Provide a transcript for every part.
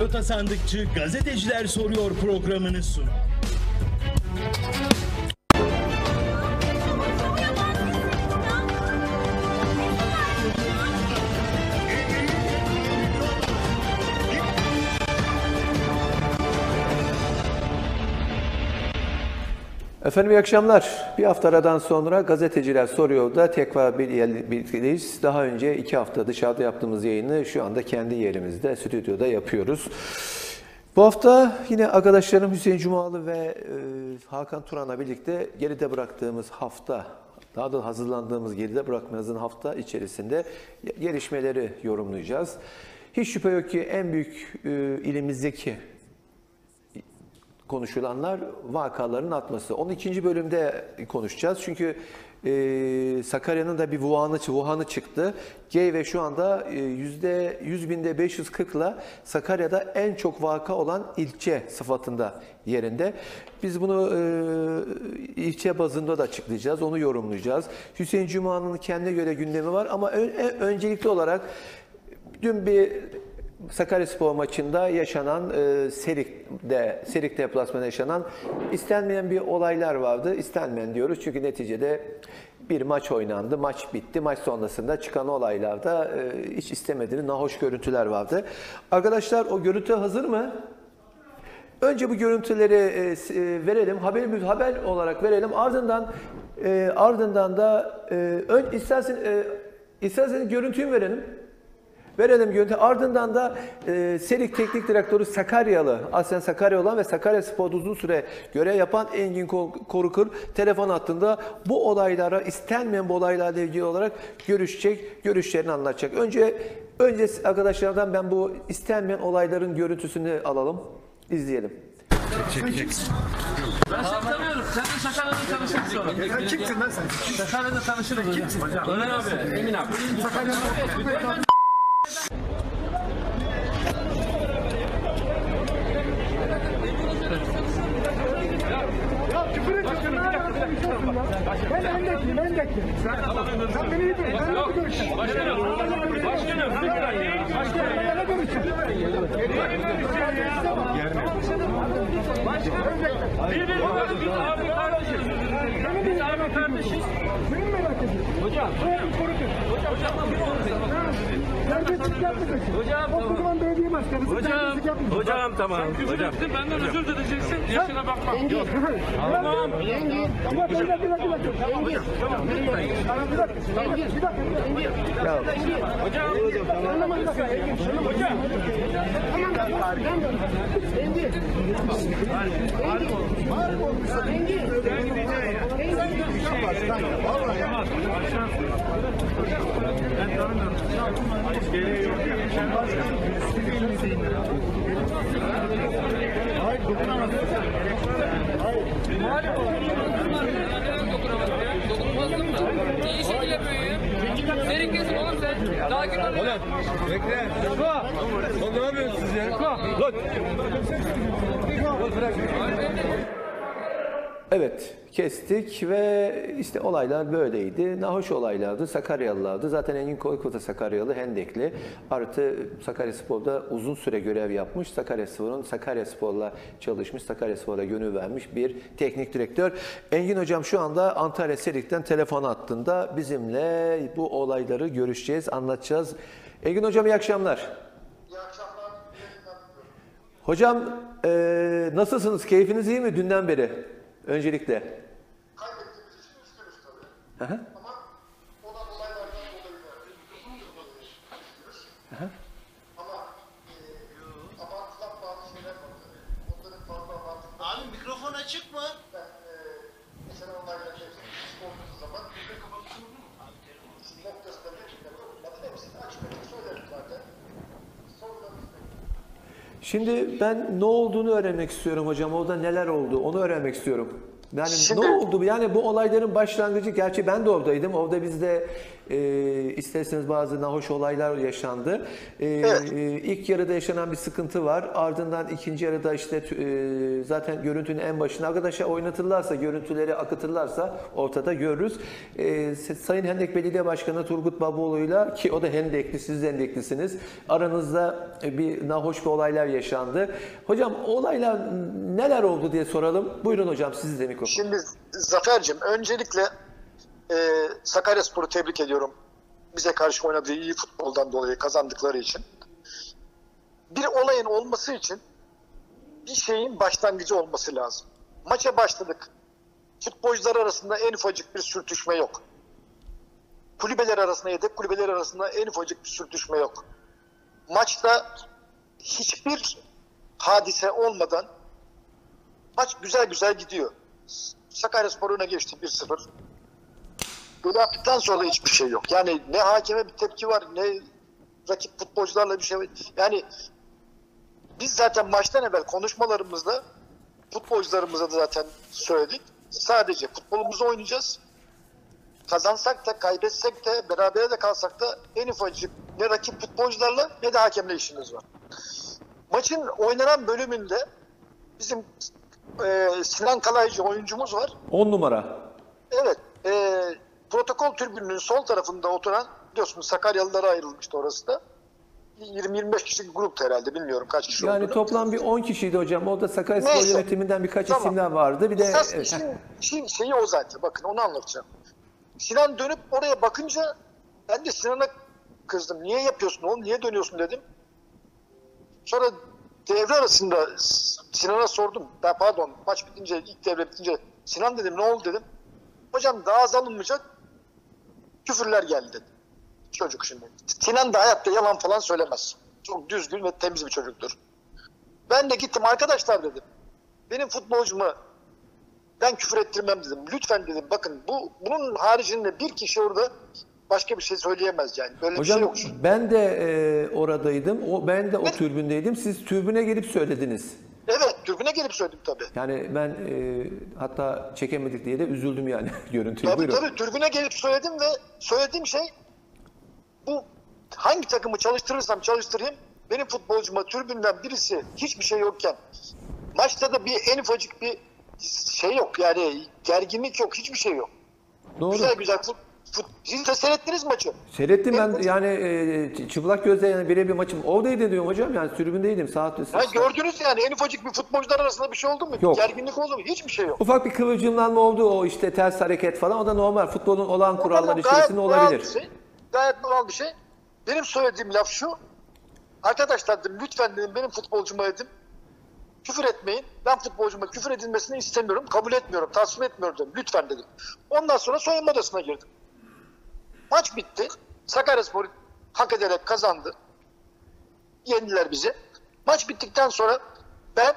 Toyota Sandıkçı Gazeteciler Soruyor programını sunar. Efendim iyi akşamlar. Bir hafta aradan sonra Gazeteciler Soruyor'da tekrar birlikteyiz. Daha önce 2 hafta dışarıda yaptığımız yayını şu anda kendi yerimizde, stüdyoda yapıyoruz. Bu hafta yine arkadaşlarım Hüseyin Cumalı ve Hakan Turan'la birlikte geride bıraktığımız hafta, daha da hazırlandığımız geride bırakmamızın hafta içerisinde gelişmeleri yorumlayacağız. Hiç şüphe yok ki en büyük ilimizdeki konuşulanlar vakaların artması. Onu ikinci bölümde konuşacağız. Çünkü Sakarya'nın da bir Wuhan'ı çıktı. Ve şu anda %100.000'de 540'la Sakarya'da en çok vaka olan ilçe sıfatında yerinde. Biz bunu ilçe bazında da açıklayacağız. Onu yorumlayacağız. Hüseyin Cuma'nın kendine göre gündemi var ama öncelikli olarak dün bir Sakaryaspor maçında yaşanan, Serik deplasmanında yaşanan istenmeyen bir olaylar vardı. İstenmeyen diyoruz çünkü neticede bir maç oynandı, maç bitti. Maç sonrasında çıkan olaylarda hiç istemediğiniz nahoş görüntüler vardı. Arkadaşlar o görüntü hazır mı? Önce bu görüntüleri verelim, haber olarak verelim. Ardından da isterseniz görüntüyü verelim. Verelim görüntü. Ardından da Serik Teknik Direktörü Sakaryalı, aslen Sakarya olan ve Sakaryaspor'da uzun süre görev yapan Engin Korukır telefon hattında bu olaylara, istenmeyen bu olaylarla ilgili olarak görüşlerini anlatacak. Önce arkadaşlardan ben bu istenmeyen olayların görüntüsünü alalım, izleyelim. Ben seni tanıyorum. Sen de Sakarya'da tanışırız sonra. Sen kimsin lan sen? Sakarya'da tanışırız hocam. Ömer abi, Emin abi. Sakarya'da... Ya küfür ediyorsun. Ben öndekiyim. Sen beni iyi bil. Ben nasıl görüşeceğim? Başkanım. Ben görüşeceğim. Biz abi kardeşiz. Benim merak ediyorum. Hocam. Terbiyesizlik yapmayacaksın. Hocam. O zaman belediye başkanı. Hocam tamam. Hocam. Benden özür dileyeceksin. Yaşına bakmak yok. Tamam. Ama bir dakika. Tamam. Bir dakika. Hocam. Anlamadım. Hocam. Dokunmazdım da. İyi işi bile büyüğüm. Senin kesin oğlum sen. Daha gün Oğlum bekle. Oğlum ne yapıyorsunuz siz ya? Evet, kestik ve işte olaylar böyleydi. Nahoş olaylardı. Sakaryalılardı. Zaten Engin Korkut da Sakaryalı, Hendekli. Artı Sakaryaspor'da uzun süre görev yapmış. Sakaryaspor'la çalışmış, Sakaryaspor'a gönül vermiş bir teknik direktör. Engin Hocam şu anda Antalya Serik'ten telefon hattında bizimle bu olayları görüşeceğiz, anlatacağız. Engin Hocam iyi akşamlar. İyi akşamlar. Hocam nasılsınız? Keyfiniz iyi mi dünden beri? Öncelikle. Kaybettiğimiz için üzgünüz tabii. Hı hı. Ama olan olaylardan dolayı üzgünüz. Ama abartılan bazı şeyler var tabii. Onların fazla abartılan... Abi mikrofon açık mı? Ben mesela olayların hepsini sporduğu zaman noktasında bir cümle dokunmadan hepsini açmayı söylerim zaten. Sorularınız ne? Şimdi ben ne olduğunu öğrenmek istiyorum hocam. Orada neler oldu onu öğrenmek istiyorum. Yani Şimdi, ne oldu? Yani bu olayların başlangıcı, gerçi ben de oradaydım. Orada biz de İsterseniz bazı nahoş olaylar yaşandı. İlk yarıda yaşanan bir sıkıntı var. Ardından ikinci yarıda işte zaten görüntünün en başına arkadaşlar oynatırlarsa, görüntüleri akıtırlarsa ortada görürüz. Sayın Hendek Belediye Başkanı Turgut Babaoğlu'yla, ki o da Hendekli, siz de Hendeklisiniz, aranızda bir nahoş bir olaylar yaşandı. Hocam o olaylar neler oldu diye soralım. Buyurun hocam, sizi de mikrofon. Şimdi Zafer'cim öncelikle Sakaryaspor'u tebrik ediyorum. Bize karşı oynadığı iyi futboldan dolayı, kazandıkları için. Bir olayın olması için bir şeyin başlangıcı olması lazım. Maça başladık. Futbolcular arasında en ufacık bir sürtüşme yok. Kulübeler arasında, yedek kulübeler arasında en ufacık bir sürtüşme yok. Maçta hiçbir hadise olmadan maç güzel güzel gidiyor. Sakaryaspor öne geçti 1-0. Böyle yaptıktan sonra hiçbir şey yok. Yani ne hakeme bir tepki var, ne rakip futbolcularla bir şey var. Yani biz zaten maçtan evvel konuşmalarımızda futbolcularımıza da zaten söyledik. Sadece futbolumuzu oynayacağız. Kazansak da, kaybetsek de, berabere de kalsak da en ufacık ne rakip futbolcularla ne de hakemle işimiz var. Maçın oynanan bölümünde bizim Sinan Kalaycı oyuncumuz var. 10 numara. Evet. Protokol tribününün sol tarafında oturan, biliyorsunuz Sakaryalılara ayrılmıştı orası da. 20-25 kişilik gruptu herhalde, bilmiyorum kaç kişi Yani oldu. toplam bir 10 kişiydi hocam. O da Sakaryaspor Neyse. yönetiminden birkaç Tamam. isimler vardı. Bir de Esas işin şeyi o zaten. Bakın onu anlatacağım. Sinan dönüp oraya bakınca ben de Sinan'a kızdım. Niye yapıyorsun oğlum? Niye dönüyorsun dedim. Sonra devre arasında Sinan'a sordum. Pardon, maç bitince, ilk devre bitince Sinan dedim, ne oldu dedim. Hocam daha az alınmayacak küfürler geldi dedi. Çocuk şimdi. Sinan da hayatta yalan falan söylemez. Çok düzgün ve temiz bir çocuktur. Ben de gittim, arkadaşlar dedim. Benim futbolcuma ben küfür ettirmem dedim. Lütfen dedim, bakın bunun haricinde bir kişi orada başka bir şey söyleyemez yani. Böyle hocam bir şey yok. ben de oradaydım. Ben de o tribündeydim. Siz tribüne gelip söylediniz. Evet, tribüne gelip söyledim tabii. Yani ben hatta çekemedik diye de üzüldüm yani görüntüyü. Tabii Buyurun. tabii, tribüne gelip söyledim ve söylediğim şey bu: hangi takımı çalıştırırsam çalıştırayım, benim futbolcuma tribünden birisi hiçbir şey yokken, maçta da bir en ufacık bir şey yok yani, gerginlik yok, hiçbir şey yok. Doğru. Güzel güzel siz de seyrettiniz maçı. Seyrettim ben yani çıplak gözle, yani birebir maçım oradaydı diyorum hocam, yani tribündeydim saat. Ya gördünüz yani, en ufacık bir futbolcular arasında bir şey oldu mu? Yok. Gerginlik oldu mu? Hiçbir şey yok. Ufak bir kıvılcımlanma oldu, o işte ters hareket falan, o da normal, futbolun olağan kuralları içerisinde olabilir. Gayet normal bir şey. Benim söylediğim laf şu: arkadaşlar dedim, lütfen dedim, benim futbolcuma dedim küfür etmeyin. Ben futbolcuma küfür edilmesini istemiyorum, kabul etmiyorum, tasvip etmiyorum dedim. Lütfen dedim. Ondan sonra soyunma odasına girdim. Maç bitti. Sakaryaspor hak ederek kazandı. Yendiler bizi. Maç bittikten sonra ben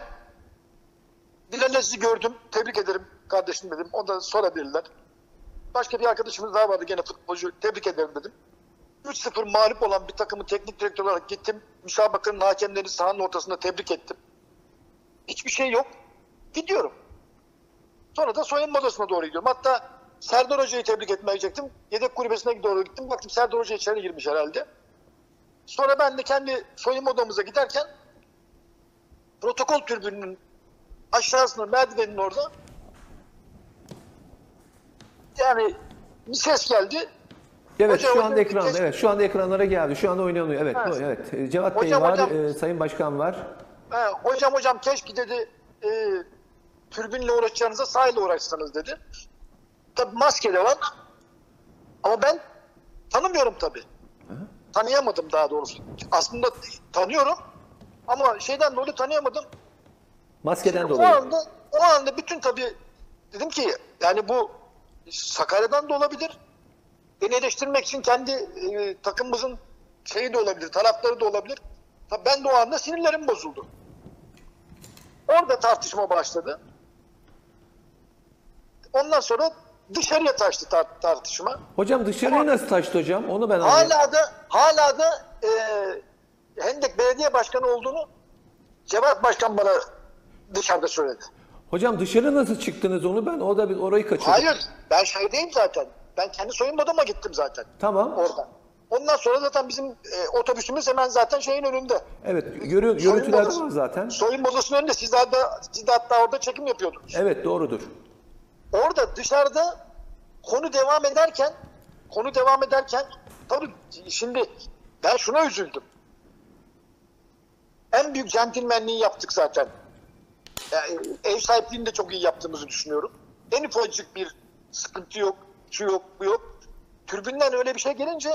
Bilal'le sizi gördüm. Tebrik ederim kardeşim dedim. Ondan sonra bilirler. Başka bir arkadaşımız daha vardı, gene futbolcu. Tebrik ederim dedim. 3-0 mağlup olan bir takımın teknik direktör olarak gittim. Müsabakanın hakemlerini sahanın ortasında tebrik ettim. Hiçbir şey yok. Gidiyorum. Sonra da soyunma odasına doğru gidiyorum. Hatta Serdar Hoca'yı tebrik etmeyecektim. Yedek kulübesine doğru gittim. Baktım Serdar Hoca içeri girmiş herhalde. Sonra ben de kendi soyunma odamıza giderken protokol tribününün aşağısında, merdivenin orada yani bir ses geldi. Evet, Hoca, şu anda hoca, ekranda. Evet, şu anda ekranlara geldi. Şu anda oynanıyor. Evet, Evet. evet. Cevat Bey Hocam, var, hocam. Sayın Başkan var. Hocam keşke dedi tribünle uğraşacağınıza sahile uğraşsanız dedi. Tabii maske de var. Ama ben tanımıyorum tabii. Tanıyamadım daha doğrusu. Aslında tanıyorum ama şeyden dolayı tanıyamadım. Maskeden O dolayı. anda bütün tabii dedim ki yani bu Sakarya'dan da olabilir. Beni eleştirmek için kendi takımımızın şeyi de olabilir, tarafları da olabilir. Tabii ben de o anda sinirlerim bozuldu. Orada tartışma başladı. Ondan sonra dışarıya taştı tartışma. Hocam dışarıya nasıl taştı hocam? Onu ben anlayayım. Hala da Hendek Belediye Başkanı olduğunu Cevat Başkan bana dışarıda söyledi. Hocam dışarı nasıl çıktınız onu, ben orayı kaçırdım. Hayır, ben şeydeyim zaten. Ben kendi soyunma odama gittim zaten. Tamam. Oradan. Ondan sonra zaten bizim otobüsümüz hemen zaten şeyin önünde. Evet, görüntüler var zaten. Soyunma odasının önünde. Siz de hatta orada çekim yapıyordunuz. Evet, doğrudur. Orada dışarıda konu devam ederken tabii şimdi ben şuna üzüldüm. En büyük centilmenliği yaptık zaten. Yani ev sahipliğini de çok iyi yaptığımızı düşünüyorum. En ufacık bir sıkıntı yok, şu yok, bu yok. Tribünden öyle bir şey gelince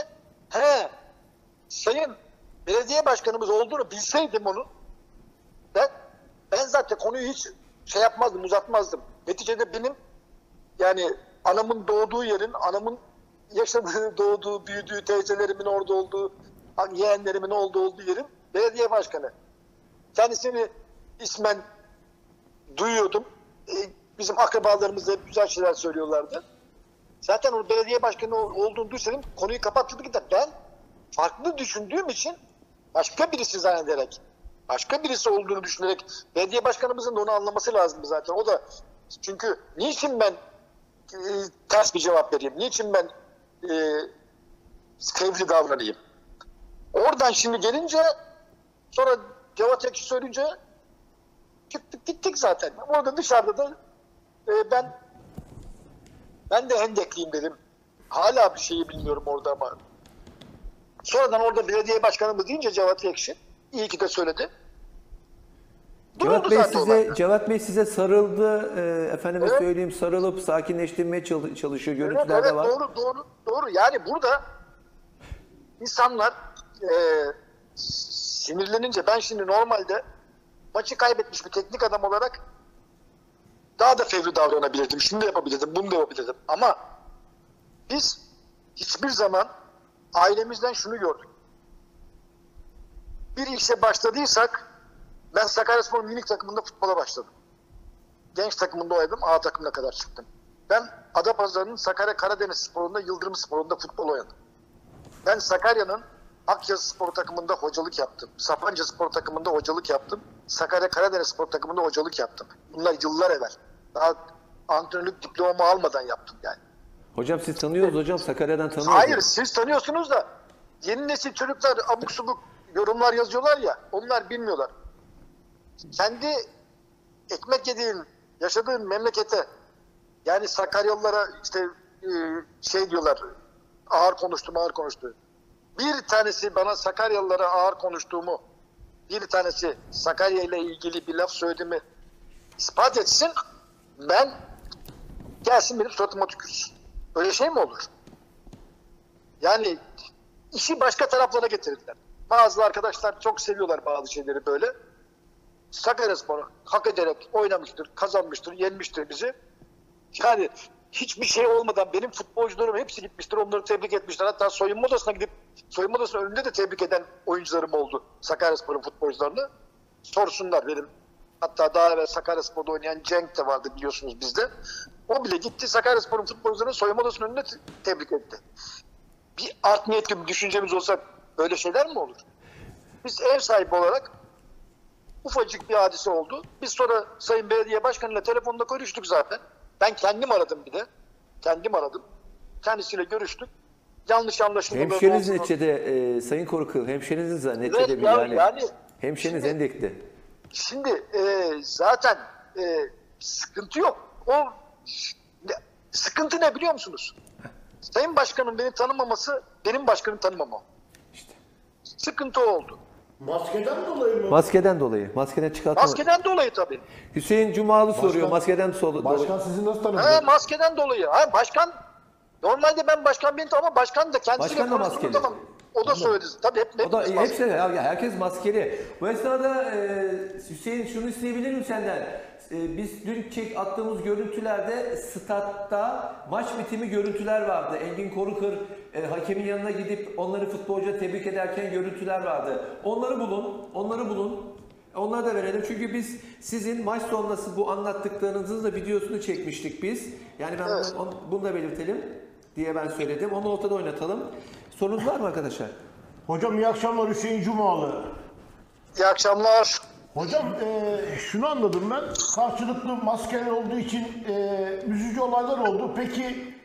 sayın belediye başkanımız olduğunu bilseydim onu ben zaten konuyu hiç şey yapmazdım, uzatmazdım. Neticede benim yani anamın doğduğu yerin, anamın yaşadığı, doğduğu, büyüdüğü, teyzelerimin orada olduğu, yeğenlerimin orada olduğu yerin belediye başkanı. Kendisini ismen duyuyordum. Bizim akrabalarımız da hep güzel şeyler söylüyorlardı. Zaten o belediye başkanı olduğunu duysaydım konuyu kapattırdık da ben farklı düşündüğüm için başka birisi zannederek, başka birisi olduğunu düşünerek belediye başkanımızın da onu anlaması lazımdı zaten. O da çünkü niçin ben ters bir cevap vereyim? Niçin ben fevri davranayım? Oradan şimdi gelince sonra Cevat Ekşi söyleyince çıktık gittik zaten. Orada dışarıda da ben de hendekliyim dedim. Hala bir şeyi bilmiyorum orada ama. Sonradan orada belediye başkanımız deyince Cevat Ekşi iyi ki de söyledi. Cevat Bey size sarıldı. Efendime söyleyeyim, sarılıp sakinleştirmeye çalışıyor. Görüntülerde evet, var. Doğru. Yani burada insanlar sinirlenince ben şimdi normalde maçı kaybetmiş bir teknik adam olarak daha da fevri davranabilirdim. Şunu da yapabilirdim, bunu da yapabilirdim. Ama biz hiçbir zaman ailemizden şunu gördük. Bir işe başladıysak ben Sakaryaspor minik takımında futbola başladım. Genç takımında oynadım, A takımına kadar çıktım. Ben Adapazarı'nın Sakarya Karadeniz Spor'unda, Yıldırım Spor'unda futbol oynadım. Ben Sakarya'nın Akyazı Spor takımında hocalık yaptım. Sapanca Spor takımında hocalık yaptım. Sakarya Karadeniz Spor takımında hocalık yaptım. Bunlar yıllar evvel. Daha antrenörlük diplomamı almadan yaptım yani. Hocam siz tanıyoruz hocam. Sakarya'dan tanıyoruz. Hayır siz tanıyorsunuz da yeni nesil çocuklar abuk subuk yorumlar yazıyorlar ya, onlar bilmiyorlar. Kendi ekmek yediğin, yaşadığın memlekete yani Sakaryalılara işte şey diyorlar, ağır konuştu. Bir tanesi bana Sakaryalılara ağır konuştuğumu, bir tanesi Sakarya ile ilgili bir laf söylediğimi ispat etsin, ben gelsin benim suratıma tükürsün. Öyle şey mi olur? Yani işi başka taraflara getirdiler. Bazı arkadaşlar çok seviyorlar bazı şeyleri böyle. Sakaryaspor hak ederek oynamıştır, kazanmıştır, yenmiştir bizi. Yani hiçbir şey olmadan benim futbolcularım hepsi gitmiştir, onları tebrik etmişler. Hatta soyunma odasına gidip soyunma odasının önünde de tebrik eden oyuncularım oldu Sakaryaspor'un futbolcularını. Sorsunlar benim. Hatta daha evvel Sakaryaspor'da oynayan Cenk de vardı biliyorsunuz bizde. O bile gitti Sakaryaspor'un futbolcularını soyunma odasının önünde tebrik etti. Bir art niyetli bir düşüncemiz olsa böyle şeyler mi olur? Biz ev sahibi olarak ufacık bir hadise oldu. Biz sonra Sayın Belediye Başkanı'yla telefonda konuştuk zaten. Ben kendim aradım bir de. Kendisiyle görüştük. Yanlış anlaşılmalar oldu. Hemşeriniz neticede Sayın Korukul, hemşeriniz neticede bir yani. Hemşeriniz endekli. Şimdi zaten sıkıntı yok. Sıkıntı ne biliyor musunuz? Sayın Başkan'ın beni tanımaması, benim başkanım tanımamam. İşte. Sıkıntı oldu. Maskeden dolayı mı? Maskeden dolayı. Maskeden çıkartma. Maskeden dolayı tabii. Hüseyin Cumalı soruyor. Maskeden dolayı. Başkan sizi nasıl tanıdı? Maskeden dolayı. Başkan, normalde ben başkan beni ama başkan da kendisiyle Başkan da konuştuğum maskeli. zaman o da söyledi. Tabii O da hepsi hepsi herkes maskeli. Bu esnada Hüseyin şunu isteyebilir miyim senden? Biz dün attığımız görüntülerde statta maç bitimi görüntüler vardı. Engin Korukır hakemin yanına gidip onları futbolcuya tebrik ederken görüntüler vardı. Onları bulun. Onları da verelim. Çünkü biz sizin maç sonrası bu anlattıklarınızın da videosunu çekmiştik biz. Yani ben evet. bunu da belirtelim diye ben söyledim. Onu ortada oynatalım. Sorunuz var mı arkadaşlar? Hocam iyi akşamlar, Hüseyin Cumalı. İyi akşamlar. Hocam şunu anladım ben. Karşılıklı maskeler olduğu için üzücü olaylar oldu. Peki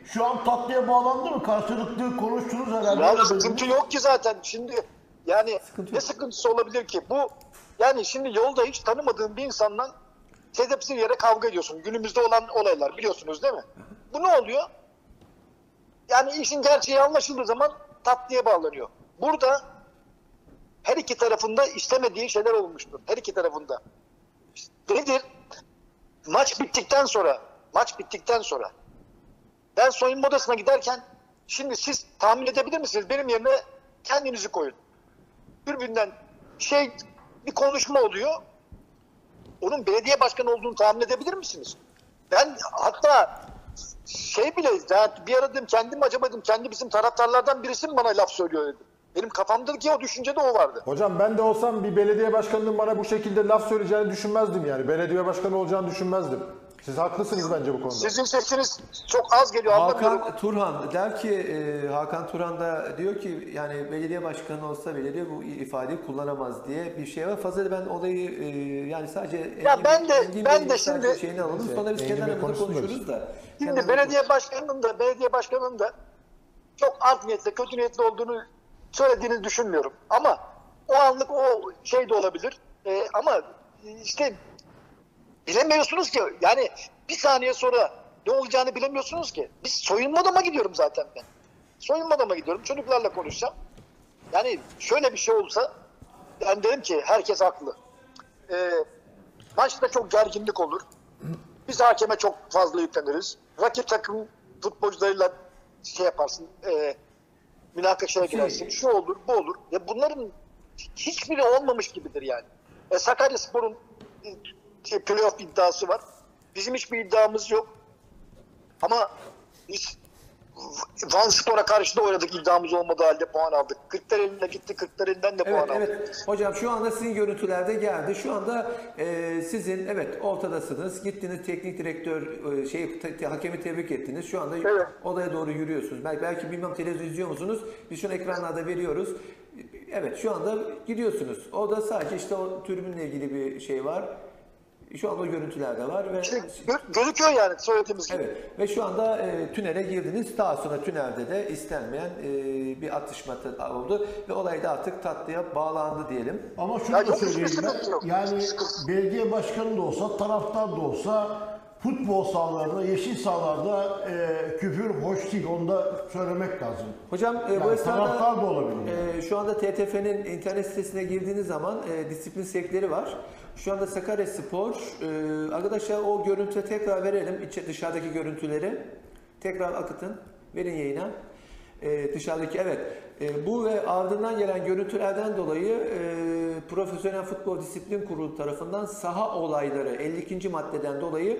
Şu an tatlıya bağlandı mı? Karşılıklı konuştunuz herhalde. Ya sıkıntı yok ki zaten. Şimdi yani ne sıkıntısı olabilir ki? Bu yani şimdi yolda hiç tanımadığın bir insanla sebepsiz yere kavga ediyorsun. Günümüzde olan olaylar biliyorsunuz değil mi? Bu ne oluyor? Yani işin gerçeği anlaşıldığı zaman tatlıya bağlanıyor. Burada her iki tarafında istemediği şeyler olmuştur. Her iki tarafında. Nedir? Maç bittikten sonra ben soyunma odasına giderken şimdi siz tahmin edebilir misiniz? Benim yerine kendinizi koyun. Birbirinden bir konuşma oluyor. Onun belediye başkanı olduğunu tahmin edebilir misiniz? Ben hatta bir aradım kendim acaba dedim kendi bizim taraftarlardan birisi mi bana laf söylüyor dedim. Benim kafamdaki o düşüncede o vardı. Hocam ben de olsam bir belediye başkanının bana bu şekilde laf söyleyeceğini düşünmezdim yani. Belediye başkanı olacağını düşünmezdim. Siz haklısınız bence bu konuda. Sizin sesiniz çok az geliyor. Hakan Turhan der ki, Hakan Turhan da diyor ki yani belediye başkanı olsa belediye bu ifadeyi kullanamaz diye bir şey var. Fazla ben olayı yani sadece ya ben de şimdi şeyini alalım. Sonra biz kendi aramızda konuşuruz da. Şimdi belediye başkanının da çok art niyetli, kötü niyetli olduğunu söylediğini düşünmüyorum. Ama o anlık o şey de olabilir. Ama işte bilemiyorsunuz ki. Yani bir saniye sonra ne olacağını bilemiyorsunuz ki. Biz soyunma odama gidiyorum zaten ben. Soyunma odama gidiyorum. Çocuklarla konuşacağım. Yani şöyle bir şey olsa ben derim ki herkes haklı. Maçta çok gerginlik olur. Biz hakeme çok fazla yükleniriz. Rakip takım futbolcularıyla yaparsın. Münakaşaya girersin. Şu olur, bu olur. Ya bunların hiçbiri olmamış gibidir yani. Sakaryaspor'un playoff iddiası var. Bizim hiçbir iddiamız yok. Ama biz Vanspor'a karşı da oynadık, iddiamız olmadığı halde puan aldık. Kırklareli'ne gitti, Kırklareli'nden de puan aldık. Evet. Hocam şu anda sizin görüntülerde geldi. Şu anda sizin ortadasınız. Gittiniz teknik direktör hakemi tebrik ettiniz. Şu anda odaya doğru yürüyorsunuz. Belki bilmem televizyon izliyor musunuz? Biz şu an ekranlarda veriyoruz. Evet şu anda gidiyorsunuz. O da sadece işte o tribünle ilgili bir şey var. Şu anda o görüntüler de var ve gözüküyor yani söylediğimiz gibi. Evet. Ve şu anda tünele girdiniz. Daha sonra tünelde de istenmeyen bir atışma oldu ve olay da artık tatlıya bağlandı diyelim. Ama şunu da söyleyeyim ben. Yani belediye başkanı da olsa, taraftar da olsa futbol sahalarında, yeşil sahalarda küfür hoş değil. Onu da söylemek lazım. Hocam yani bu esnada taraftar da olabilir. Şu anda TTF'nin internet sitesine girdiğiniz zaman disiplin sekleri var. Şu anda Sakaryaspor, arkadaşlar o görüntüye tekrar verelim. Dışarıdaki görüntüleri. Tekrar akıtın. Verin yayına. Dışarıdaki bu ve ardından gelen görüntülerden dolayı Profesyonel Futbol Disiplin Kurulu tarafından saha olayları 52. maddeden dolayı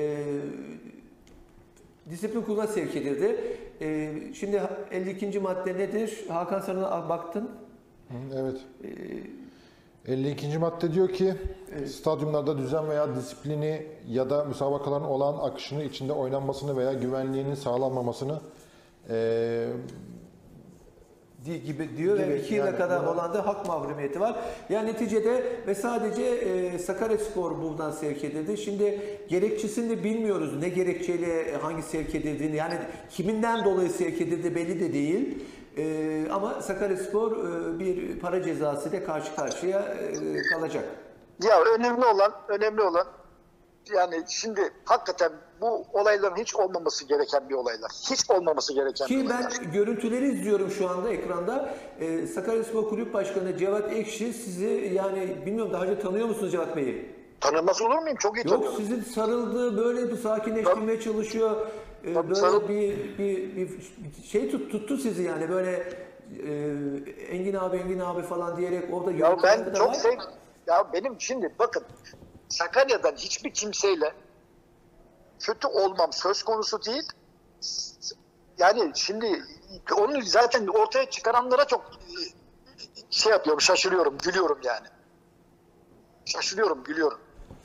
disiplin kuruluna sevk edildi. Şimdi 52. madde nedir? Hakan sana baktın. Evet. 52. madde diyor ki stadyumlarda düzen veya disiplini ya da müsabakaların olan akışını içinde oynanmasını veya güvenliğinin sağlanmamasını gibi diyor ve 2 yıla kadar olan da hak mahrumiyeti var. Yani neticede ve sadece Sakaryaspor buradan sevk edildi. Şimdi gerekçesini de bilmiyoruz. Ne gerekçeyle hangi sevk edildiğini yani kiminden dolayı sevk edildi belli de değil. Ama Sakaryaspor bir para cezası ile karşı karşıya kalacak. Ya önemli olan yani şimdi hakikaten bu olayların hiç olmaması gereken bir olaylar. Hiç olmaması gereken bir olaylar. Ben görüntüleri izliyorum şu anda ekranda. Sakaryaspor Kulüp Başkanı Cevat Ekşi sizi yani bilmiyorum daha önce tanıyor musunuz Cevat Bey'i? Tanımaz olur muyum? Çok iyi tanıyorum. Yok sizi sarıldı böyle bir sakinleştirmeye çalışıyor. Böyle bir şey tuttu sizi yani böyle Engin abi falan diyerek orada ben çok benim şimdi bakın Sakarya'dan hiçbir kimseyle kötü olmam söz konusu değil. Yani şimdi onu zaten ortaya çıkaranlara çok yapıyorum, şaşırıyorum, gülüyorum yani. Şaşırıyorum, gülüyorum.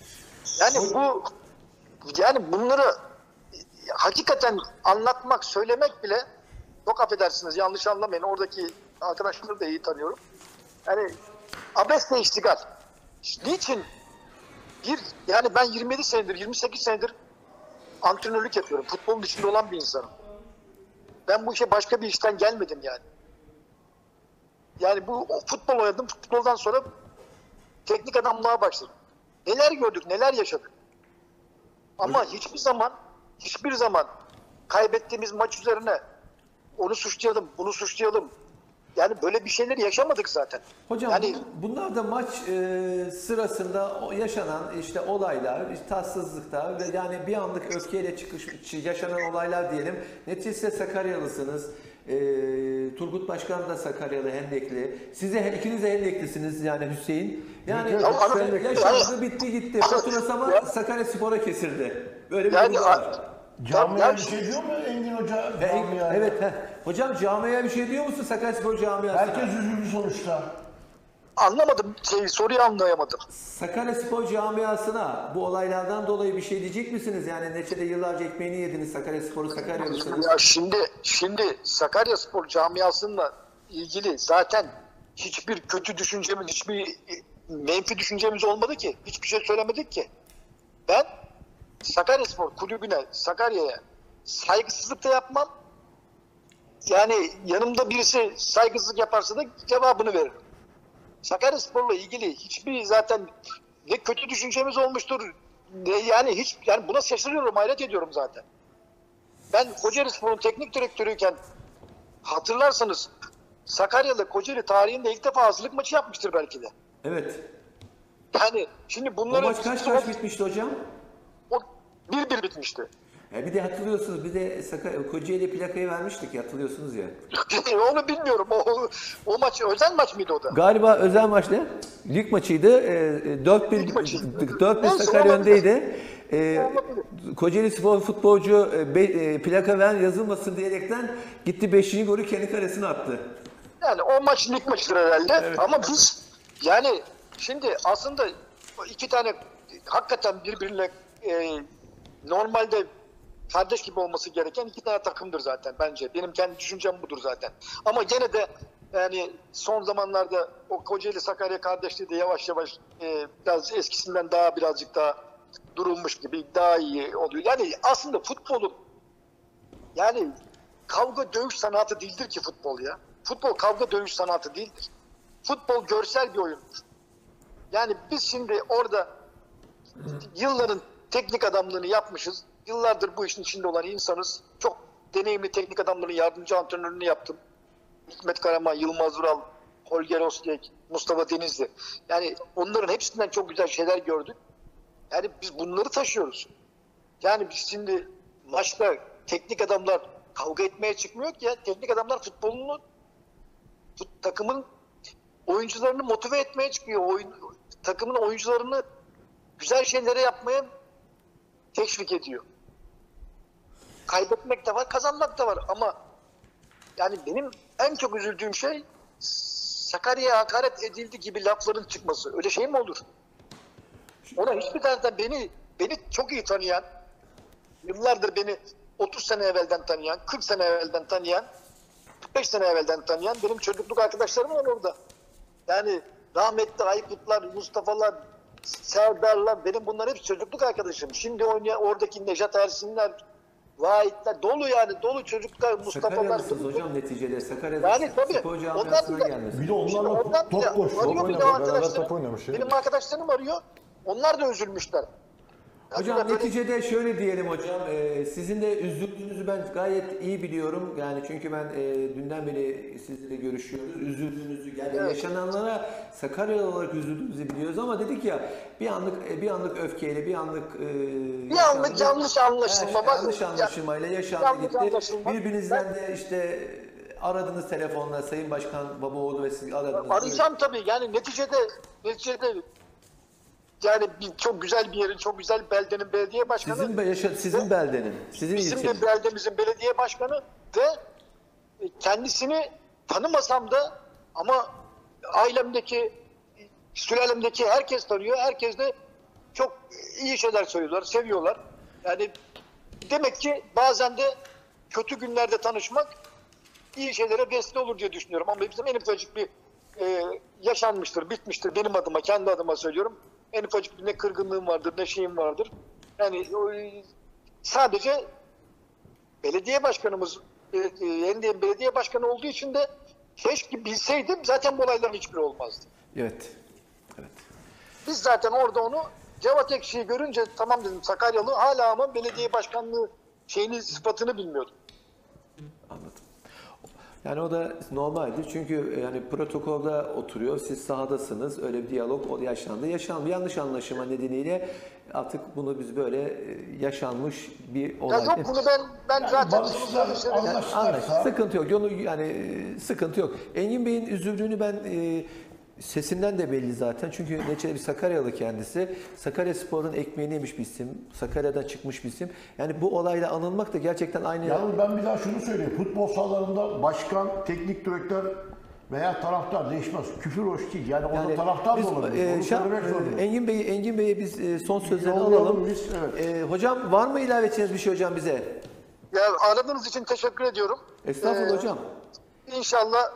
Yani bunları hakikaten anlatmak, söylemek bile çok affedersiniz yanlış anlamayın. Oradaki arkadaşları da iyi tanıyorum. Yani abesle iştigal. Niçin? Yani ben 27 senedir, 28 senedir antrenörlük yapıyorum. Futbolun içinde olan bir insanım. Ben bu işe başka bir işten gelmedim yani. Yani bu futbol oynadım. Futboldan sonra teknik adamlığa başladım. Neler gördük, neler yaşadık. Ama hiçbir zaman kaybettiğimiz maç üzerine onu suçlayalım, bunu suçlayalım. Yani böyle bir şeyleri yaşamadık zaten. Hocam yani, bunlar da maç sırasında yaşanan işte olaylar, işte tatsızlıklar ve yani bir anlık öfkeyle yaşanan olaylar diyelim. Neticede Sakaryalısınız. Turgut Başkan da Sakaryalı, Hendekli. İkiniz de Hendeklisiniz yani Hüseyin. Yani yaşandı, bitti gitti. Faturası ama Sakaryaspor'a kesildi. Böyle bir durum var. Camiye bir şey diyor mu Engin Hoca? Evet. Hocam camiye bir şey diyor musun Sakaryaspor camiasına? Herkes üzüldü sonuçta. Anlamadım. Soruyu anlayamadım. Sakaryaspor camiasına bu olaylardan dolayı bir şey diyecek misiniz? Yani neçede yıllarca ekmeğini yediniz Sakaryaspor'u, Sakaryalısınız. Ya şimdi Sakaryaspor camiasıyla ilgili zaten hiçbir kötü düşüncemiz, hiçbir menfi düşüncemiz olmadı ki. Hiçbir şey söylemedik ki. Ben Sakaryaspor kulübüne, Sakarya'ya saygısızlık da yapmam. Yani yanımda birisi saygısızlık yaparsa da cevabını veririm. Sakaryaspor'la ilgili hiçbir zaten ne kötü düşüncemiz olmuştur. Yani buna şaşırıyorum, hayret ediyorum zaten. Ben Kocaelispor'un teknik direktörüyken hatırlarsanız Sakaryalı Kocaeli tarihinde ilk defa hazırlık maçı yapmıştır belki de. Evet. Yani şimdi O bunları... maç kaç bitmişti hocam? O 1-1 bitmişti. Bir de hatırlıyorsunuz, bir de Kocaeli plakayı vermiştik ya, hatırlıyorsunuz ya. Onu bilmiyorum. O maç özel maç mıydı o da? Galiba özel maç ne? Lig maçıydı. 4-1 Sakarya öndeydi. Kocaeli Spor futbolcu plaka ver yazılmasın diyerekten gitti 5. golü kendi karesine attı. Yani o maç lig maçıdır herhalde. Evet. Ama biz yani şimdi aslında iki tane hakikaten birbirine normalde kardeş gibi olması gereken iki tane takımdır zaten bence. Benim kendi düşüncem budur zaten. Ama gene de yani son zamanlarda o Kocaeli Sakarya kardeşliği de yavaş yavaş biraz eskisinden birazcık daha durulmuş gibi, daha iyi oluyor. Yani aslında futbolun yani kavga dövüş sanatı değildir ki futbol ya. Futbol kavga dövüş sanatı değildir. Futbol görsel bir oyundur. Yani biz şimdi orada yılların teknik adamlığını yapmışız. Yıllardır bu işin içinde olan insanız. Çok deneyimli teknik adamların yardımcı antrenörünü yaptım. Hikmet Karaman, Yılmaz Vural, Holger Ostek, Mustafa Denizli. Yani onların hepsinden çok güzel şeyler gördük. Yani biz bunları taşıyoruz. Yani biz şimdi maçta teknik adamlar kavga etmeye çıkmıyor ki ya. Teknik adamlar takımın oyuncularını motive etmeye çıkıyor. Takımın oyuncularını güzel şeylere yapmaya teşvik ediyor. Kaybetmek de var, kazanmak da var ama yani benim en çok üzüldüğüm şey Sakarya'ya hakaret edildi gibi lafların çıkması. Öyle şey mi olur? Ona hiçbir taraftan beni çok iyi tanıyan, yıllardır beni 30 sene evvelden tanıyan, 40 sene evvelden tanıyan, 45 sene evvelden tanıyan benim çocukluk arkadaşlarım var orada. Yani rahmetli Aykutlar, Mustafa'lar, Serdar'lar, benim bunlar hepsi çocukluk arkadaşım. Şimdi oynayan oradaki Nejat Ersinler, Vahitler, dolu yani, dolu çocuklar, Mustafa'lar. Sakaryalısınız hocam neticede. Sakarya'da yani tabii. spor camiasına gelmesi. Bir de onlarla top koşuyor. Benim arkadaşlarım arıyor. Onlar da üzülmüşler. Hocam neticede şöyle diyelim hocam, sizin de üzüldüğünüzü ben gayet iyi biliyorum. Yani çünkü ben dünden beri sizinle görüşüyoruz. Üzüldüğünüzü, yani evet, yaşananlara Sakaryalı olarak üzüldüğünüzü biliyoruz ama dedik ya bir anlık öfkeyle, bir anlık yanlış anlaşılma. Yanlış anlaşılmayla yaşandı gitti. Birbirinizden de işte aradınız telefonla, Sayın Başkan Babaoğlu ve siz aradınız. Arayacağım tabii. Yani neticede yani çok güzel bir yerin, çok güzel beldenin belediye başkanı. Sizin beldenin, sizin bizim ilçenin. de beldemizin belediye başkanı ve kendisini tanımasam da ama ailemdeki, sülalemdeki herkes tanıyor. Herkes de çok iyi şeyler söylüyorlar, seviyorlar. Yani demek ki bazen de kötü günlerde tanışmak iyi şeylere vesile olur diye düşünüyorum. Ama bizim en ufacık bir yaşanmıştır, bitmiştir. Benim adıma, kendi adıma söylüyorum. En ufacık bir ne kırgınlığım vardır, ne şeyim vardır. Yani sadece belediye başkanımız Hendek'in belediye başkanı olduğu için de keşke bilseydim zaten bu olayların hiçbiri olmazdı. Evet. Evet. Biz zaten orada onu Cevat Ekşi'yi görünce tamam dedim Sakaryalı, hala ama belediye başkanlığı sıfatını bilmiyordum. Anladım. Yani o da normaldir çünkü yani protokolda oturuyor, siz sahadasınız, öyle bir diyalog o yaşandı. Bir yanlış anlaşılma nedeniyle artık bunu biz böyle yaşanmış bir olay. Ya yok bunu ben zaten Sıkıntı yok. Sıkıntı yok. Engin Bey'in üzüldüğünü ben sesinden de belli zaten. Çünkü neticede bir Sakaryalı kendisi. Sakaryaspor'un ekmeğini yemiş bir isim. Sakarya'dan çıkmış bir isim. Yani bu olayla anılmak da gerçekten aynı... Yalnız ben bir daha şunu söyleyeyim. Futbol sahalarında başkan, teknik direktör veya taraftar değişmez. Küfür hoş değil. Yani orada taraftar da olabilir. Onu söylemek zorundayım. Engin Bey'e biz son sözlerini Yollayalım alalım. biz, evet. Hocam var mı ilave edeceğiniz bir şey hocam bize? Ya aradığınız için teşekkür ediyorum. Estağfurullah hocam. İnşallah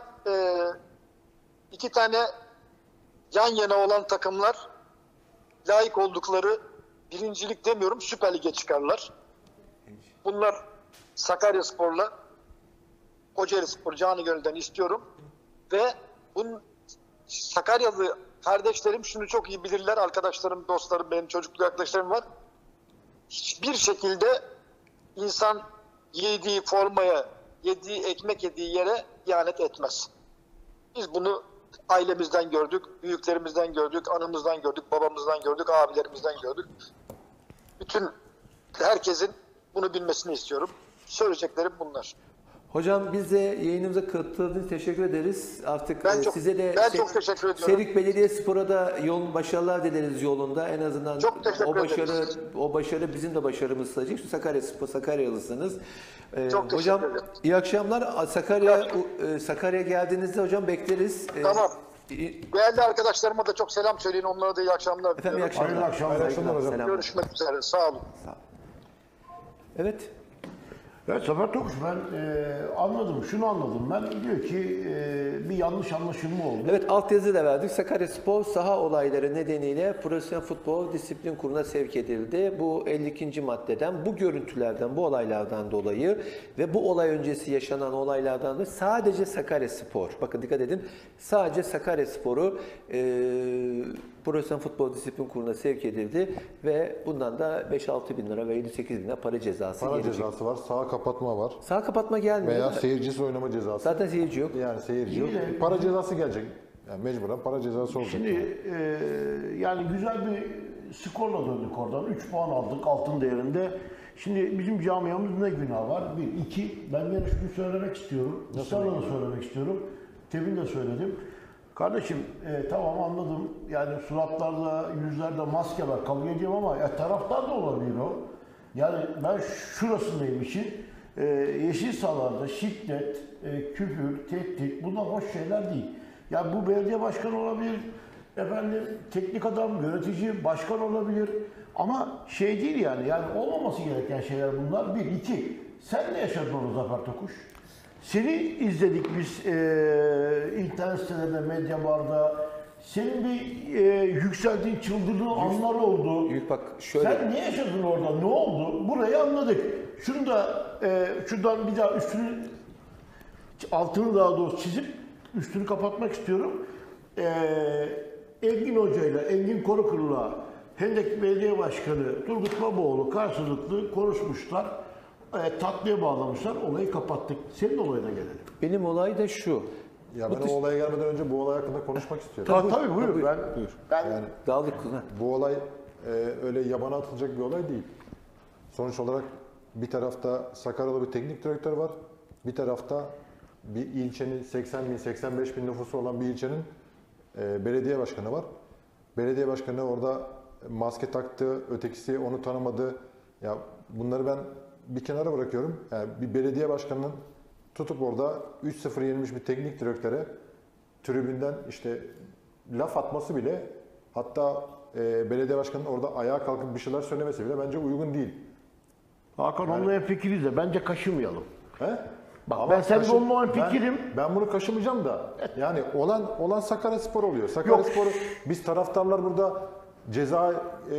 iki tane yan yana olan takımlar layık oldukları birincilik demiyorum, Süper Lig'e çıkarlar. Bunlar Sakaryaspor'la Kocaelispor canı gönülden istiyorum. Ve bunun Sakaryalı kardeşlerim şunu çok iyi bilirler. Arkadaşlarım, dostlarım, benim çocukluk arkadaşlarım var. Hiçbir şekilde insan yediği formaya, yediği ekmek yediği yere ihanet etmez. Biz bunu ailemizden gördük, büyüklerimizden gördük, anamızdan gördük, babamızdan gördük, abilerimizden gördük. Bütün herkesin bunu bilmesini istiyorum. Söyleyeceklerim bunlar. Hocam biz de yayınımıza katıldığınız için teşekkür ederiz. Artık size de çok teşekkür ediyorum. Serik Belediyespor'a da başarılar dileriz yolunda. En azından çok o başarı bizim de başarımız sayacak. Çünkü Sakaryalısınız. Çok hocam teşekkür ederim. iyi akşamlar. Sakarya geldiğinizde hocam bekleriz. Tamam. Değerli arkadaşlarıma da çok selam söyleyin. Onlara da iyi akşamlar Efendim iyi akşamlar. Hayırlı akşamlar hocam. Selam. Görüşmek üzere. Sağ olun. Evet. Evet Zafer Tokuş, ben anladım, şunu anladım ben, diyor ki bir yanlış anlaşılma oldu. Evet, altyazı da verdik. Sakaryaspor saha olayları nedeniyle Profesyonel Futbol Disiplin Kurulu'na sevk edildi. Bu 52. maddeden, bu görüntülerden, bu olaylardan dolayı ve bu olay öncesi yaşanan olaylardan dolayı sadece Sakaryaspor, bakın dikkat edin, sadece Sakaryaspor'u Profesyonel Futbol Disiplin Kurulu'na sevk edildi ve bundan da 5-6 bin lira ve 58 bin lira para cezası Para gelecek. cezası var, saha kapatma var. Saha kapatma gelmiyor. Veya seyircisiz oynama cezası. Zaten seyirci yok. Yani seyirci yok. Para cezası gelecek. Yani mecburen para cezası olacak. Şimdi yani güzel bir skorla döndük oradan. 3 puan aldık altın değerinde. Şimdi bizim camiamız ne günah var? 1, 2, ben yine şunu söylemek istiyorum. Israrla da söylemek istiyorum. Temin de söyledim. Kardeşim tamam anladım. Yani suratlarda, yüzlerde maske var. Kabul ediyorum ama taraftar da olabilir o. Yani ben şurasındayım için. Yeşil sahalarda şiddet, küfür, tehdit bunlar hoş şeyler değil. Ya bu belediye başkanı olabilir, efendim teknik adam, yönetici, başkan olabilir. Ama şey değil yani olmaması gereken şeyler bunlar. 1, 2. Sen ne yaşadın orada Zafer Tokuş? Seni izledik biz internet sitelerinde, Medyabar'da. Senin bir yükseldiğin, çıldırdığın anlar oldu. Bak şöyle. Sen ne yaşadın orada? Ne oldu? Burayı anladık. Şunu da şuradan bir daha altını daha doğrusu çizip üstünü kapatmak istiyorum. Engin Hoca ile Engin Korukulu'la Hendek Belediye Başkanı Turgut Babaoğlu karşılıklı konuşmuşlar. Tatlıya bağlamışlar. Olayı kapattık. Senin olayına gelelim. Benim olay da şu. Ya ben o olaya gelmeden önce bu olay hakkında konuşmak istiyorum. Tabii buyur. Yani daldık kızına. Bu olay öyle yabana atılacak bir olay değil. Sonuç olarak bir tarafta Sakaryalı bir teknik direktör var. Bir tarafta bir ilçenin 80 bin, 85 bin nüfusu olan bir ilçenin belediye başkanı var. Belediye başkanı orada maske taktı, ötekisi onu tanımadı. Ya bunları ben bir kenara bırakıyorum. Yani bir belediye başkanının tutup orada 3-0 yenilmiş bir teknik direktöre tribünden laf atması bile, hatta belediye başkanının orada ayağa kalkıp bir şeyler söylemesi bile bence uygun değil. Hakan onunla en fikiriz de bence kaşımayalım. He? Bak ben senin onunla en fikirim. Ben bunu kaşımayacağım da. Yani olan Sakaryaspor oluyor. Sakaryaspor'u biz taraftarlar burada ceza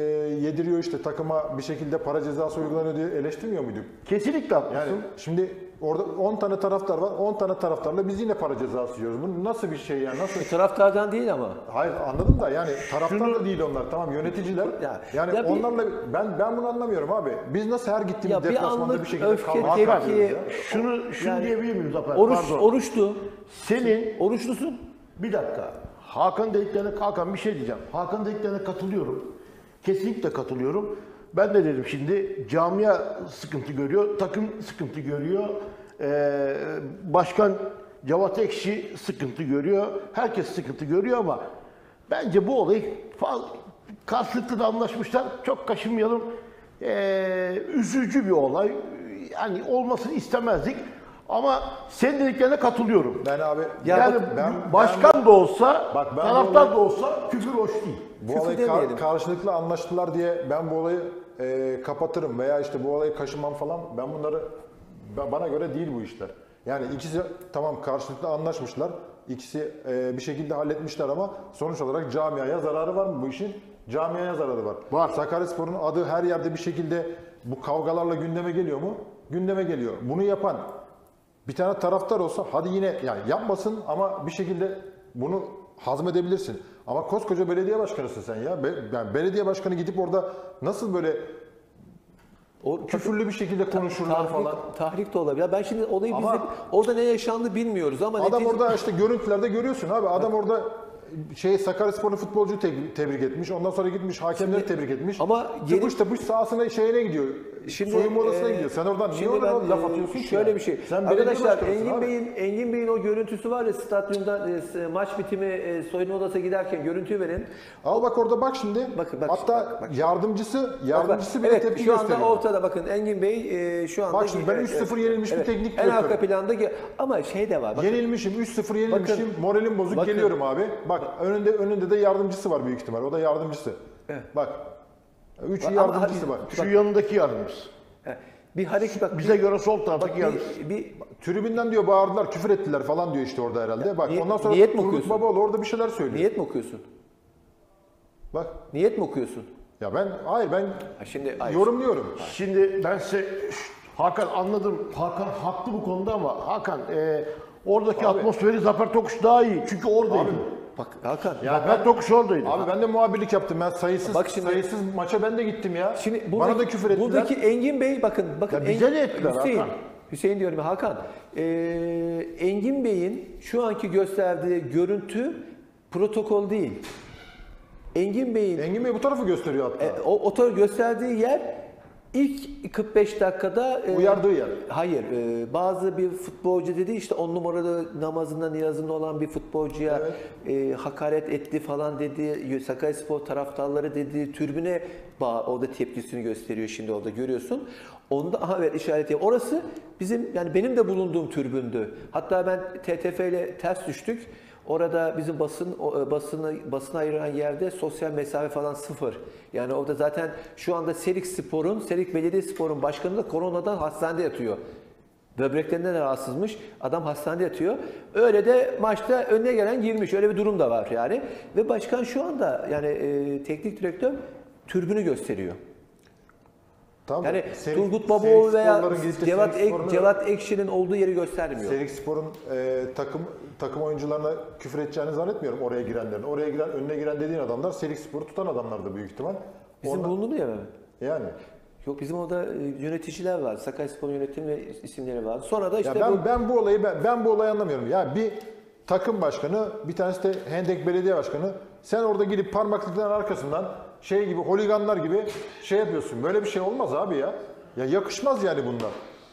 yediriyor takıma bir şekilde para cezası uygulanıyor diye eleştirmiyor muyduk? Kesinlikle haklısın. Yani şimdi orada 10 tane taraftar var. 10 tane taraftarla biz yine para cezası yiyoruz. Bu nasıl bir şey yani? Nasıl? Taraftardan değil ama. Hayır anladım da yani taraftar da değil onlar. Tamam yöneticiler. Yani ya bir- onlarla ben bunu anlamıyorum abi. Biz nasıl her Ya gittiğimiz bir deplasmanda anlık bir şekilde öfke, kavga tepki, yapıyoruz ya? Şunu Yani diyebilir miyim Zafer? Pardon. Oruçlu. Senin Oruçlusun. bir dakika. Hakan bir şey diyeceğim. Hakan dediklerine katılıyorum. Kesinlikle katılıyorum. Ben de dedim şimdi camia sıkıntı görüyor, takım sıkıntı görüyor, başkan Cevat Ekşi sıkıntı görüyor, herkes sıkıntı görüyor ama bence bu olay karşılıklı da anlaşmışlar. Çok kaşınmayalım. Üzücü bir olay. Yani olmasını istemezdik. Ama senin dediklerine katılıyorum. Ben abi Yani ben başkan da olsa, Bak ben taraftar bu da olsa küfür hoş değil. Bu Küfür olayı demeyelim. karşılıklı anlaştılar diye ben bu olayı kapatırım veya işte bu olayı kaşımam falan. Ben bunları bana göre değil bu işler. Yani ikisi tamam karşılıklı anlaşmışlar. İkisi bir şekilde halletmişler ama sonuç olarak camiaya zararı var mı bu işin? Camiaya zararı var. Var. Sakaryaspor'un adı her yerde bir şekilde bu kavgalarla gündeme geliyor mu? Gündeme geliyor. Bunu yapan bir tane taraftar olsa hadi yine yani yapmasın ama bir şekilde bunu hazmedebilirsin. Ama koskoca belediye başkanısın sen ya. Yani belediye başkanı gidip orada nasıl böyle küfürlü bir şekilde konuşurlar falan. Tahrik de olabilir. Ya ben şimdi olayı Ama- biz de orada ne yaşandı bilmiyoruz ama Adam netice- orada işte görüntülerde görüyorsun abi. Adam orada Sakaryasporlu futbolcuyu tebrik etmiş. Ondan sonra gitmiş hakemleri tebrik etmiş. ama tıpış tıpış sahasına şeyine gidiyor. Soyunma odasına e, gidiyor. Sen oradan niye şimdi oradan ben, laf atıyorsun ki? şöyle ya? bir şey. Sen belediye Arkadaşlar başkanısın abi. Engin Bey'in o görüntüsü var ya stadyumda maç bitimi soyunma odasına giderken görüntüyü verin. Al bak orada bak şimdi. Bak, Hatta bak. yardımcısı bile Evet tepki şu anda gösteriyor. ortada bakın Engin Bey şu anda. Bak şimdi ben 3-0 yenilmiş bir teknik En direktörüm. arka plandaki ama şey de var. Bakın, Yenilmişim, 3-0 yenilmişim, Bakın. moralim bozuk Bakın. geliyorum abi. Bak önünde de yardımcısı var büyük ihtimal. O da yardımcısı. Bak. 3 Ama yardımcısı hadi- var. Şu yanındaki yardımcımız. bir hareket bak. Bize göre sol taraftaki yardımcımız. bir Tribünden diyor bağırdılar, küfür ettiler falan diyor işte orada herhalde. Bak niyet- ondan sonra niyet mi Turgut okuyorsun? Babaoğlu orada bir şeyler söylüyor. niyet mi okuyorsun? Bak Niyet mi okuyorsun? ya ben Şimdi yorumluyorum. Şimdi ben size Hakan anladım. Hakan haklı bu konuda ama Hakan oradaki atmosferi Zafer Tokuş daha iyi. Çünkü oradaydı. Bak Hakan. Zafer Tokuş oradaydı. Abi ben de muhabirlik yaptım. Ben sayısız Bak şimdi- sayısız maça ben de gittim ya. Şimdi Bana da küfür ettiler. Buradaki Engin Bey bakın Ya bize de ettiler Hakan. Hüseyin diyorum ya, Hakan. Engin Bey'in şu anki gösterdiği görüntü protokol değil. Engin Bey'in Engin Bey bu tarafı gösteriyor hatta. o gösterdiği yer ilk 45 dakikada Uyardığı yer. Hayır, bazı bir futbolcu dedi işte 10 numaralı namazında niyazında olan bir futbolcuya hakaret etti falan dedi. Sakaryaspor taraftarları dedi. Tribüne orada tepkisini gösteriyor şimdi orada görüyorsun. Onda evet işareti. Orası bizim yani benim de bulunduğum tribündü. Hatta ben TTF ile ters düştük. Orada bizim basını ayıran yerde sosyal mesafe falan sıfır. Yani orada zaten şu anda Serik Belediyespor'un başkanı da koronadan hastanede yatıyor. Böbreklerinden de rahatsızmış. Adam hastanede yatıyor. Öyle de maçta önüne gelen girmiş. Öyle bir durum da var yani. Ve başkan şu anda yani teknik direktör tribünü gösteriyor. Tamam. Yani Serik- Turgut Babaoğlu Serik veya Sporların gidip de Cevat Ekşi'nin olduğu yeri göstermiyor. Serikspor'un takım oyuncularına küfür edeceğini zannetmiyorum oraya girenlerin. Önüne giren dediğin adamlar Serikspor'u tutan adamlardı büyük ihtimal. Bizim bulunduğu yer mi? Yani. Yok bizim orada yöneticiler var. Sakaryaspor yönetim ve isimleri var. Sonra da işte Ya ben bu olayı anlamıyorum. Ya bir takım başkanı, bir tanesi de Hendek Belediye Başkanı. Sen orada gidip parmaklıkların arkasından şey gibi holiganlar gibi şey yapıyorsun. Böyle bir şey olmaz abi ya. Ya yakışmaz yani bunlar.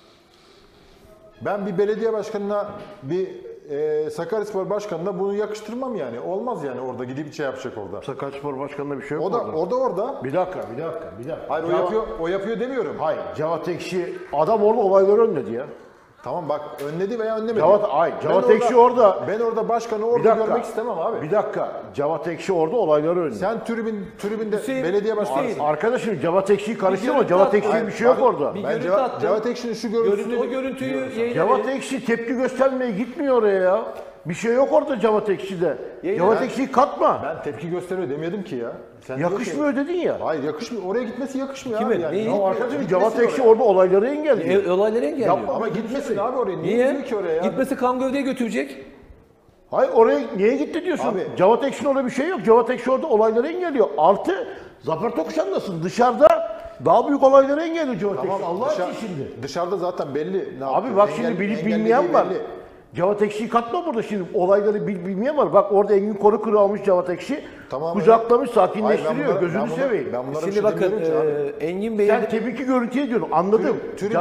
Ben bir belediye başkanına, bir Sakaryaspor başkanına bunu yakıştırmam yani. Olmaz yani orada gidip şey yapacak orada. Sakaryaspor Başkanı'nda bir şey yok O da orada. Bir dakika. Hayır o yapıyor demiyorum. Hayır. Cevat Ekşi adam orada olayları önledi ya. Tamam bak önledi veya önlemedi. Cevat Ekşi orada. Ben orada başkanı orada görmek istemem abi. Bir dakika. Cevat Ekşi orada olayları önledi. Sen tribünde Hüseyin, belediye başkanısın. Hüseyin. Arkadaşım Cevat Ekşi'yi karıştırma. görüntü Cevat attı. Ekşi'nin bir şey yok orada. Bir Ben görüntü attım. Cevat Ekşi'nin şu görüntüsünü... O görüntüyü yayına Cevat verin. Ekşi tepki göstermeye gitmiyor oraya ya. Bir şey yok orada Cevat Ekşi'de. Cevat Ekşi'yi katma. Ben tepki gösteriyor demedim ki ya. Sen Yakışmıyor dedin ya. Hayır yakışmıyor. Oraya gitmesi yakışmıyor Kime? abi. Yani. Neyi? Ya arkadaşım Gitmesin Cevat Ekşi oraya. orada olayları engelliyor. Olayları engelliyor. Yapma. Ama gitmesin abi oraya. Niye Niye? gidiyor ki oraya ya? Gitmesi kan gövdeye götürecek. Hayır oraya niye gitti diyorsun? Abi- Cevat Ekşi'nin orada bir şey yok. Cevat Ekşi orada olayları engelliyor. Artı Zafer Tokuşan'dasın. Dışarıda daha büyük olayları engelliyor Cevat Tamam, Ekşi. Allah için dışarı- şimdi. Dışarıda zaten belli. Ne Abi yaptığı. bak şimdi bilip engellediği bilmeyen var. belli. Cevat Ekşi'yi katma burada şimdi. Olayları bilmeyen var. Bak orada Engin Korukır'ı almış Cevat Ekşi. Tamam, kucaklamış, Hayır, sakinleştiriyor. ben Gözünü seveyim. Ben bunlara bir Şimdi şey bakın demiyorum ki abi. Engin Bey'in... Sen tepki görüntüye ediyorsun. Anladım.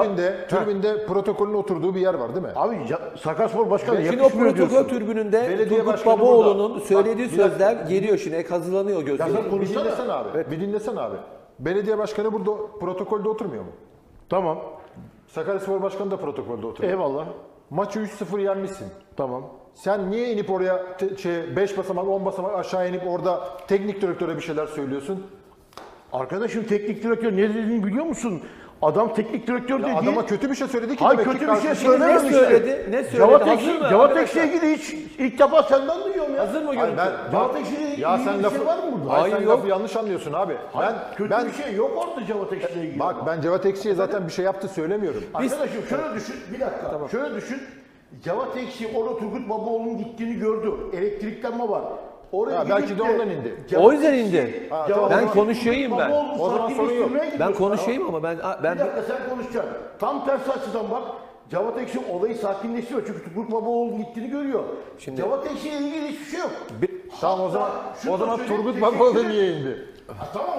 Tribünde protokolün oturduğu bir yer var değil mi? Abi Sakaryaspor Başkanı Şimdi o yakışmıyor protokol diyorsun. tribününde Belediye Turgut başkanı Babaoğlu'nun burada. söylediği Bak, bir dakika. sözler geliyor şimdi, kazılanıyor Ya gözüne. sen Bir konuşsana. dinlesene abi. Bir dinlesene abi. Belediye başkanı burada protokolde oturmuyor mu? Tamam. Sakaryaspor başkanı da protokolde oturuyor. Eyvallah. Maçı 3-0 yenmişsin. Tamam. Sen niye inip oraya 5 basamak 10 basamak aşağı inip orada teknik direktöre bir şeyler söylüyorsun? Arkadaşım teknik direktör ne dediğini biliyor musun? Adam teknik direktör Ya dedi. adama kötü bir şey söyledi ki Hayır demek ki kötü bir şey karşı- söylememiş. Ne söyledi? Ne söyledi? Cevat Hazır Ekşi, mı Cevat arkadaşlar? Ekşi'yle ilgili hiç ilk defa senden duyuyorum ya. Hazır mı Hayır, görüntü? Cevat Ekşi'yle ilgili Ya sen bir lafı şey var mı burada? Hayır, Hayır, sen yok. lafı yanlış anlıyorsun abi. Kötü ben bir şey yok orada Cevat Ekşi'yle ilgili. bak ben Cevat Ekşi'ye zaten bir şey yaptı söylemiyorum. Arkadaşım şöyle düşün, bir dakika. Şöyle düşün. Cevat Ekşi orada Turgut Babaoğlu'nun gittiğini gördü. Elektriklenme var. Oraya Ha, belki gidip de ondan indi. Cevat O yüzden Ekşi, indi. Ha, Cevat ben Ekşi, konuşayım Turgut ben. Babaoğlu'nu O zaman sorun yok. sakinleştirmeye Ben gidiyorsun. konuşayım ama ben Bir dakika sen konuşacaksın. Tam tersi açıdan bak. Cevat Ekşi olayı sakinleştiriyor. Çünkü Turgut Babaoğlu'nun gittiğini görüyor. Şimdi- Cevat Ekşi'yle ilgili hiçbir şey yok. Tamam o zaman Şunu o zaman söyleyeyim, Turgut teşekkür Babaoğlu ederim. niye indi? Ha, tamam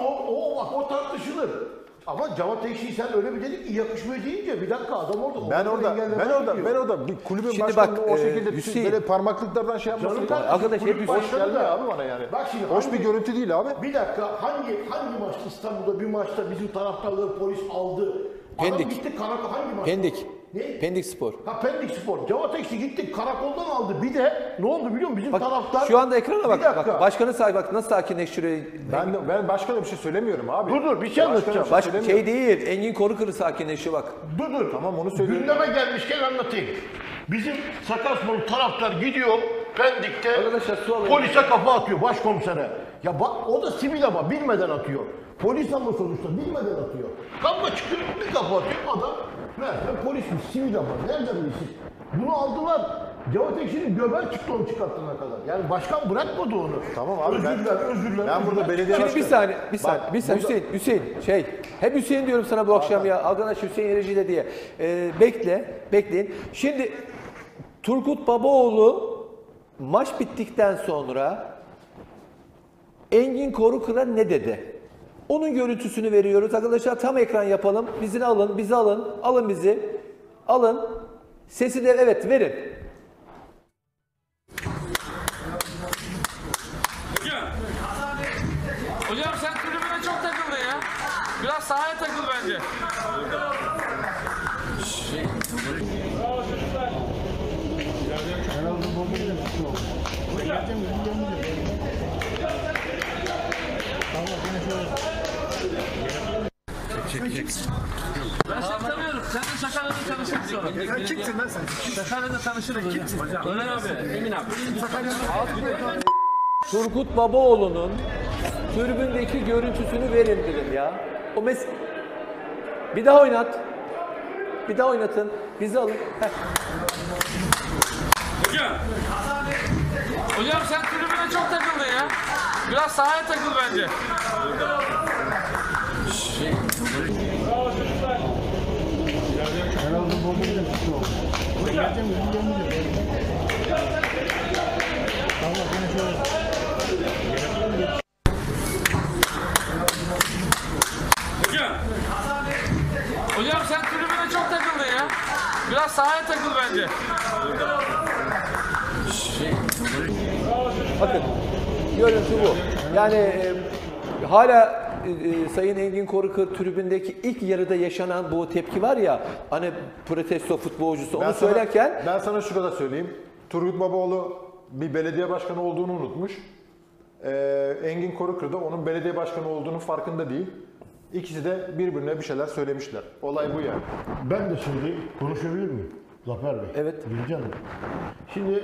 o tartışılır. Ama Cevat Ekşi'yi sen öyle bir dedin ki yakışmıyor deyince bir dakika adam orada. Ben orada bir kulübün Şimdi başkanını bak, o şekilde Hüseyin- böyle parmaklıklardan şey yapmasın. Canım kardeşim, Arkadaş, kulüp hepimiz- Hoş başkanı geldi da- abi bana yani. Bak şimdi Hoş bir görüntü değil abi. Bir dakika hangi maçta İstanbul'da bir maçta bizim taraftarları polis aldı? Adam Pendik. gitti karakol hangi maçta? Pendik. Ne? Pendik Spor. Ha Pendik Spor. Cevat Ekşi gitti karakoldan aldı. Bir de ne oldu biliyor musun? Bizim Bak taraftar... şu anda ekrana bak. Bir dakika. Bak başkanı say, bak nasıl sakinleştiriyor. Ben başka da bir şey söylemiyorum abi. Dur bir şey anlatacağım. Başka söylemiyorum. şey değil. Engin Korukır'ı sakinleşiyor bak. Dur. Tamam, onu söylüyorum. Gündeme gelmişken anlatayım. Bizim Sakaryaspor taraftar gidiyor Pendik'te Arkadaşlar, su alayım. polise kafa atıyor başkomisere. Ya bak o da sivil ama bilmeden atıyor. Polis ama sonuçta bilmeden atıyor. Kavga çıkıyor bir kafa atıyor adam. Meğerse polismiş sivil ama nereden bilsin? Bunu aldılar. Cevat Ekşi'nin göbeği çıktı onu çıkartana kadar. Yani başkan bırakmadı onu. Tamam abi, Özür diler. ben burada belediye Şimdi başkanı. bir saniye, Bak, bir saniye Hüseyin, hep Hüseyin diyorum sana bu akşam ya. Arkadaş Hüseyin Erici'de diye. Bekleyin. Şimdi Turgut Babaoğlu maç bittikten sonra Engin Korukır'a ne dedi? Onun görüntüsünü veriyoruz. Arkadaşlar tam ekran yapalım. Bizi alın. Alın bizi. Alın. Sesi de evet verin. Hocam sen tribüne çok takıldın ya. Biraz sahaya takıl bence. Ben seni tanıyorum. Sen de Sakarya'da tanışırız sonra. Kimsin lan sen? Sakarya'da tanışırız hocam. Ömer abi, Emin abi. Turgut Babaoğlu'nun tribündeki görüntüsünü verin dedim ya. Bir daha oynat. Bir daha oynatın. Bizi alın. Heh. Hocam sen tribüne çok takıldın ya. Biraz sahaya takıl bence. Hocam sen tribüne çok takıldın ya. Biraz sahaya takıl bence. Bakın. Görüntü bu. Yani hala Sayın Engin Korukır tribündeki ilk yarıda yaşanan bu tepki var ya, hani protesto futbolcusu onu söylerken Ben sana şu kadar söyleyeyim. Turgut Babaoğlu bir belediye başkanı olduğunu unutmuş. Engin Korukır da onun belediye başkanı olduğunun farkında değil. İkisi de birbirine bir şeyler söylemişler. Olay bu yani. Ben de şimdi konuşabilir miyim? Zafer Bey. Evet. Gülcan Hanım. Şimdi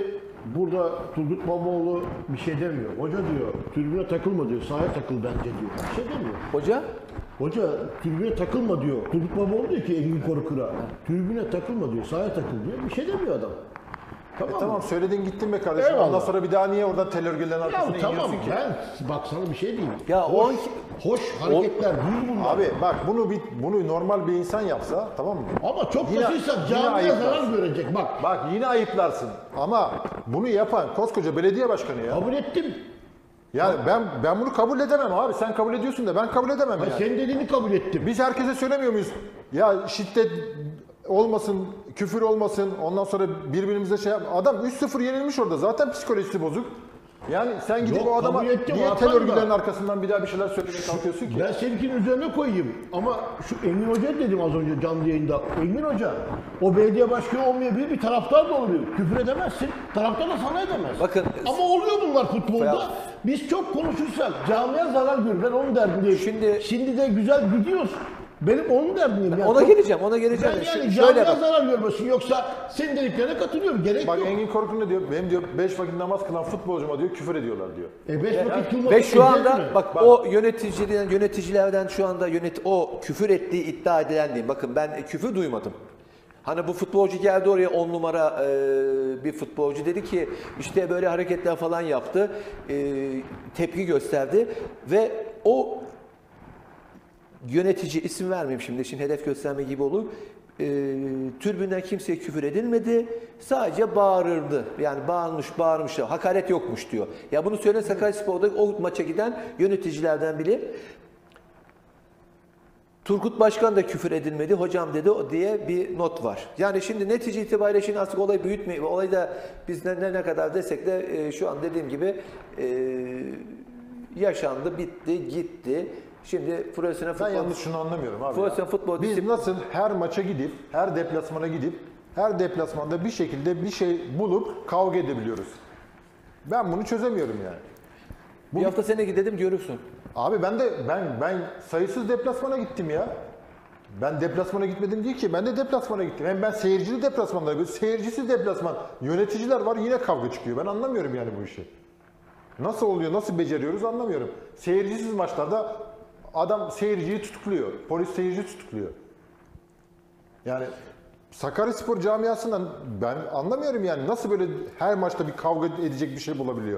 burada Turgut Babaoğlu bir şey demiyor. Hoca diyor tribüne takılma diyor. Sahaya takıl bence diyor. Bir şey demiyor. Hoca tribüne takılma diyor. Turgut Babaoğlu diyor ki Engin Korkır'a. Tribüne takılma diyor. Sahaya takıl diyor. Bir şey demiyor adam. Tamam, Tamam söyledin gittin be kardeşim. Eyvallah. Ondan sonra bir daha niye oradan tel örgülerin arkasına Ya tamam iniyorsun ki? ben bak sana bir şey diyeyim. Ya hoş hareketler değil bunlar. Abi bak bunu normal bir insan yapsa tamam mı? Ama çok Yine- basıysak yine camiye zarar ayıplarsın. görecek bak. Bak yine ayıplarsın ama bunu yapan koskoca belediye başkanı ya. Kabul ettim. Yani ben bunu kabul edemem abi. Sen kabul ediyorsun da ben kabul edemem Ben yani. senin dediğini kabul ettim. Biz herkese söylemiyor muyuz? Ya şiddet olmasın, küfür olmasın, ondan sonra birbirimize şey yap. Adam 3-0 yenilmiş orada. Zaten psikolojisi bozuk. Yani sen gidip Yok, o adama kabul ettim, niye Hakan tel örgülerin da. arkasından bir daha bir şeyler söylemeye kalkıyorsun ki? Ben seninkinin üzerine koyayım. Ama şu Engin Hoca dedim az önce canlı yayında. Engin Hoca o belediye başkanı olmayabilir bir taraftar da oluyor. Küfür edemezsin. Taraftar da sana edemez. Bakın- Ama oluyor bunlar futbolda. Ya- Biz çok konuşursak camiye zarar görür. Ben onun derdindeyim. Şimdi de güzel gidiyoruz. Benim onun derdindeyim. Yani Ona çok- geleceğim. Ben yani Şöyle camiye bak. zarar görmesin. Yoksa senin dediklerine katılıyorum. Gerek Bak yok. Engin Korkun ne diyor? Benim diyor 5 vakit namaz kılan futbolcuma diyor küfür ediyorlar diyor. Beş vakit kılmak Ve şu anda eziyet mi? bak o yöneticilerden şu anda o küfür ettiği iddia edilen diyeyim. Bakın ben küfür duymadım. Hani bu futbolcu geldi oraya 10 numara bir futbolcu dedi ki işte böyle hareketler falan yaptı. Tepki gösterdi ve o yönetici isim vermeyeyim şimdi hedef gösterme gibi olur. Tribünden kimseye küfür edilmedi. Sadece bağırırdı. Yani bağırmış. Hakaret yokmuş diyor. Ya bunu söyleyen Sakaryaspor'da o maça giden yöneticilerden biri. Turgut Başkan da küfür edilmedi. Hocam dedi diye bir not var. Yani şimdi netice itibariyle şimdi artık olayı büyütmeyin. Olayı da biz ne kadar desek de şu an dediğim gibi yaşandı, bitti, gitti. Şimdi profesyonel Ben futbol... yalnız şunu anlamıyorum abi. Profesyonel futbol Biz disiplin- nasıl her maça gidip, her deplasmana gidip, her deplasmanda bir şekilde bir şey bulup kavga edebiliyoruz. Ben bunu çözemiyorum yani. Bir hafta sene gidelim görürsün. Abi ben sayısız deplasmana gittim ya. Ben deplasmana gitmedim değil ki. Ben de deplasmana gittim. Hem ben seyircili deplasmanlara, seyircisiz deplasman yöneticiler var yine kavga çıkıyor. Ben anlamıyorum yani bu işi. Nasıl oluyor, nasıl beceriyoruz anlamıyorum. Seyircisiz maçlarda adam seyirciyi tutukluyor. Polis seyirci tutukluyor. Yani Sakaryaspor camiasından ben anlamıyorum yani. Nasıl böyle her maçta bir kavga edecek bir şey bulabiliyor?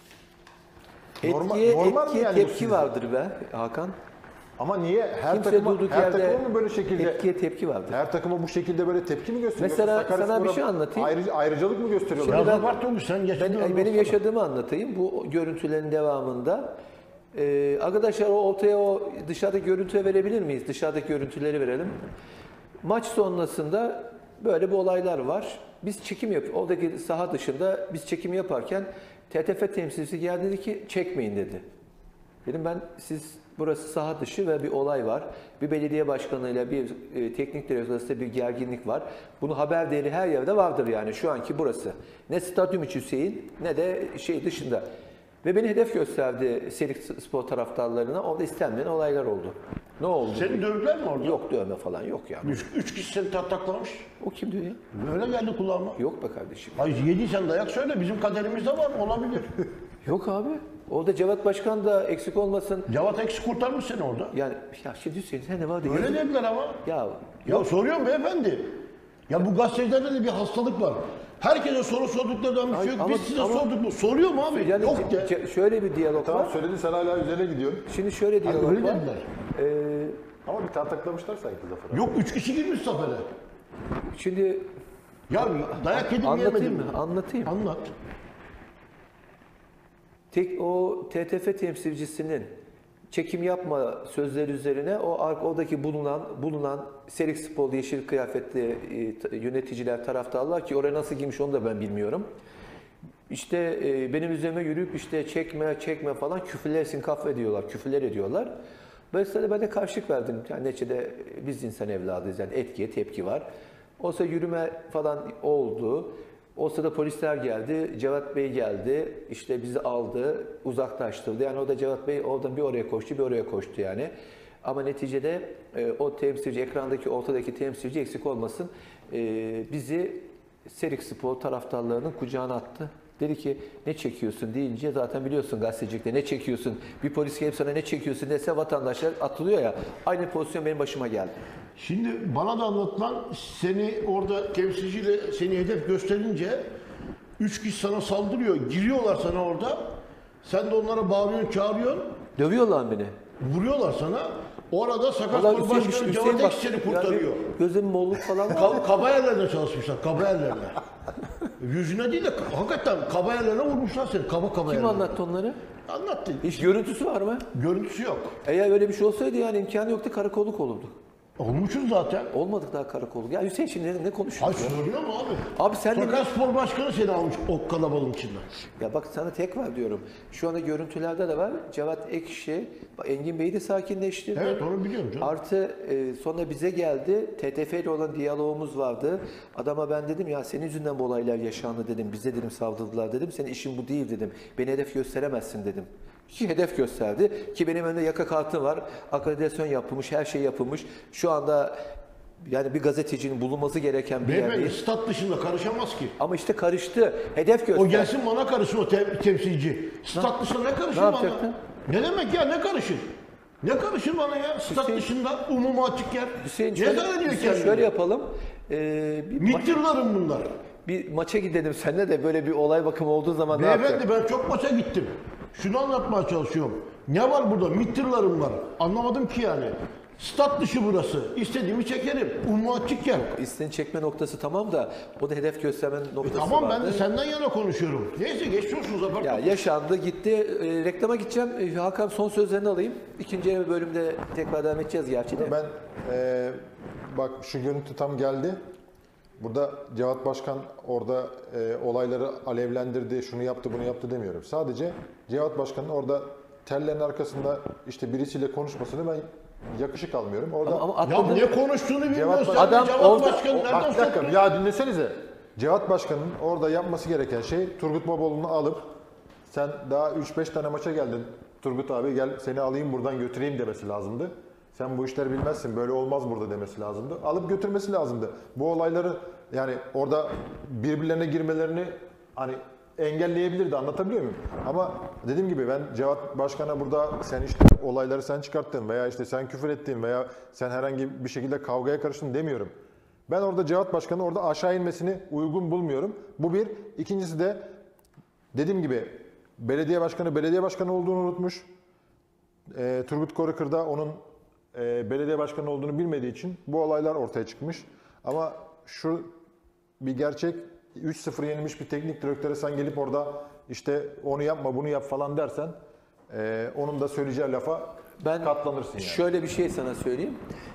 Normal mi yani bu tepki sizce? vardır be Hakan. Ama niye her Kimse takıma durduk her yerde takıma mı böyle şekilde etkiye tepki vardır. her takıma bu şekilde böyle tepki mi gösteriyor? Mesela Yoksa sana bir Sakaryaspor'a şey anlatayım. Ayrıcalık mı gösteriyorlar? Ya ben- Bartolu sen yaşadın. Benim yaşadığımı anlatayım. Bu görüntülerin devamında. Arkadaşlar ortaya dışarıdaki görüntüye verebilir miyiz? Dışarıdaki görüntüleri verelim. Maç sonrasında böyle bir olaylar var. Biz çekim yapıyoruz. Oradaki saha dışında biz çekim yaparken TTF temsilcisi geldi dedi ki çekmeyin dedi. Dedim burası saha dışı ve bir olay var. Bir belediye başkanıyla bir teknik direktör arasında bir gerginlik var. Bunu haber değeri her yerde vardır yani şu anki burası. Ne stadyum içi Hüseyin ne de dışında. Ve beni hedef gösterdi Serik Spor taraftarlarına. Orada istenmeyen olaylar oldu. Ne oldu? Seni dövdüler mi orada? Yok dövme falan yok yani. Üç kişi seni tartaklamış. O kim diyor ya? Öyle geldi kulağıma. Yok be kardeşim. Hayır yediysen dayak söyle. Bizim kaderimizde var. Olabilir. Yok abi. Orada Cevat Başkan da eksik olmasın. Cevat eksik kurtarmış seni orada. Yani ya şimdi Hüseyin sen ne var diye. Öyle dediler ama. Ya Soruyorum beyefendi. Ya bu gazetecilerde de bir hastalık var. Herkese soru sorduklarından bir şey yok. Ama- Biz size ama- sorduk mu? Soruyor mu abi? yani Yok de. şöyle bir diyalog Tamam var. söyledin sen hala üzerine gidiyorsun. Şimdi şöyle Hani diyalog öyle var. dediler. Ama bir tartaklamışlar sanki Zafer abi. Yok 3 kişi girmiş sefere. Şimdi Ya dayak yedim anlatayım yemedim mı? Anlatayım. Anlat. O TTF temsilcisinin çekim yapma sözleri üzerine oradaki bulunan Serik Spor'da yeşil kıyafetli yöneticiler, taraftarlar ki oraya nasıl girmiş onu da ben bilmiyorum. İşte benim üzerime yürüyüp işte çekme falan küfürler ediyorlar. Böyle ben de karşılık verdim. Yani neticede biz insan evladıyız yani etkiye tepki var. O sırada yürüme falan oldu. O sırada polisler geldi, Cevat Bey geldi, işte bizi aldı, uzaklaştırdı. Yani o da Cevat Bey oradan bir oraya koştu, bir oraya koştu yani. Ama neticede o temsilci, ekrandaki ortadaki temsilci eksik olmasın, bizi Serik Spor taraftarlarının kucağına attı. Dedi ki ne çekiyorsun deyince zaten biliyorsun gazetecilikte ne çekiyorsun. Bir polis gelip sana ne çekiyorsun dese vatandaşlar atılıyor ya. Aynı pozisyon benim başıma geldi. Şimdi bana da anlatılan seni orada temsilciyle seni hedef gösterince 3 kişi sana saldırıyor. Giriyorlar sana orada. Sen de onlara bağırıyorsun, çağırıyorsun. Dövüyorlar beni. Vuruyorlar sana. Orada Vallahi Sakaryaspor Başkanı Cevat bak, Ekşi seni kurtarıyor. yani gözüm molluk falan var. Kaba yerlerine çalışmışlar, kaba yerlerine. Yüzüne değil de hakikaten kaba yerlerine vurmuşlar seni, kaba Kim yerlerine. anlattı onları? Anlattı. Hiç görüntüsü var mı? Görüntüsü yok. Eğer öyle bir şey olsaydı yani imkanı yoktu, karakolluk olurduk. Olmuşuz zaten. Olmadık daha karakolluk. Ya Hüseyin şimdi ne Ay konuşuyorsun? söylüyor mu abi? Abi sen de... Sakaryaspor Başkanı seni almış o kalabalığın içinden. Ya bak sana tek var diyorum. Şu anda görüntülerde de var. Cevat Ekşi, Engin Bey'i de sakinleştirdi. Evet onu biliyorum canım. Artı sonra bize geldi. TTF ile olan diyalogumuz vardı. Adama ben dedim ya senin yüzünden bu olaylar yaşandı dedim. Bize dedim saldırdılar dedim. Senin işin bu değil dedim. Beni hedef gösteremezsin dedim. Ki hedef gösterdi. Ki benim önümde yaka kartı var. Akreditasyon yapılmış, her şey yapılmış. Şu anda yani bir gazetecinin bulunması gereken bir yer Beyefendi değil. stat dışında karışamaz ki. Ama işte karıştı. Hedef gösterdi. O gelsin bana karışsın o temsilci. Stat dışında ne karışır Ne bana? yapacaktın? Ne demek ya ne karışır? Ne karışır bana ya? Stat Hüseyin- dışında umuma açık yer. Hüseyin Ne şöyle, zannediyor Hüseyin kendini? şöyle yapalım. Mittirlarım bunlar. Bir maça gidelim seninle de böyle bir olay bakımı olduğu zaman ne Beyefendi yapacak? ben çok maça gittim. Şunu anlatmaya çalışıyorum. Ne var burada? Mittirlarım var. Anlamadım ki yani. Stat dışı burası. İstediğimi çekerim. Umuma açık yer. İsteğin çekme noktası tamam da o da hedef gösterme noktası Tamam vardı. ben de senden yana konuşuyorum. Neyse geçiyorsunuz Zafer. Ya yaşandı gitti. Reklama gideceğim. Hakan son sözlerini alayım. İkinci bölümde tekrar devam edeceğiz gerçi de. Ben bak şu görüntü tam geldi. Burada Cevat Başkan orada olayları alevlendirdi, şunu yaptı, bunu yaptı demiyorum. Sadece Cevat Başkan'ın orada tellerin arkasında işte birisiyle konuşmasını ben yakışık almıyorum. Orada Ama Ya atladı. ne konuştuğunu bilmiyorsun. Adam Cevat oldu- Başkanı nereden Bak bir dakika soktun? ya dinlesenize. Cevat Başkan'ın orada yapması gereken şey Turgut Babaoğlu'nu alıp sen daha 3-5 tane maça geldin. Turgut abi gel seni alayım buradan götüreyim demesi lazımdı. Sen bu işleri bilmezsin böyle olmaz burada demesi lazımdı. Alıp götürmesi lazımdı. Bu olayları yani orada birbirlerine girmelerini hani engelleyebilirdi, anlatabiliyor muyum? Ama dediğim gibi ben Cevat Başkan'a burada sen işte olayları sen çıkarttın veya işte sen küfür ettin veya sen herhangi bir şekilde kavgaya karıştın demiyorum. Ben orada Cevat Başkan'ın orada aşağı inmesini uygun bulmuyorum. Bu bir. İkincisi de dediğim gibi belediye başkanı olduğunu unutmuş. Turgut Korukır da onun belediye başkanı olduğunu bilmediği için bu olaylar ortaya çıkmış. Ama şu bir gerçek 3-0 yenilmiş bir teknik direktöre sen gelip orada işte onu yapma bunu yap falan dersen onun da söyleyeceği lafa katlanırsın yani. Şöyle bir şey sana söyleyeyim.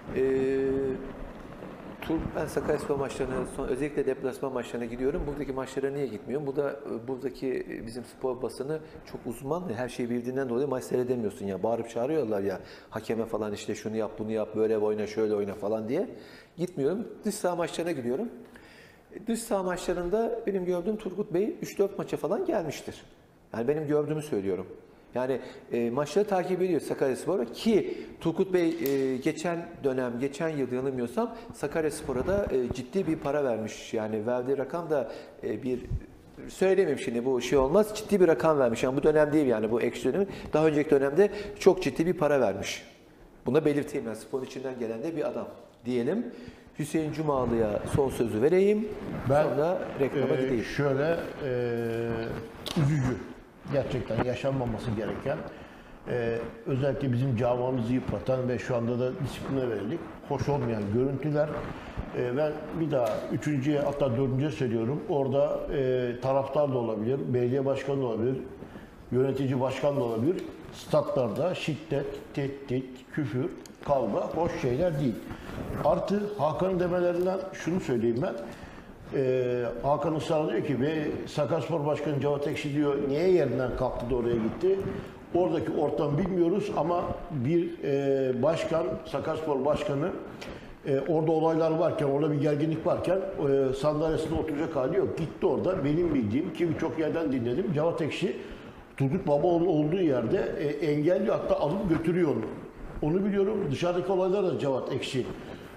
Ben Sakaryaspor maçlarına, özellikle deplasman maçlarına gidiyorum. Buradaki maçlara niye gitmiyorum? Buradaki bizim spor basını çok uzman. Her şeyi bildiğinden dolayı maç seyredemiyorsun ya. Bağırıp çağırıyorlar ya. Hakeme falan işte şunu yap, bunu yap, böyle oyna, şöyle oyna falan diye. Gitmiyorum. Dış saha maçlarına gidiyorum. Dış saha maçlarında benim gördüğüm Turgut Bey 3-4 maça falan gelmiştir. Yani benim gördüğümü söylüyorum. Yani maçları takip ediyor Sakaryaspor ki Turgut Bey geçen yıl yanılmıyorsam Sakaryaspor'a da ciddi bir para vermiş. Yani verdiği rakam da söylemeyeyim şimdi bu şey olmaz. Ciddi bir rakam vermiş. Yani bu dönem değil yani bu ekşi dönemi. Daha önceki dönemde çok ciddi bir para vermiş. Bunu belirteyim yani sporun içinden gelen de bir adam diyelim. Hüseyin Cumalı'ya son sözü vereyim. Sonra reklama gideyim. Şöyle üzücü. Gerçekten yaşanmaması gereken, özellikle bizim camiamızı yıpratan ve şu anda da disipline verildik. Hoş olmayan görüntüler. Ben bir daha üçüncüye hatta dördüncüye söylüyorum. Orada taraftar da olabilir, belediye başkanı da olabilir, yönetici başkan da olabilir. Statlarda şiddet, tehdit, küfür, kavga hoş şeyler değil. Artı Hakan'ın demelerinden şunu söyleyeyim ben. Hakan ısrar diyor ki ve Sakaryaspor Başkanı Cevat Ekşi diyor niye yerinden kalktı da oraya gitti? Oradaki ortamı bilmiyoruz ama bir başkan, Sakaryaspor Başkanı orada olaylar varken, orada bir gerginlik varken sandalyesinde oturacak hali yok. Gitti orada benim bildiğim ki birçok yerden dinledim. Cevat Ekşi Turgut Babaoğlu'nun olduğu yerde engelliyor hatta alıp götürüyor onu. Onu biliyorum. Dışarıdaki olaylar da Cevat Ekşi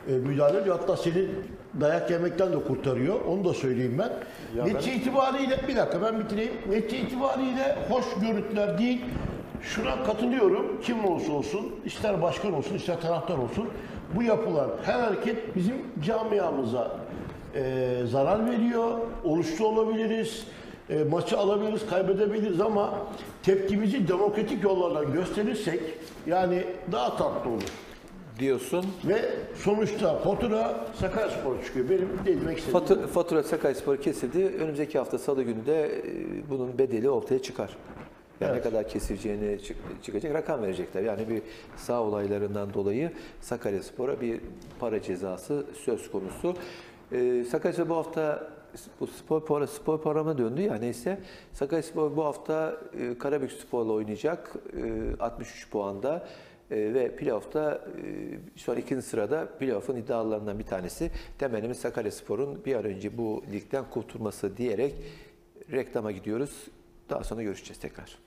müdahale ediyor. Hatta seni dayak yemekten de kurtarıyor. Onu da söyleyeyim ben. Netice itibariyle, bir dakika ben bitireyim. Netice itibariyle hoş görüntüler değil. Şuna katılıyorum. Kim olursa olsun, ister başkan olsun, ister taraftar olsun. Bu yapılan her hareket bizim camiamıza zarar veriyor. Oruçlu olabiliriz. Maçı alabiliriz, kaybedebiliriz ama tepkimizi demokratik yollardan gösterirsek yani daha tatlı olur. Diyorsun. Ve sonuçta fatura Sakaryaspor çıkıyor. Benim demek istediğim. Fatura Sakaryaspor kesildi. Önümüzdeki hafta Salı günü de bunun bedeli ortaya çıkar. Yani Evet. ne kadar kesileceğini çıkacak rakam verecekler. Yani bir sağ olaylarından dolayı Sakaryaspor'a bir para cezası söz konusu. Sakaryaspor bu hafta bu spor paramı döndü ya neyse. Sakaryaspor bu hafta Karabükspor'la oynayacak 63 puanda. Ve playoff'ta şu an ikinci sırada playoff'un iddialarından bir tanesi. Temennimiz Sakaryaspor'un bir an önce bu ligden kurtulması diyerek reklama gidiyoruz. Daha sonra görüşeceğiz tekrar.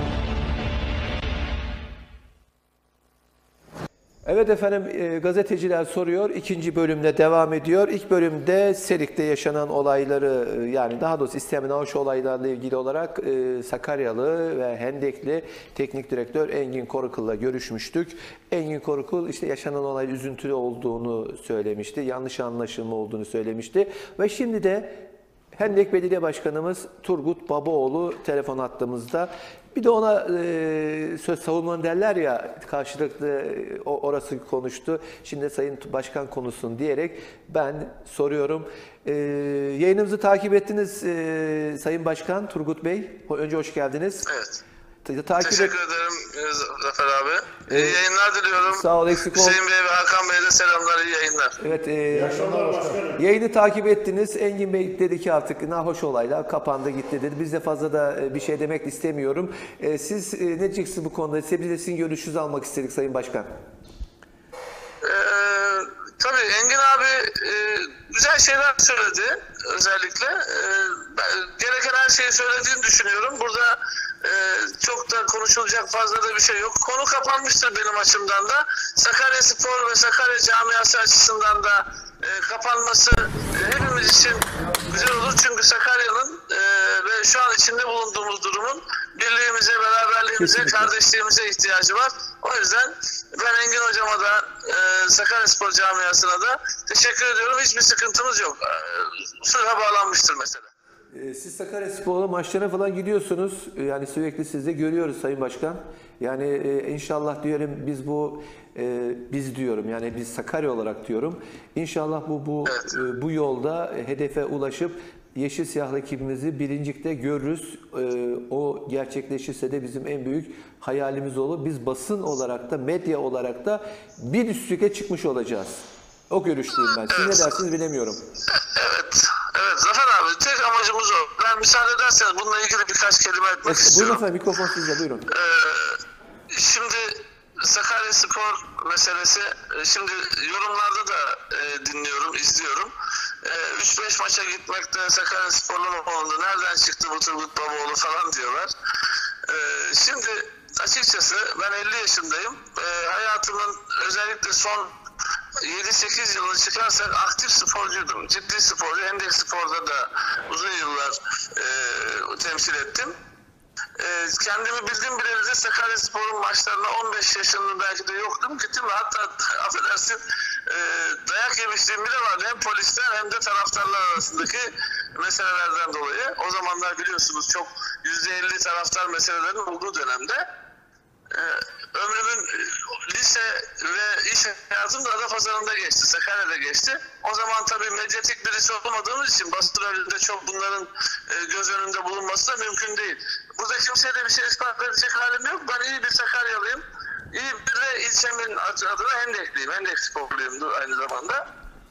Evet efendim, gazeteciler soruyor. İkinci bölümle devam ediyor. İlk bölümde Serik'te yaşanan olayları, yani daha doğrusu İstiklal Navaş olaylarla ilgili olarak Sakaryalı ve Hendekli Teknik Direktör Engin Korukıl'la görüşmüştük. Engin Korukul işte yaşanan olay üzüntülü olduğunu söylemişti. Yanlış anlaşılma olduğunu söylemişti. Ve şimdi de Hendek Belediye Başkanımız Turgut Babaoğlu telefon hattımızda. Bir de ona söz savunmanı derler ya, karşılıklı orası konuştu. Şimdi Sayın Başkan konuşsun diyerek ben soruyorum. Yayınımızı takip ettiniz Sayın Başkan Turgut Bey. Önce hoş geldiniz. Evet. Teşekkür ederim Zafer abi. İyi yayınlar diliyorum. Sağ ol, eksik ol. Hüseyin Bey ve Hakan Bey'e de selamlar, iyi yayınlar. Evet, yayını takip ettiniz. Engin Bey dedi ki artık nahoş olaylar kapandı gitti dedi. Biz de fazla da bir şey demek istemiyorum. Siz ne diyeceksiniz bu konuda? Biz de sizin görüşünüzü almak istedik Sayın Başkan. Tabii Engin abi güzel şeyler söyledi özellikle. Gereken her şeyi söylediğini düşünüyorum. Burada çok da konuşulacak fazla da bir şey yok. Konu kapanmıştır benim açımdan da. Sakaryaspor ve Sakarya camiası açısından da kapanması hepimiz için güzel olur. Çünkü Sakarya'nın ve şu an içinde bulunduğumuz durumun birliğimize, beraberliğimize, kesinlikle kardeşliğimize ihtiyacı var. O yüzden ben Engin Hocama da Sakaryaspor camiasına da teşekkür ediyorum. Hiçbir sıkıntımız yok. Sulha bağlanmıştır mesela. Siz Sakaryaspor'la maçlara falan gidiyorsunuz. Yani sürekli sizi de görüyoruz Sayın Başkan. Yani inşallah diyorum biz diyorum yani biz Sakarya olarak diyorum. İnşallah bu yolda hedefe ulaşıp yeşil siyahlı ekibimizi Bilincik'te görürüz. O gerçekleşirse de bizim en büyük hayalimiz olur. Biz basın olarak da medya olarak da bir üstlüğe çıkmış olacağız. O görüşteyim ben. Siz ne dersiniz bilemiyorum. Evet Zafer abi, tek amacımız o. Ben müsaade ederseniz bununla ilgili birkaç kelime etmek istiyorum. Buyurun efendim, mikrofon sizde, buyurun. Şimdi Sakaryaspor meselesi, şimdi yorumlarda da dinliyorum, izliyorum. 3-5 maça gitmekte Sakaryaspor'un oldu. Nereden çıktı bu Turgut Babaoğlu falan diyorlar. Şimdi açıkçası ben 50 yaşındayım. Hayatımın özellikle son 7-8 yılını çıkarsak aktif sporcuydum. Ciddi sporcu. Hendek Spor'da da uzun yıllar temsil ettim. Kendimi bildiğim bileli de Sakaryaspor'un maçlarına 15 yaşında belki de yoktum. Gittim ve hatta affedersin dayak yemişliğim bile vardı. Hem polisten hem de taraftarlar arasındaki meselelerden dolayı. O zamanlar biliyorsunuz çok %50 taraftar meselelerinin olduğu dönemde. Ömrümün lise ve iş hayatım da Adapazarı'nda geçti, Sakarya'da geçti. O zaman tabii medyatik birisi olmadığımız için basın önünde çok bunların göz önünde bulunması da mümkün değil. Burada kimseye de bir şey ispat edecek halim yok. Ben iyi bir Sakaryalıyım. İyi bir de ilçemin adına Hendekliyim. Hendek sporluyum aynı zamanda.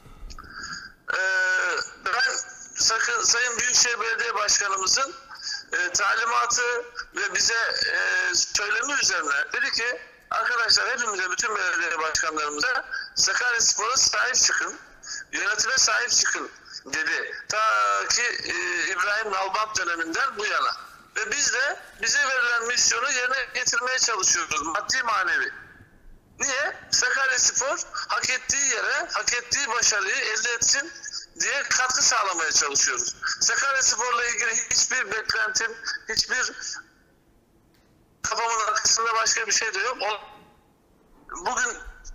Ben Sayın Büyükşehir Belediye Başkanımızın talimatı ve bize söylemi üzerine dedi ki arkadaşlar hepimize, bütün belediye başkanlarımıza Sakaryaspor'a sahip çıkın, yönetime sahip çıkın dedi. Ta ki İbrahim Nalbant döneminden bu yana. Ve biz de bize verilen misyonu yerine getirmeye çalışıyoruz, maddi manevi. Niye? Sakaryaspor hak ettiği yere, hak ettiği başarıyı elde etsin diye katkı sağlamaya çalışıyoruz. Sakaryaspor'la ilgili hiçbir beklentim, hiçbir kafamın arkasında başka bir şey de yok. Bugün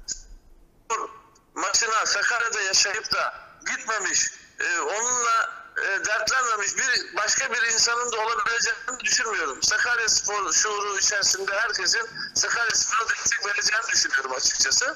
maçına Sakarya'da yaşayıp da gitmemiş, onunla dertlenmemiş başka bir insanın da olabileceğini düşünmüyorum. Sakaryaspor şuuru içerisinde herkesin Sakaryaspor'a destek vereceğini düşünüyorum açıkçası.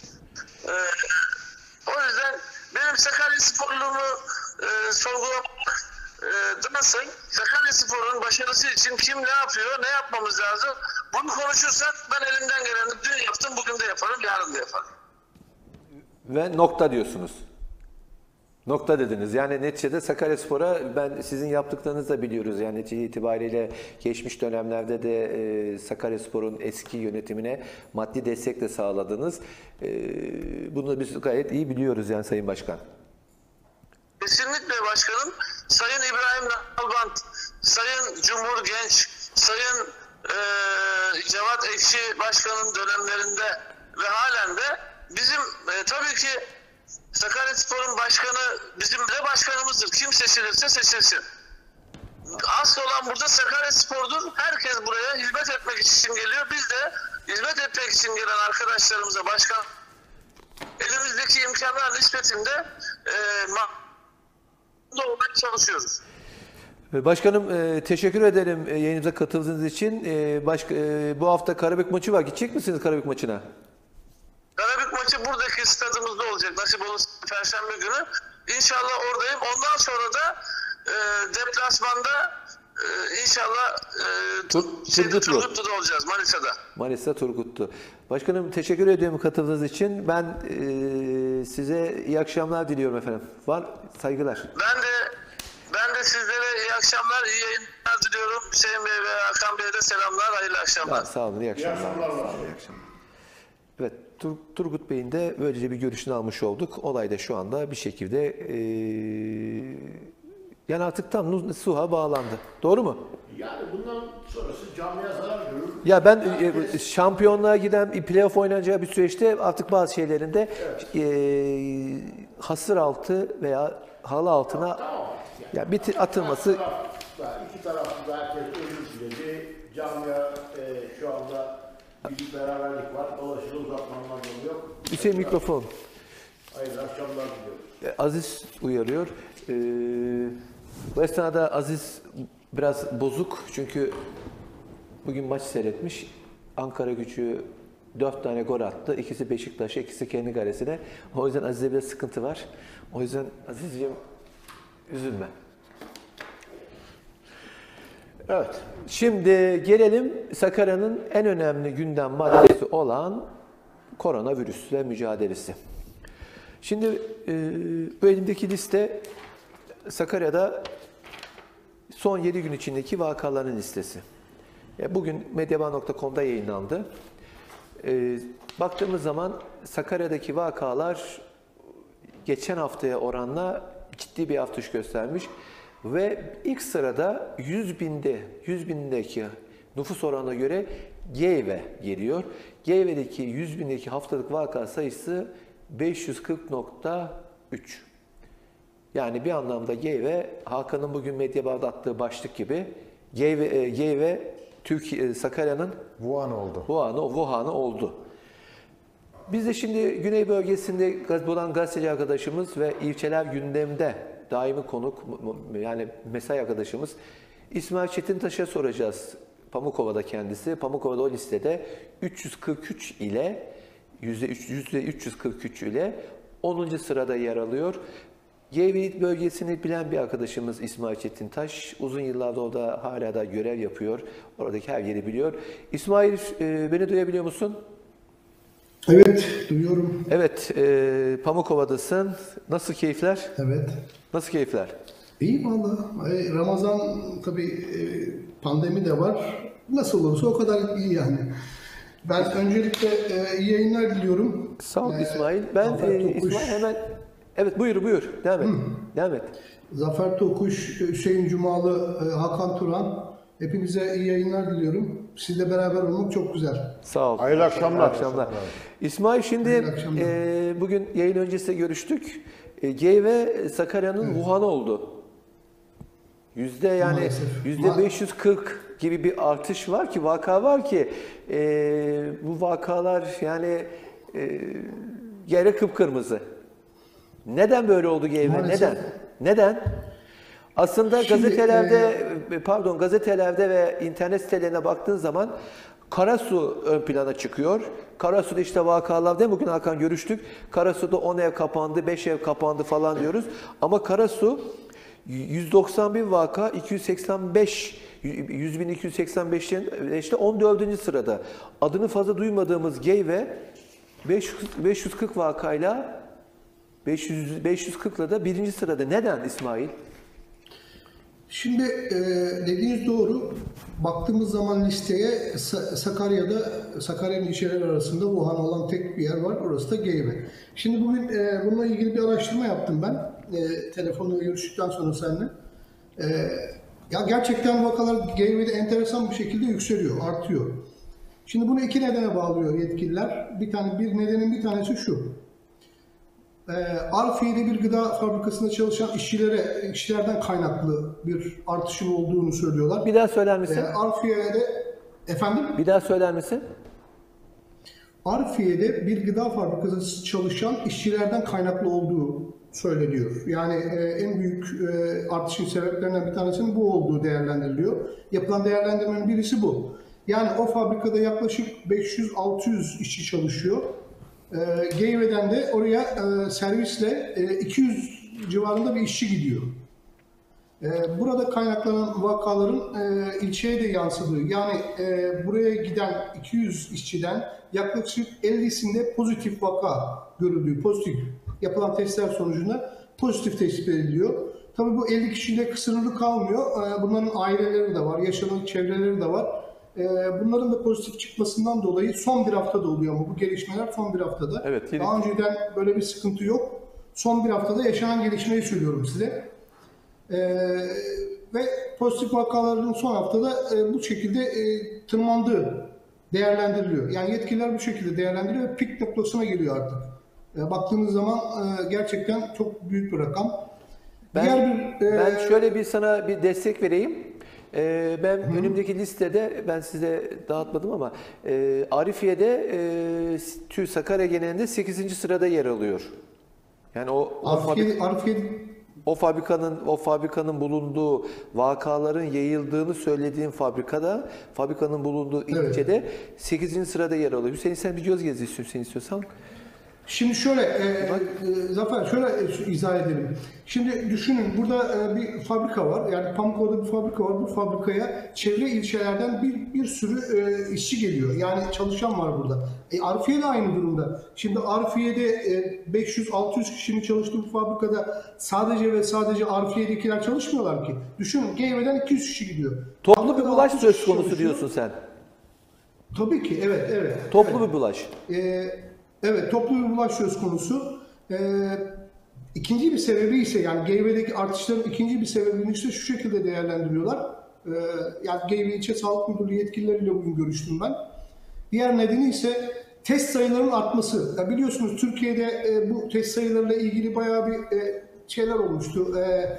O yüzden benim Sakaryasporluğumu sorgulamak nasıl? Sakaryaspor'un başarısı için kim ne yapıyor, ne yapmamız lazım? Bunu konuşursak ben elimden geleni dün yaptım, bugün de yaparım, yarın da yaparım. Ve nokta diyorsunuz. Nokta dediniz. Yani neticede Sakaryaspor'a ben sizin yaptıklarınızı da biliyoruz. Yani netice itibariyle geçmiş dönemlerde de Sakaryaspor'un eski yönetimine maddi destek de sağladınız. Bunu biz gayet iyi biliyoruz yani Sayın Başkan. Kesinlikle başkanım. Sayın İbrahim Nalbant, Sayın Cumhur Genç, Sayın Cevat Ekşi Başkan'ın dönemlerinde ve halen de bizim tabii ki Sakaryaspor'un başkanı bizim de başkanımızdır. Kim seçilirse seçilsin. Asıl olan burada Sakaryaspor'dur. Herkes buraya hizmet etmek için geliyor. Biz de hizmet etmek için gelen arkadaşlarımıza başkan elimizdeki imkanlar nispetinde olmaya çalışıyoruz. Başkanım teşekkür ederim yayınımıza katıldığınız için. Bu hafta Karabük maçı var. Gidecek misiniz Karabük maçına? Karabük maçı buradaki stadımızda olacak. Nasip olursa Perşembe günü. İnşallah oradayım. Ondan sonra da deplasmanda inşallah Turgutlu'da olacağız. Manisa'da. Manisa Turgutlu. Başkanım teşekkür ediyorum katıldığınız için. Ben size iyi akşamlar diliyorum efendim. Var saygılar. Ben de sizlere iyi akşamlar, iyi yayınlar diliyorum. Hüseyin Bey ve Hakan Bey'e de selamlar, hayırlı akşamlar. Sağ olun, iyi akşamlar. İyi akşamlar. Evet, Turgut Bey'in de böylece bir görüşünü almış olduk. Olay da şu anda bir şekilde yani artık tam SUH'a bağlandı. Doğru mu? Yani bundan sonrası camiye zarar görür. Ya ben şampiyonluğa giden playoff oynanacağı bir süreçte artık bazı şeylerinde hasır altı veya halı altına ya atılması. İki tarafta da herkes özür diledi. Camia şu anda bir beraberlik var. Dolayısıyla uzatmanın anlamı yok. Hüseyin mikrofon. Hayırlı akşamlar diliyorum. Aziz uyarıyor. Bu esnada Aziz biraz bozuk çünkü bugün maç seyretmiş. Ankaragücü 4 tane gol attı. İkisi Beşiktaş'a, ikisi kendi kalesine. O yüzden Aziz'e biraz sıkıntı var. O yüzden Aziz'ciğim üzülme. Evet. Şimdi gelelim Sakarya'nın en önemli gündem maddesi olan koronavirüsle mücadelesi. Şimdi bu elimdeki liste Sakarya'da son 7 gün içindeki vakaların listesi. Bugün medyaban.com'da yayınlandı. Baktığımız zaman Sakarya'daki vakalar geçen haftaya oranla ciddi bir artış göstermiş ve ilk sırada 100 bindeki nüfus oranına göre Geyve geliyor. Geyve'deki 100 bindeki haftalık vaka sayısı 540.3. Yani bir anlamda Geyve, Hakan'ın bugün Medyaban'da attığı başlık gibi Geyve Türkiye, Sakarya'nın Wuhan'ı oldu. Biz de şimdi Güney bölgesinde olan gazeteci arkadaşımız ve ilçeler gündemde daimi konuk, yani mesai arkadaşımız İsmail Çetintaş'a soracağız. Pamukova'da kendisi. Pamukova'da o listede 343 ile %343 ile 10. sırada yer alıyor. Geyve bölgesini bilen bir arkadaşımız İsmail Çetintaş. Uzun yıllardır orada hala da görev yapıyor. Oradaki her yeri biliyor. İsmail, beni duyabiliyor musun? Evet, duyuyorum. Evet, Pamukova'dasın. Nasıl keyifler? Evet. Nasıl keyifler? İyi valla. Ramazan tabii pandemi de var. Nasıl olursa o kadar iyi yani. Ben öncelikle iyi yayınlar diliyorum. Sağ ol İsmail. Ben İsmail hemen... Evet buyur. Devam et. Devam et. Zafer Tokuş, Hüseyin Cumalı, Hakan Turan Hepinize iyi yayınlar diliyorum. Sizle beraber olmak çok güzel. Sağ ol. Hayırlı akşamlar. Hayırlı akşamlar. İsmail, şimdi Hayırlı akşamlar. bugün yayın öncesi görüştük. Geyve Sakarya'nın Wuhan'ı oldu. Maalesef. %540 gibi bir artış var ki, vaka var ki bu vakalar yani yere kıpkırmızı. Neden böyle oldu Geyve? Maalesef. Neden? Aslında Şimdi, gazetelerde ve internet sitelerine baktığın zaman Karasu ön plana çıkıyor. Karasu'da işte vakalar, değil mi? Bugün Hakan görüştük. Karasu'da 10 ev kapandı, 5 ev kapandı falan diyoruz. Ama Karasu 191 vaka, 285 100.285'lerin işte 14. sırada. Adını fazla duymadığımız Geyve 540 vakayla 540'la da 1. sırada. Neden İsmail? Şimdi dediğiniz doğru. Baktığımız zaman listeye Sakarya'nın ilçeleri arasında Wuhan olan tek bir yer var. Orası da Geyve. Şimdi bugün bununla ilgili bir araştırma yaptım ben. Telefonla görüştükten sonra seninle. Ya gerçekten vakalar Geyve'de enteresan bir şekilde yükseliyor, artıyor. Şimdi bunu iki nedene bağlıyor yetkililer. Nedenin bir tanesi şu. Arfiye'de bir gıda fabrikasında çalışan işçilerden kaynaklı bir artışın olduğunu söylüyorlar. Bir daha söyler misin? Arfiye'de, efendim? Bir daha söyler misin? Arfiye'de bir gıda fabrikasında çalışan işçilerden kaynaklı olduğu söyleniyor. Yani en büyük artışın sebeplerinden bir tanesinin bu olduğu değerlendiriliyor. Yapılan değerlendirmenin birisi bu. Yani o fabrikada yaklaşık 500-600 işçi çalışıyor. Geyve'den de oraya servisle 200 civarında bir işçi gidiyor. Burada kaynaklanan vakaların ilçeye de yansıdığı, yani buraya giden 200 işçiden yaklaşık 50'sinde pozitif vaka görüldüğü, pozitif yapılan testler sonucunda pozitif tespit ediliyor. Tabii bu 50 kişiyle sınırlı kalmıyor. Bunların aileleri de var, yaşanan çevreleri de var. Bunların da pozitif çıkmasından dolayı son bir haftada oluyor ama bu gelişmeler son bir haftada. Evet, daha önceden böyle bir sıkıntı yok. Son bir haftada yaşanan gelişmeyi söylüyorum size. Ve pozitif vakaların son haftada bu şekilde tırmandığı değerlendiriliyor. Yani yetkililer bu şekilde değerlendiriyor ve pik noktasına geliyor artık. Baktığınız zaman gerçekten çok büyük bir rakam. Ben şöyle bir sana bir destek vereyim. Ben önümdeki listede, ben size dağıtmadım ama Arifiye'de Sakarya genelinde 8. sırada yer alıyor. Yani o fabrikanın bulunduğu, vakaların yayıldığını söylediğim fabrikanın bulunduğu ilçede 8. sırada yer alıyor. Hüseyin, sen bir göz gezi istiyorsan. Şimdi şöyle, Zafer, şöyle izah edelim. Şimdi düşünün, burada bir fabrika var, yani Pamukova'da bir fabrika var. Bu fabrikaya çevre ilçelerden bir sürü işçi geliyor. Yani çalışan var burada. Arfiye de aynı durumda. Şimdi Arfiye'de 500-600 kişinin çalıştığı bu fabrikada sadece ve sadece Arfiye'dekiler çalışmıyorlar ki. Düşünün, Geyve'den 200 kişi gidiyor. Toplu bir bulaş söz konusu diyorsun sen. Tabii ki, evet. Toplu bir bulaş. Evet, toplu bir bulaş söz konusu. İkinci bir sebebi ise, yani Geyve'deki artışların ikinci bir sebebini ise şu şekilde değerlendiriyorlar. Yani Geyve İlçe Sağlık Müdürlüğü yetkilileriyle bugün görüştüm ben. Diğer nedeni ise test sayılarının artması. Ya biliyorsunuz Türkiye'de bu test sayılarıyla ilgili bayağı bir şeyler olmuştu.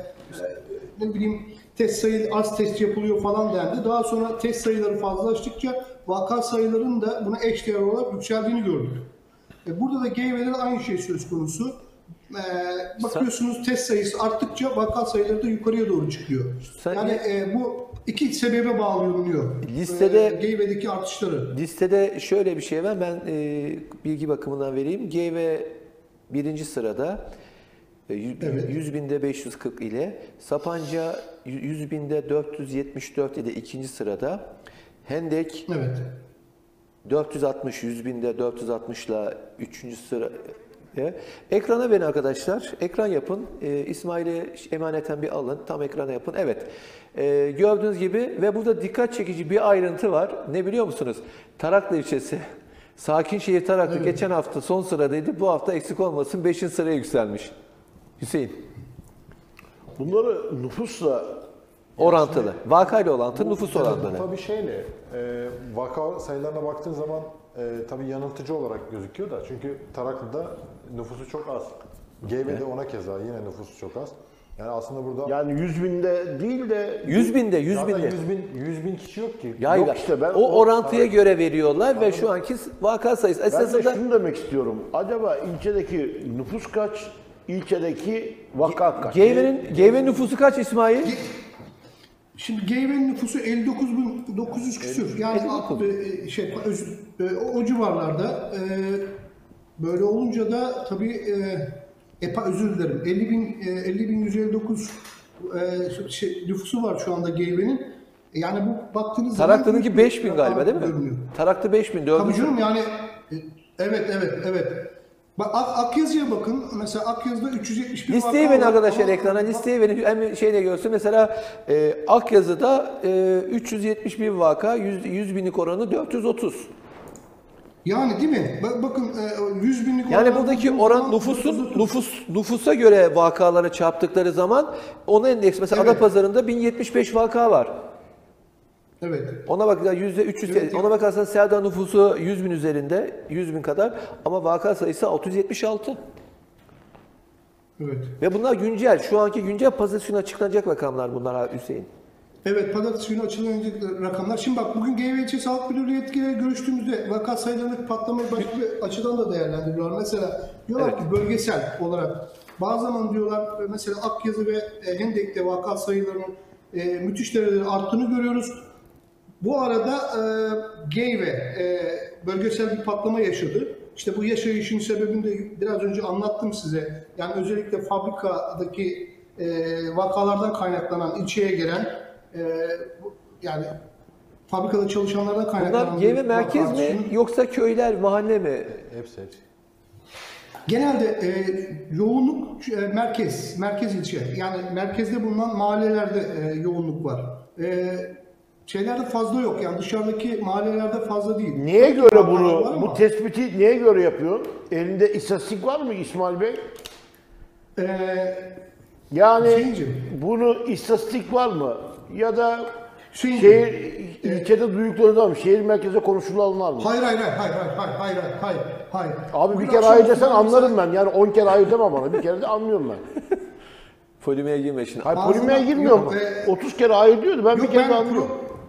Az test yapılıyor falan dendi. Daha sonra test sayıları fazlalaştıkça vaka sayılarının da buna eşdeğer olarak yükseldiğini gördük. Burada da Geyve'de aynı şey söz konusu. Bakıyorsunuz test sayısı arttıkça vaka sayıları da yukarıya doğru çıkıyor. Bu iki sebebe bağlanıyor. Geyve'deki artışları. Listede şöyle bir şey var. Ben bilgi bakımından vereyim. Geyve 1. sırada. 100.000'de 540 ile. Sapanca 100.000'de 474 ile 2. sırada. Hendek 460, 100.000'de 460 ile 3. sıra. Ekrana verin arkadaşlar. Ekran yapın. İsmail'e emaneten bir alın. Tam ekrana yapın. Evet. Gördüğünüz gibi ve burada dikkat çekici bir ayrıntı var. Ne biliyor musunuz? Taraklı ilçesi. Sakinşehir Taraklı geçen hafta son sıradaydı. Bu hafta eksik olmasın 5. sıraya yükselmiş. Hüseyin. Bunları nüfusla Orantılı. Vakayla orantılı, nüfus oranları. Tabii şeyle, vaka sayılarına baktığın zaman tabii yanıltıcı olarak gözüküyor da. Çünkü Taraklı'da nüfusu çok az. Geyve'de ona keza yine nüfusu çok az. Yani aslında burada... Yani 100 binde değil de... 100 binde, 100 Zaten binde. 100 bin kişi yok ki. Ya, Yok işte ben o orantıya göre veriyorlar ve şu anki vaka sayısı. Ben de Esasında şunu demek istiyorum. Acaba ilçedeki nüfus kaç, ilçedeki vaka kaç? Geyve nüfusu kaç İsmail? Şimdi Geyve'nin nüfusu 59.900 küsür. Yani o civarlarda. Böyle olunca da tabii özür dilerim. 50.159 nüfusu var şu anda Geyve'nin. Yani bu baktığınız zaman... Taraklı'nınki 5.000 galiba değil mi? Görünüyor. Taraklı 5.000. Tabii canım yani evet. Bak Akyazı'ya bakın. Mesela Akyazı'da 371 listeyi vaka verin var. arkadaşlar ekrana. Listeyi verin. Hem şeyle görsün. Mesela Akyazı'da 371 vaka, 100 binlik oranı 430. Yani değil mi? Bakın 100 binlik Yani oran- buradaki oran nüfusa göre vakalara çarptıkları zaman ona endeks. Mesela Evet. Adapazarı'nda 1075 vaka var. Evet. Ona bakarsan %300, ona bakarsan Serdar nüfusu 100 bin üzerinde, 100 bin kadar ama vaka sayısı 676. Evet. Ve bunlar güncel, şu anki güncel pazartesi günü açıklanacak rakamlar bunlar Hüseyin. Evet, pazartesi günü açıklanacak rakamlar. Şimdi bak bugün GV İlçe Sağlık Müdürlüğü yetkilileri görüştüğümüzde vaka sayılarındaki patlamayı başka bir açıdan da değerlendiriyorlar. Mesela diyorlar ki bölgesel olarak bazı zaman diyorlar mesela Akyazı ve Hendek'te vaka sayılarının müthiş derecede arttığını görüyoruz. Bu arada GV bölgesel bir patlama yaşadı. İşte bu yaşayışın sebebini de biraz önce anlattım size. Yani özellikle fabrikadaki vakalardan kaynaklanan ilçeye gelen yani fabrikada çalışanlardan kaynaklanan... Bunlar GV merkez mi yoksa köyler, mahalle mi? Hepsi. Genelde yoğunluk merkez ilçe. Yani merkezde bulunan mahallelerde yoğunluk var. Şeylerde fazla yok yani dışarıdaki mahallelerde fazla değil. Niye göre Vakalar var bunu, ama- bu tespiti niye göre yapıyor? Elinde istatistik var mı İsmail Bey? Yani Hüseyin'cim. bunu istatistik var mı? Ya da Hüseyin'cim. ilçede duyduklarınız var mı? Şehir merkezde konuşulanlar mı? Hayır. Abi bir Bugün kere akşam hayır desen mesela- anlarım ben. Yani 10 kere hayır deme bana. Bir kere de anlıyorum ben. Polimeye girme şimdi. Hayır Bazı- polimeye girmiyorum. Yok, 30 kere hayır diyordu. Ben bir kere de anlıyorum.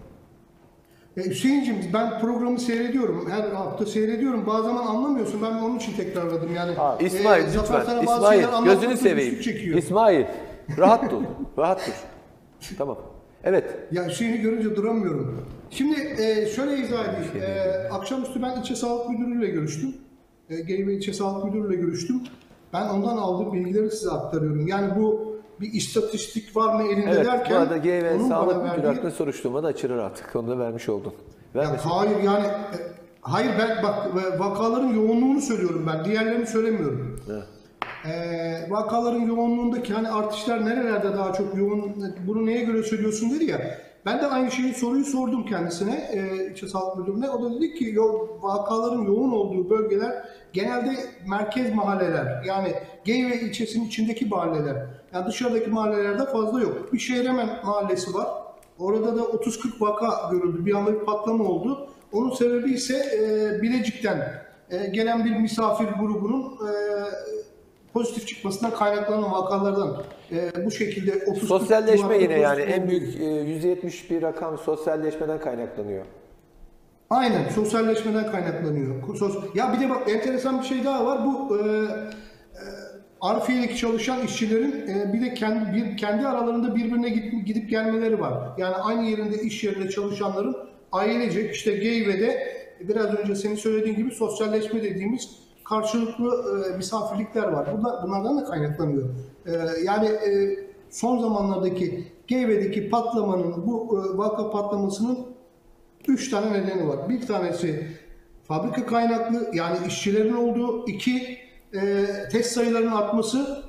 Hüseyin'cim ben programı seyrediyorum. Her hafta seyrediyorum. Bazı zaman anlamıyorsun. Ben onun için tekrarladım. Yani İsmail Zafer lütfen. sana bazı İsmail şeyler anlatmakta gözünü güçlük seveyim. çekiyor. İsmail rahat dur. Rahat dur. Tamam. Evet. Ya Hüseyin'i görünce duramıyorum. Şimdi şöyle izah edeyim. Akşamüstü ben İlçe Sağlık Müdürlüğü'yle görüştüm. Geyve İlçe Sağlık Müdürlüğü'yle görüştüm. Ben ondan aldığım bilgileri size aktarıyorum. Yani bu bir istatistik var mı elinde Evet. derken... Bu arada GV onun Sağlık bana Müdürü verdiği- hakkında soruşturma da açılır artık. Onu da vermiş oldun. Vermesin. Hayır yani... hayır ben bak vakaların yoğunluğunu söylüyorum ben. Diğerlerini söylemiyorum. Evet. Vakaların yoğunluğundaki hani artışlar nerelerde daha çok yoğun, bunu neye göre söylüyorsun dedi ya. Ben de aynı soruyu sordum kendisine, İlçe Sağlık Müdürlüğü'ne. O da dedi ki vakaların yoğun olduğu bölgeler genelde merkez mahalleler. Yani Geyve ilçesinin içindeki mahalleler. Yani dışarıdaki mahallelerde fazla yok. Bir Şehremen mahallesi var. Orada da 30-40 vaka görüldü. Bir anda bir patlama oldu. Onun sebebi ise Bilecik'ten gelen bir misafir grubunun pozitif çıkmasından kaynaklanan vakalardan bu şekilde 30 Sosyalleşme yine yani en büyük %70 bir rakam sosyalleşmeden kaynaklanıyor. Aynen sosyalleşmeden kaynaklanıyor. Ya bir de bak enteresan bir şey daha var. Bu Arifiye'deki çalışan işçilerin bir de kendi aralarında birbirine gidip gelmeleri var. Yani aynı yerinde iş yerinde çalışanların ailecek işte Geyve'de biraz önce senin söylediğin gibi sosyalleşme dediğimiz karşılıklı misafirlikler var. Bunlardan da kaynaklanıyor. Yani son zamanlardaki Geyve'deki patlamanın, bu vaka patlamasının 3 tane nedeni var. Bir tanesi fabrika kaynaklı, yani işçilerin olduğu. 2 test sayılarının artması.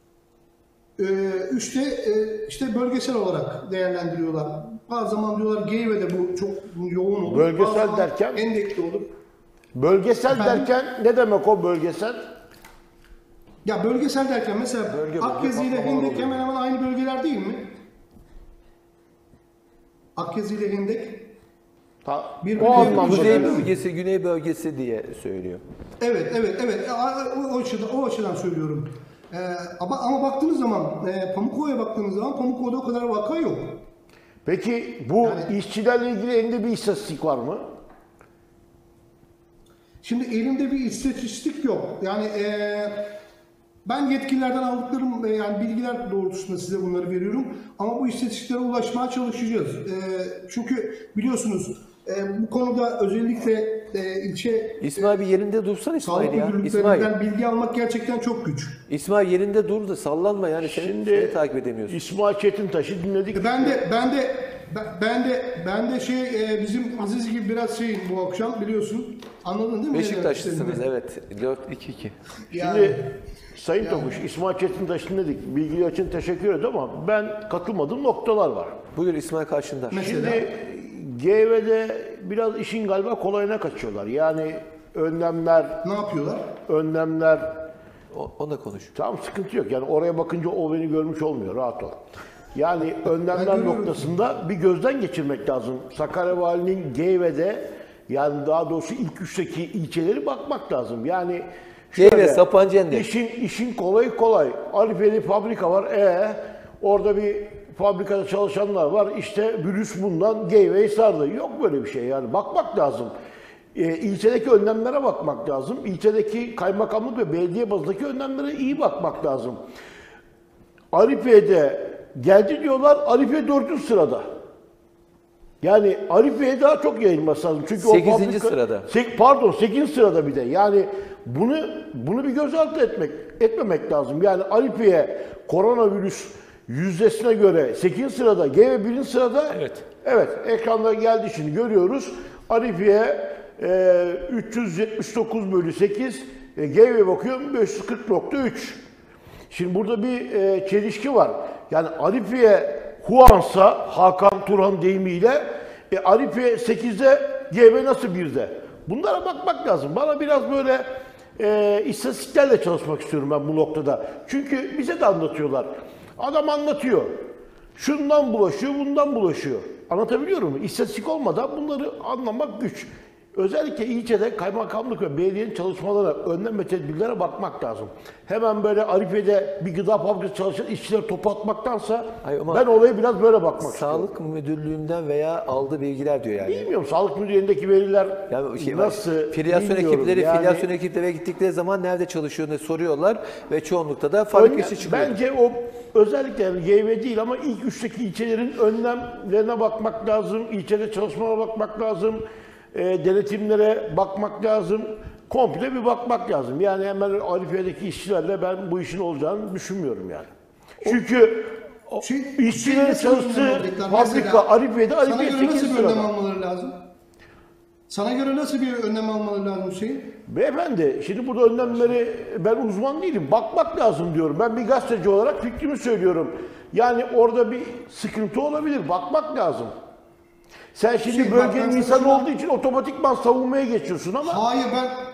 3 de işte bölgesel olarak değerlendiriyorlar. Bazı zaman diyorlar Geyve'de bu çok yoğun olur. Bölgesel derken? Endekli olur. Bölgesel derken ne demek o bölgesel? Ya bölgesel derken mesela Bölge Akyazı ile patlamalar Hendek oluyor. hemen hemen aynı bölgeler değil mi? Akyazı ile Hendek. O anlamda Güney bölgesi diye söylüyor. Evet. O açıdan söylüyorum. Ama baktığınız zaman, Pamukova'ya baktığınız zaman Pamukova'da o kadar vaka yok. Peki bu işçilerle ilgili elinde bir istatistik var mı? Şimdi elimde bir istatistik yok. Yani ben yetkililerden aldıklarım yani bilgiler doğrultusunda size bunları veriyorum. Ama bu istatistiklere ulaşmaya çalışacağız. Çünkü biliyorsunuz bu konuda özellikle ilçe İsmail bir yerinde dursana İsmail sağlık ya. müdürlüklerinden bilgi almak gerçekten çok güç. İsmail yerinde dur da sallanma yani seni takip edemiyorsun. İsmail Çetintaş'ı dinledik. Ben de bizim Aziz gibi biraz bu akşam biliyorsun. Anladın değil mi? Beşiktaşlısınız evet. 4-2-2. Şimdi Sayın Tomuş, İsmail Çetintaş'ı dinledik. Bilgiler için teşekkür ederim ama ben katılmadığım noktalar var. Buyur İsmail karşında. Şimdi GV'de biraz işin galiba kolayına kaçıyorlar. Yani önlemler... Ne yapıyorlar? Önlemler... Onunla konuş. Tamam sıkıntı yok. Yani oraya bakınca o beni görmüş olmuyor. Rahat ol. Yani önlemler noktasında bir gözden geçirmek lazım. Sakarya Valiliğinin GV'de yani daha doğrusu ilk üçteki ilçeleri bakmak lazım. Yani GV, Sapanca, Hendek. İşin kolay. Arifiye'de fabrika var. Orada bir fabrikada çalışanlar var. İşte virüs bundan GV'yi sardı. Yok böyle bir şey yani. Bakmak lazım. İlçedeki önlemlere bakmak lazım. İlçedeki kaymakamlık ve belediye bazındaki önlemlere iyi bakmak lazım. Arifiye'de geldi diyorlar. Arifiye 4. sırada. Yani Arifiye'ye daha çok yayılması lazım. Çünkü 8. sırada. 8. sırada bir de. Yani bunu bir göz ardı etmemek lazım. Yani Arifiye koronavirüs yüzdesine göre 8. sırada, GV 1. sırada. Evet, ekranda geldi şimdi görüyoruz. Arifiye 379/8, GV bakıyorum 540.3. Şimdi burada bir çelişki var. Yani Arifiye Huansa, Hakan Turhan deyimiyle Arifiye 8'de, GV nasıl 1'de? Bunlara bakmak lazım. Bana biraz böyle istatistiklerle çalışmak istiyorum ben bu noktada. Çünkü bize de anlatıyorlar. Adam anlatıyor. Şundan bulaşıyor, bundan bulaşıyor. Anlatabiliyor muyum? İstatistik olmadan bunları anlamak güç. Özellikle ilçede kaymakamlık ve belediyenin çalışmalarına, önlem ve tedbirlere bakmak lazım. Hemen böyle Arifiye'de bir gıda fabrikası çalışan işçileri topu atmaktansa ben olaya biraz böyle bakmak istiyorum. Sağlık müdürlüğünden veya aldığı bilgiler diyor yani. Bilmiyorum sağlık müdürlüğündeki veriler nasıl filyasyon ekiplere gittikleri zaman nerede çalışıyor diye soruyorlar ve çoğunlukta da fabrika işi çıkıyor. Bence o özellikle yani GV değil ama ilk üçteki ilçelerin önlemlerine bakmak lazım, ilçede çalışmalara bakmak lazım. Denetimlere bakmak lazım. Komple bir bakmak lazım. Yani hemen Arifiye'deki işçilerle ben bu işin olacağını düşünmüyorum yani. Çünkü işçilerin çalıştığı fabrika Arifiye'de, Arifiye 8 sırada. Sana göre nasıl bir önlem almaları lazım Hüseyin? Beyefendi, şimdi burada önlemleri ben uzman değilim. Bakmak lazım diyorum. Ben bir gazeteci olarak fikrimi söylüyorum. Yani orada bir sıkıntı olabilir. Bakmak lazım. Sen şimdi bölgenin insanı olduğu için otomatikman savunmaya geçiyorsun ama... Hayır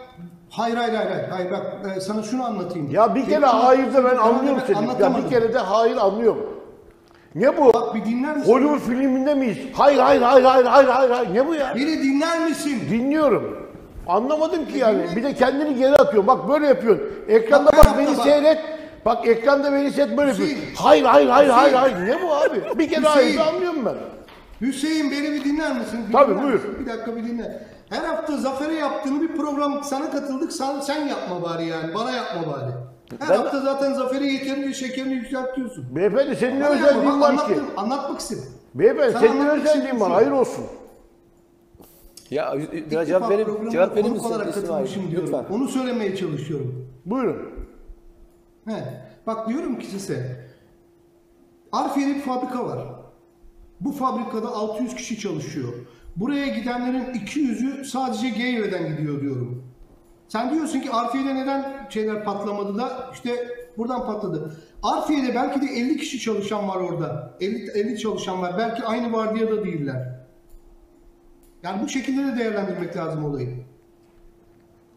bak sana şunu anlatayım. Ya bir kere hayır de ben anlıyorum seni. Ya bir kere de hayır anlıyorum. Ne bu? Bak bir dinler misin? Hollywood filminde miyiz? Hayır. Ne bu ya? Beni dinler misin? Dinliyorum. Anlamadım ki yani. Bir de kendini geri atıyorsun. Bak böyle yapıyorsun. Ekranda bak beni seyret. Bak ekranda beni seyret böyle yapıyorsun. Hayır. Ne bu abi? Bir kere hayır da anlıyorum ben. Hüseyin beni bir dinler misin? Tabii buyur. Bir dakika bir dinle. Her hafta Zafer'e yaptığını bir program sana katıldık. Sen yapma bari yani. Bana yapma bari. Her hafta zaten Zafer'e yeterince şekerini yükseltiyorsun. Beyefendi senin ne özelliğin var ki? Anlatmak istedim. Beyefendi senin ne özelliğin var? Hayır olsun. Ya cevap verir misin? Olarak katılmışım diyorum. Lütfen. Onu söylemeye çalışıyorum. Buyurun. Bak diyorum ki size. Arifiye'de bir fabrika var. Bu fabrikada 600 kişi çalışıyor. Buraya gidenlerin 200'ü sadece GV'den gidiyor diyorum. Sen diyorsun ki Arifiye'de neden şeyler patlamadı da işte buradan patladı. Arifiye'de belki de 50 kişi çalışan var orada. 50 çalışan var. Belki aynı vardiyada değiller. Yani bu şekilde de değerlendirmek lazım olayı.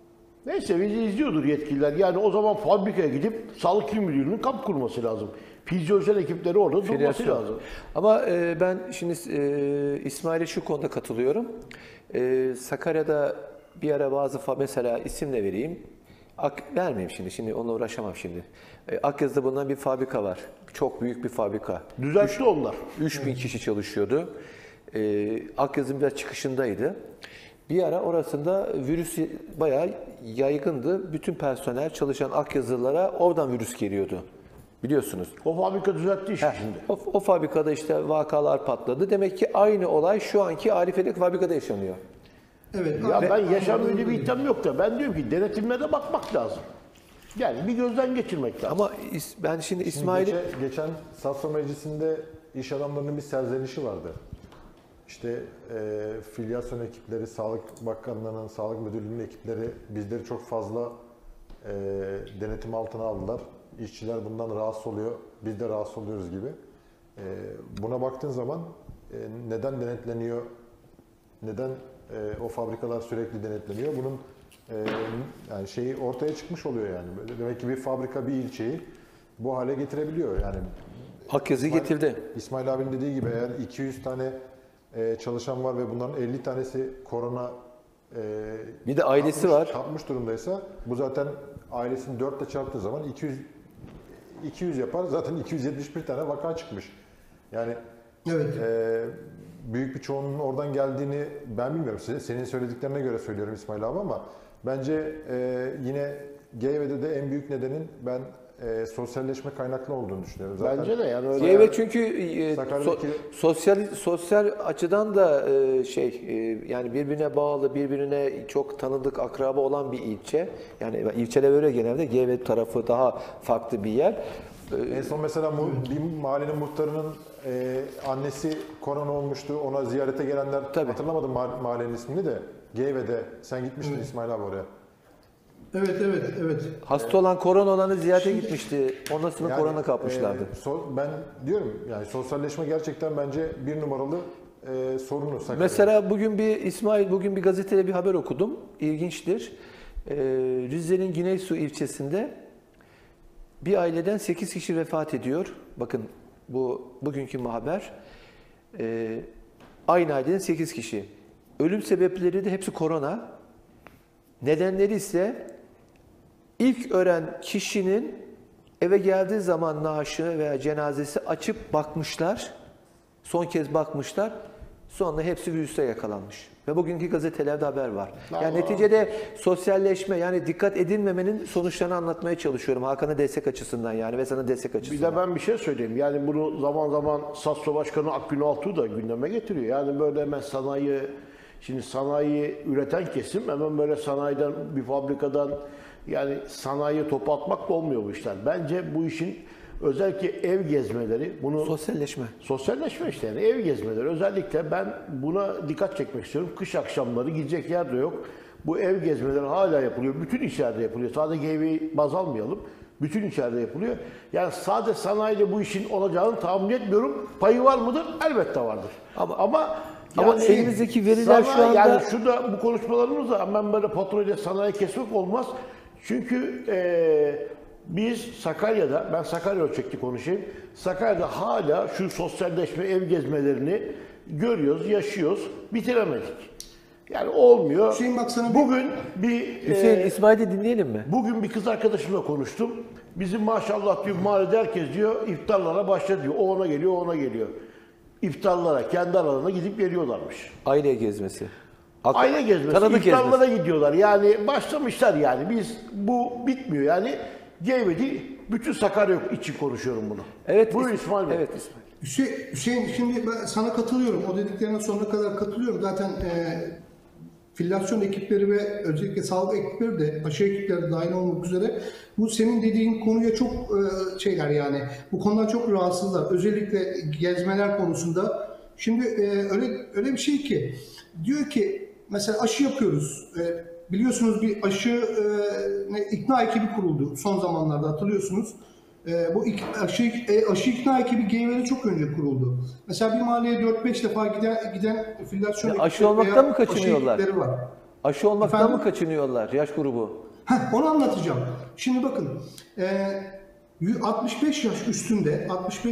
Neyse bizi izliyordur yetkililer. Yani o zaman fabrikaya gidip Sağlık İl Müdürlüğü'nün kamp kurması lazım. Fizyolojik ekipleri orada durması Filyasyon. lazım. Ama ben şimdi İsmail'e şu konuda katılıyorum. Sakarya'da bir ara bazı mesela isim de vereyim. Vermeyeyim şimdi onunla uğraşamam şimdi. Akyazı'da bulunan bir fabrika var. Çok büyük bir fabrika. Düzeltti onlar. 3000 kişi çalışıyordu. Akyazı'nın biraz çıkışındaydı. Bir ara orasında virüs bayağı yaygındı. Bütün personel, çalışan Akyazılılara oradan virüs geliyordu. Biliyorsunuz. O fabrika düzeltti işi şimdi. O fabrikada işte vakalar patladı. Demek ki aynı olay şu anki Arife'deki fabrikada yaşanıyor. Evet. Ya ben yaşamıyor diye bir iddiam yok da ben diyorum ki denetimlere bakmak lazım. Yani bir gözden geçirmek lazım. Ama ben şimdi İsmail'i... Geçen Safra Meclisi'nde iş adamlarının bir serzenişi vardı. İşte filyasyon ekipleri, Sağlık Bakanlığı'nın, Sağlık Müdürlüğü'nün ekipleri bizleri çok fazla denetim altına aldılar. İşçiler bundan rahatsız oluyor, biz de rahatsız oluyoruz gibi. Buna baktığın zaman neden denetleniyor, neden o fabrikalar sürekli denetleniyor? Bunun yani şeyi ortaya çıkmış oluyor yani. Demek ki bir fabrika bir ilçeyi bu hale getirebiliyor. Yani Akyazı'yı getirdi. İsmail abinin dediği gibi eğer 200 tane çalışan var ve bunların 50 tanesi korona bir de ailesi var. Kapmış durumdaysa bu zaten ailesini 4 ile çarptığı zaman 200 yapar. Zaten 271 tane vaka çıkmış. Yani Evet. Büyük bir çoğunluğun oradan geldiğini ben bilmiyorum. Senin söylediklerine göre söylüyorum İsmail abi ama bence yine GV'de de en büyük nedenin ben sosyalleşme kaynaklı olduğunu düşünüyorum. Zaten bence de yani öyle. Evet çünkü sosyal açıdan da yani birbirine bağlı, birbirine çok tanıdık, akraba olan bir ilçe. Yani ilçeler öyle genelde GV tarafı daha farklı bir yer. En son mesela bir mahallenin muhtarının annesi korona olmuştu. Ona ziyarete gelenler, hatırlamadım mahallenin ismini de, GV'de. Sen gitmiştin İsmail abi oraya. Evet. Hasta olan, korona olanı ziyarete gitmişti. Ondan sonra yani, korona kapmışlardı. Ben diyorum yani sosyalleşme gerçekten bence bir numaralı sorunu. Mesela bugün bir gazetede bir haber okudum. İlginçtir. Rize'nin Güneysu ilçesinde bir aileden 8 kişi vefat ediyor. Bakın bugünkü haber. Aynı aileden 8 kişi. Ölüm sebepleri de hepsi korona. Nedenleri ise ilk ölen kişinin eve geldiği zaman naaşı veya cenazesi açıp bakmışlar. Son kez bakmışlar. Sonra hepsi virüse yakalanmış. Ve bugünkü gazetelerde haber var. Yani neticede sosyalleşme, yani dikkat edilmemenin sonuçlarını anlatmaya çalışıyorum. Hakan'a destek açısından yani ve sana destek açısından. Bir de ben bir şey söyleyeyim. Yani bunu zaman zaman SASSO Başkanı Akgün Altuğ da gündeme getiriyor. Yani böyle hemen sanayi üreten kesim hemen böyle sanayiden, bir fabrikadan yani sanayiye topu atmak da olmuyor bu işler. Bence bu işin özellikle ev gezmeleri, bunu sosyalleşme işte yani ev gezmeleri, özellikle ben buna dikkat çekmek istiyorum. Kış akşamları gidecek yer de yok. Bu ev gezmeleri hala yapılıyor. Bütün işlerde yapılıyor. Sadece GV'yi baz almayalım. Bütün içeride yapılıyor. Yani sadece sanayide bu işin olacağını tahmin etmiyorum. Payı var mıdır? Elbette vardır. Ama yani elimizdeki veriler şu anda... Yani şurada bu konuşmalarımızda hemen böyle patronuyla sanayi kesmek olmaz. Çünkü biz Sakarya'da, ben Sakarya ölçekli konuşayım. Sakarya'da hala şu sosyalleşme, ev gezmelerini görüyoruz, yaşıyoruz. Bitiremedik. Yani olmuyor. Hüseyin bak sana bugün Hüseyin, İsmail'i dinleyelim mi? Bugün bir kız arkadaşımla konuştum. Bizim maşallah diyor mahallede herkes diyor iftarlara başladı diyor. O ona geliyor, o ona geliyor. İftarlara, kendi aralarına gidip geliyorlarmış. Aile gezmesi. Aile gezmesi, iftarlara gidiyorlar. Yani başlamışlar yani. Bu bitmiyor yani. GV'de bütün Sakarya için konuşuyorum bunu. Evet. Buyurun İsmail Bey. Evet İsmail. Hüseyin, şimdi ben sana katılıyorum. O dediklerine sonuna kadar katılıyorum. Zaten filyasyon ekipleri ve özellikle sağlık ekipleri de, aşı ekipleri de dahil olmak üzere bu senin dediğin konuya çok şeyler yani. Bu konudan çok rahatsızlar. Özellikle gezmeler konusunda. Şimdi öyle bir şey ki diyor ki mesela aşı yapıyoruz. Biliyorsunuz bir aşı ikna ekibi kuruldu son zamanlarda, hatırlıyorsunuz. Bu aşı ikna ekibi GV'de çok önce kuruldu. Mesela bir mahalleye 4-5 defa giden filyasyon aşı olmaktan mı kaçınıyorlar? Aşı ekipleri var. Aşı olmaktan mı kaçınıyorlar yaş grubu? Onu anlatacağım. Şimdi bakın, 65 yaş üstünde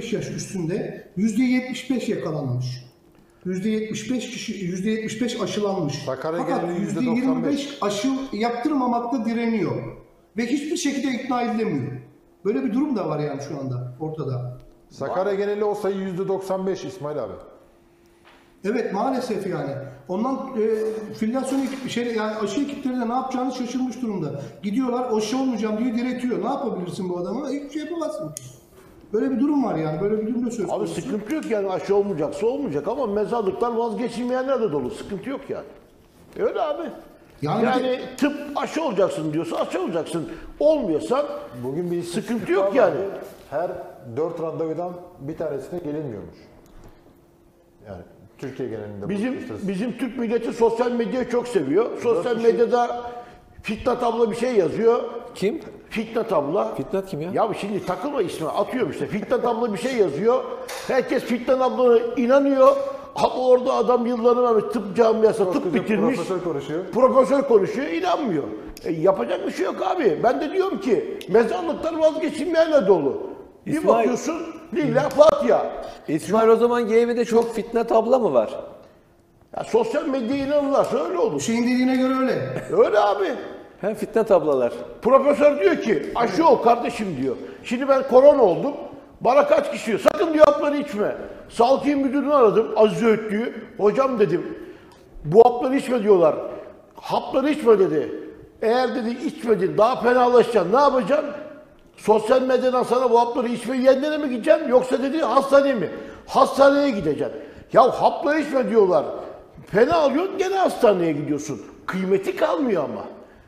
%75 yakalanmış. %75 kişi, %75 aşılanmış. Sakarya Fakat geneli %25 aşı yaptırmamakta direniyor. Ve hiçbir şekilde ikna edilemiyor. Böyle bir durum da var yani şu anda ortada. Sakarya geneli o sayı %95 İsmail abi. Evet, maalesef yani. Ondan filyasyon yani aşı ekipleri de ne yapacağını şaşırmış durumda. Gidiyorlar, aşı olmayacağım diye diretiyor. Ne yapabilirsin bu adama? Hiçbir şey yapamazsın. Böyle bir durum var yani. Böyle bir durum da söz Abi konusu. sıkıntı yok yani, aşı olmayacaksa olmayacak ama mezarlıklar vazgeçilmeyenler de dolu. Sıkıntı yok yani. Öyle abi. Yani tıp aşı olacaksın diyorsa aşı olacaksın. Olmuyorsa Bugün bir sıkıntı yok yani. Her 4 randevudan bir tanesine gelinmiyormuş. Yani Türkiye genelinde. Bizim Türk milleti sosyal medyayı çok seviyor. Sosyal medyada Fitnat abla bir şey yazıyor. Kim? Fitnat abla. Fitnat kim ya? Ya şimdi takılma ismi, atıyorum işte. Fitnat abla bir şey yazıyor. Herkes Fitnat ablana inanıyor. Ama orada adam yıllarını vermiş, tıp camiası, tıp bitirmiş. Profesör konuşuyor, inanmıyor. Yapacak bir şey yok abi. Ben de diyorum ki mezarlıklar vazgeçilmeyenle dolu. Bir bakıyorsun, lillah Fatiha. İsmail, o zaman GV'de çok Fitnat abla mı var? Ya sosyal medyaya inanırlarsa öyle olur. Şeyin dediğine göre öyle. Öyle abi. Hem Fitnat ablalar. Profesör diyor ki aşı ol kardeşim diyor. Şimdi ben korona oldum. Bana kaç kişi diyor. Sakın diyor hapları içme. Sağlık İl Müdürlüğü'nü aradım. Aziz Öğütlü'yü. Hocam dedim. Bu hapları içme diyorlar. Hapları içme dedi. Eğer dedi içmedin daha fenalaşacaksın. Ne yapacaksın? Sosyal medyadan sana bu hapları içmeyi yenilere mi gideceksin? Yoksa dedi hastaneye mi? Hastaneye gideceksin. Ya hapları içme diyorlar. Fena alıyorsun gene hastaneye gidiyorsun. Kıymeti kalmıyor ama.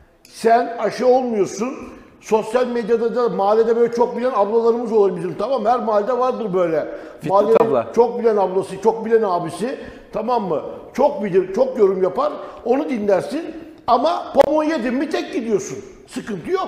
Sen aşı olmuyorsun. Sosyal medyada da mahallede böyle çok bilen ablalarımız olur bizim, tamam mı? Her mahallede vardır böyle. Fitnat abla. Çok bilen ablası, çok bilen abisi, tamam mı? Çok bilir, çok yorum yapar. Onu dinlersin ama pamuğu yedin mi tek gidiyorsun. Sıkıntı yok.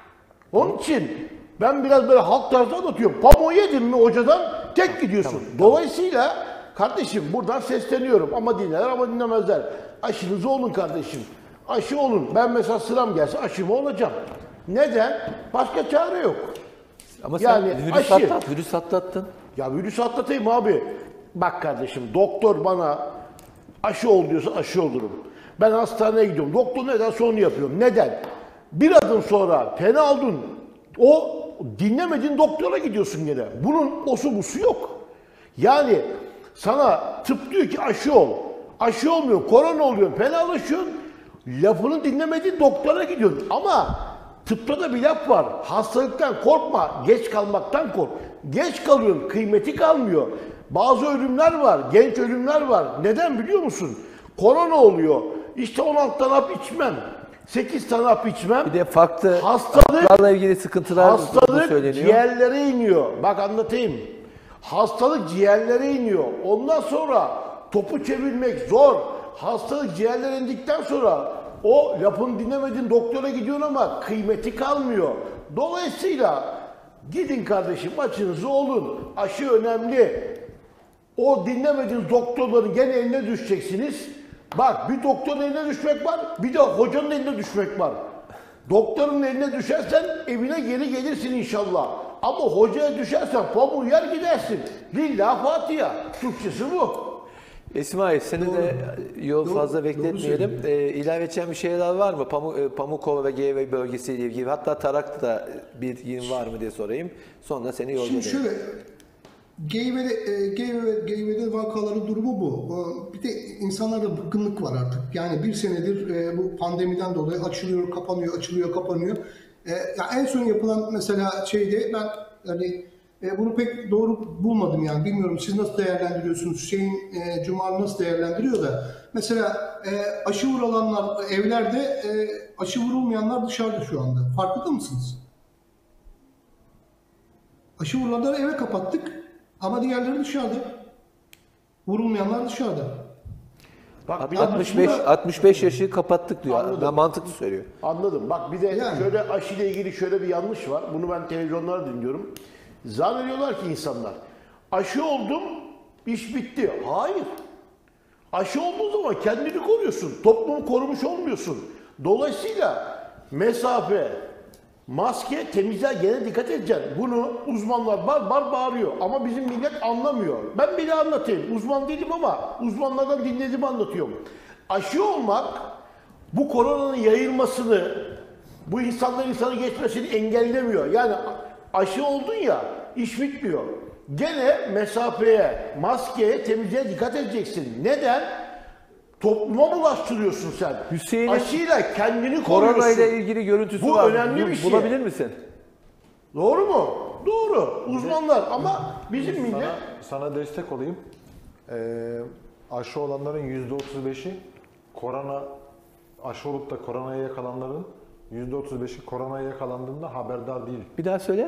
Onun için ben biraz böyle halk tarzı anlatıyorum. Pamuğu yedin mi hocadan tek gidiyorsun. Dolayısıyla kardeşim buradan sesleniyorum ama dinlerler ama dinlemezler. Aşınızı olun kardeşim. Aşı olun. Ben mesela sıram gelse aşımı olacağım. Neden? Başka çare yok. Ama yani sen aşı. virüs atlattın. Ya virüs atlatayım abi. Bak kardeşim, doktor bana aşı ol diyorsa aşı olurum. Ben hastaneye gidiyorum. Doktor ne derse onu yapıyorum. Neden? Bir adım sonra fena oldun. O dinlemediğin doktora gidiyorsun gene. Bunun osu busu yok. Yani sana tıp diyor ki aşı ol. Aşı olmuyor. Korona oluyor. Fenalaşıyorsun. Lafını dinlemediğin doktora gidiyorsun. Ama tıpta da bir laf var. Hastalıktan korkma, geç kalmaktan kork. Geç kalıyorsun, kıymeti kalmıyor. Bazı ölümler var, genç ölümler var. Neden biliyor musun? Korona oluyor. İşte 16 tane hap içmem. 8 tane hap içmem. Bir de farklı hastalık, haplarla ilgili sıkıntılar söyleniyor. Ciğerlere iniyor. Bak anlatayım. Hastalık ciğerlere iniyor. Ondan sonra topu çevirmek zor. Hastalık ciğerlere indikten sonra o lafını dinlemediğin doktora gidiyorsun ama kıymeti kalmıyor. Dolayısıyla gidin kardeşim, açınızı olun. Aşı önemli. O dinlemediğiniz doktorların gene eline düşeceksiniz. Bak, bir doktorun eline düşmek var, bir de hocanın eline düşmek var. Doktorun eline düşersen evine geri gelirsin inşallah. Ama hocaya düşersen pamuğu yer gidersin. Lillah Fatiha. Türkçesi bu. İsmail, seni de fazla bekletmeyelim. İlave edeceğim bir şeyler var mı? Pamukova ve GV bölgesiyle ilgili. Hatta Tarak'ta bilgin var mı diye sorayım. Sonra seni yolda Şimdi şöyle, GV'de vakaların durumu bu. Bir de insanlarda bıkkınlık var artık. Yani bir senedir bu pandemiden dolayı açılıyor, kapanıyor, açılıyor, kapanıyor. Ya en son yapılan mesela şeyde ben hani bunu pek doğru bulmadım yani. Bilmiyorum siz nasıl değerlendiriyorsunuz? Hüseyin Cumal nasıl değerlendiriyor da. Mesela aşı vurulanlar evlerde, aşı vurulmayanlar dışarıda şu anda. Farkında mısınız? Aşı vurulanları eve kapattık ama diğerleri dışarıda. Vurulmayanlar dışarıda. Bak, 65 yaşı kapattık diyor. Anladım. Ben mantıklı söylüyor. Anladım. Bak bir de şöyle aşıyla ilgili şöyle bir yanlış var. Bunu ben televizyonlarda dinliyorum. Zannediyorlar ki insanlar aşı oldum, iş bitti. Hayır. Aşı olduğun zaman kendini koruyorsun. Toplumu korumuş olmuyorsun. Dolayısıyla mesafe, maske, temizliğe gene dikkat edeceksin. Bunu uzmanlar bağırıyor ama bizim millet anlamıyor. Ben bile anlatayım. Uzman değilim ama uzmanlardan dinlediğimi anlatıyorum. Aşı olmak bu koronanın yayılmasını, bu insanların insana geçmesini engellemiyor. Yani aşı oldun ya, iş bitmiyor. Gene mesafeye, maskeye, temizliğe dikkat edeceksin. Neden? Topluma bulaştırıyorsun sen. Hüseyin'in aşıyla kendini koruyorsun. korona ile ilgili görüntüsü Bu var. önemli bir şey. Bulabilir misin? Doğru mu? Doğru. Uzmanlar ama bizim millet... Sana destek olayım. Aşı olanların %35'i aşı olup da koronaya yakalananların %35'i koronaya yakalandığında haberdar değil. Bir daha söyle.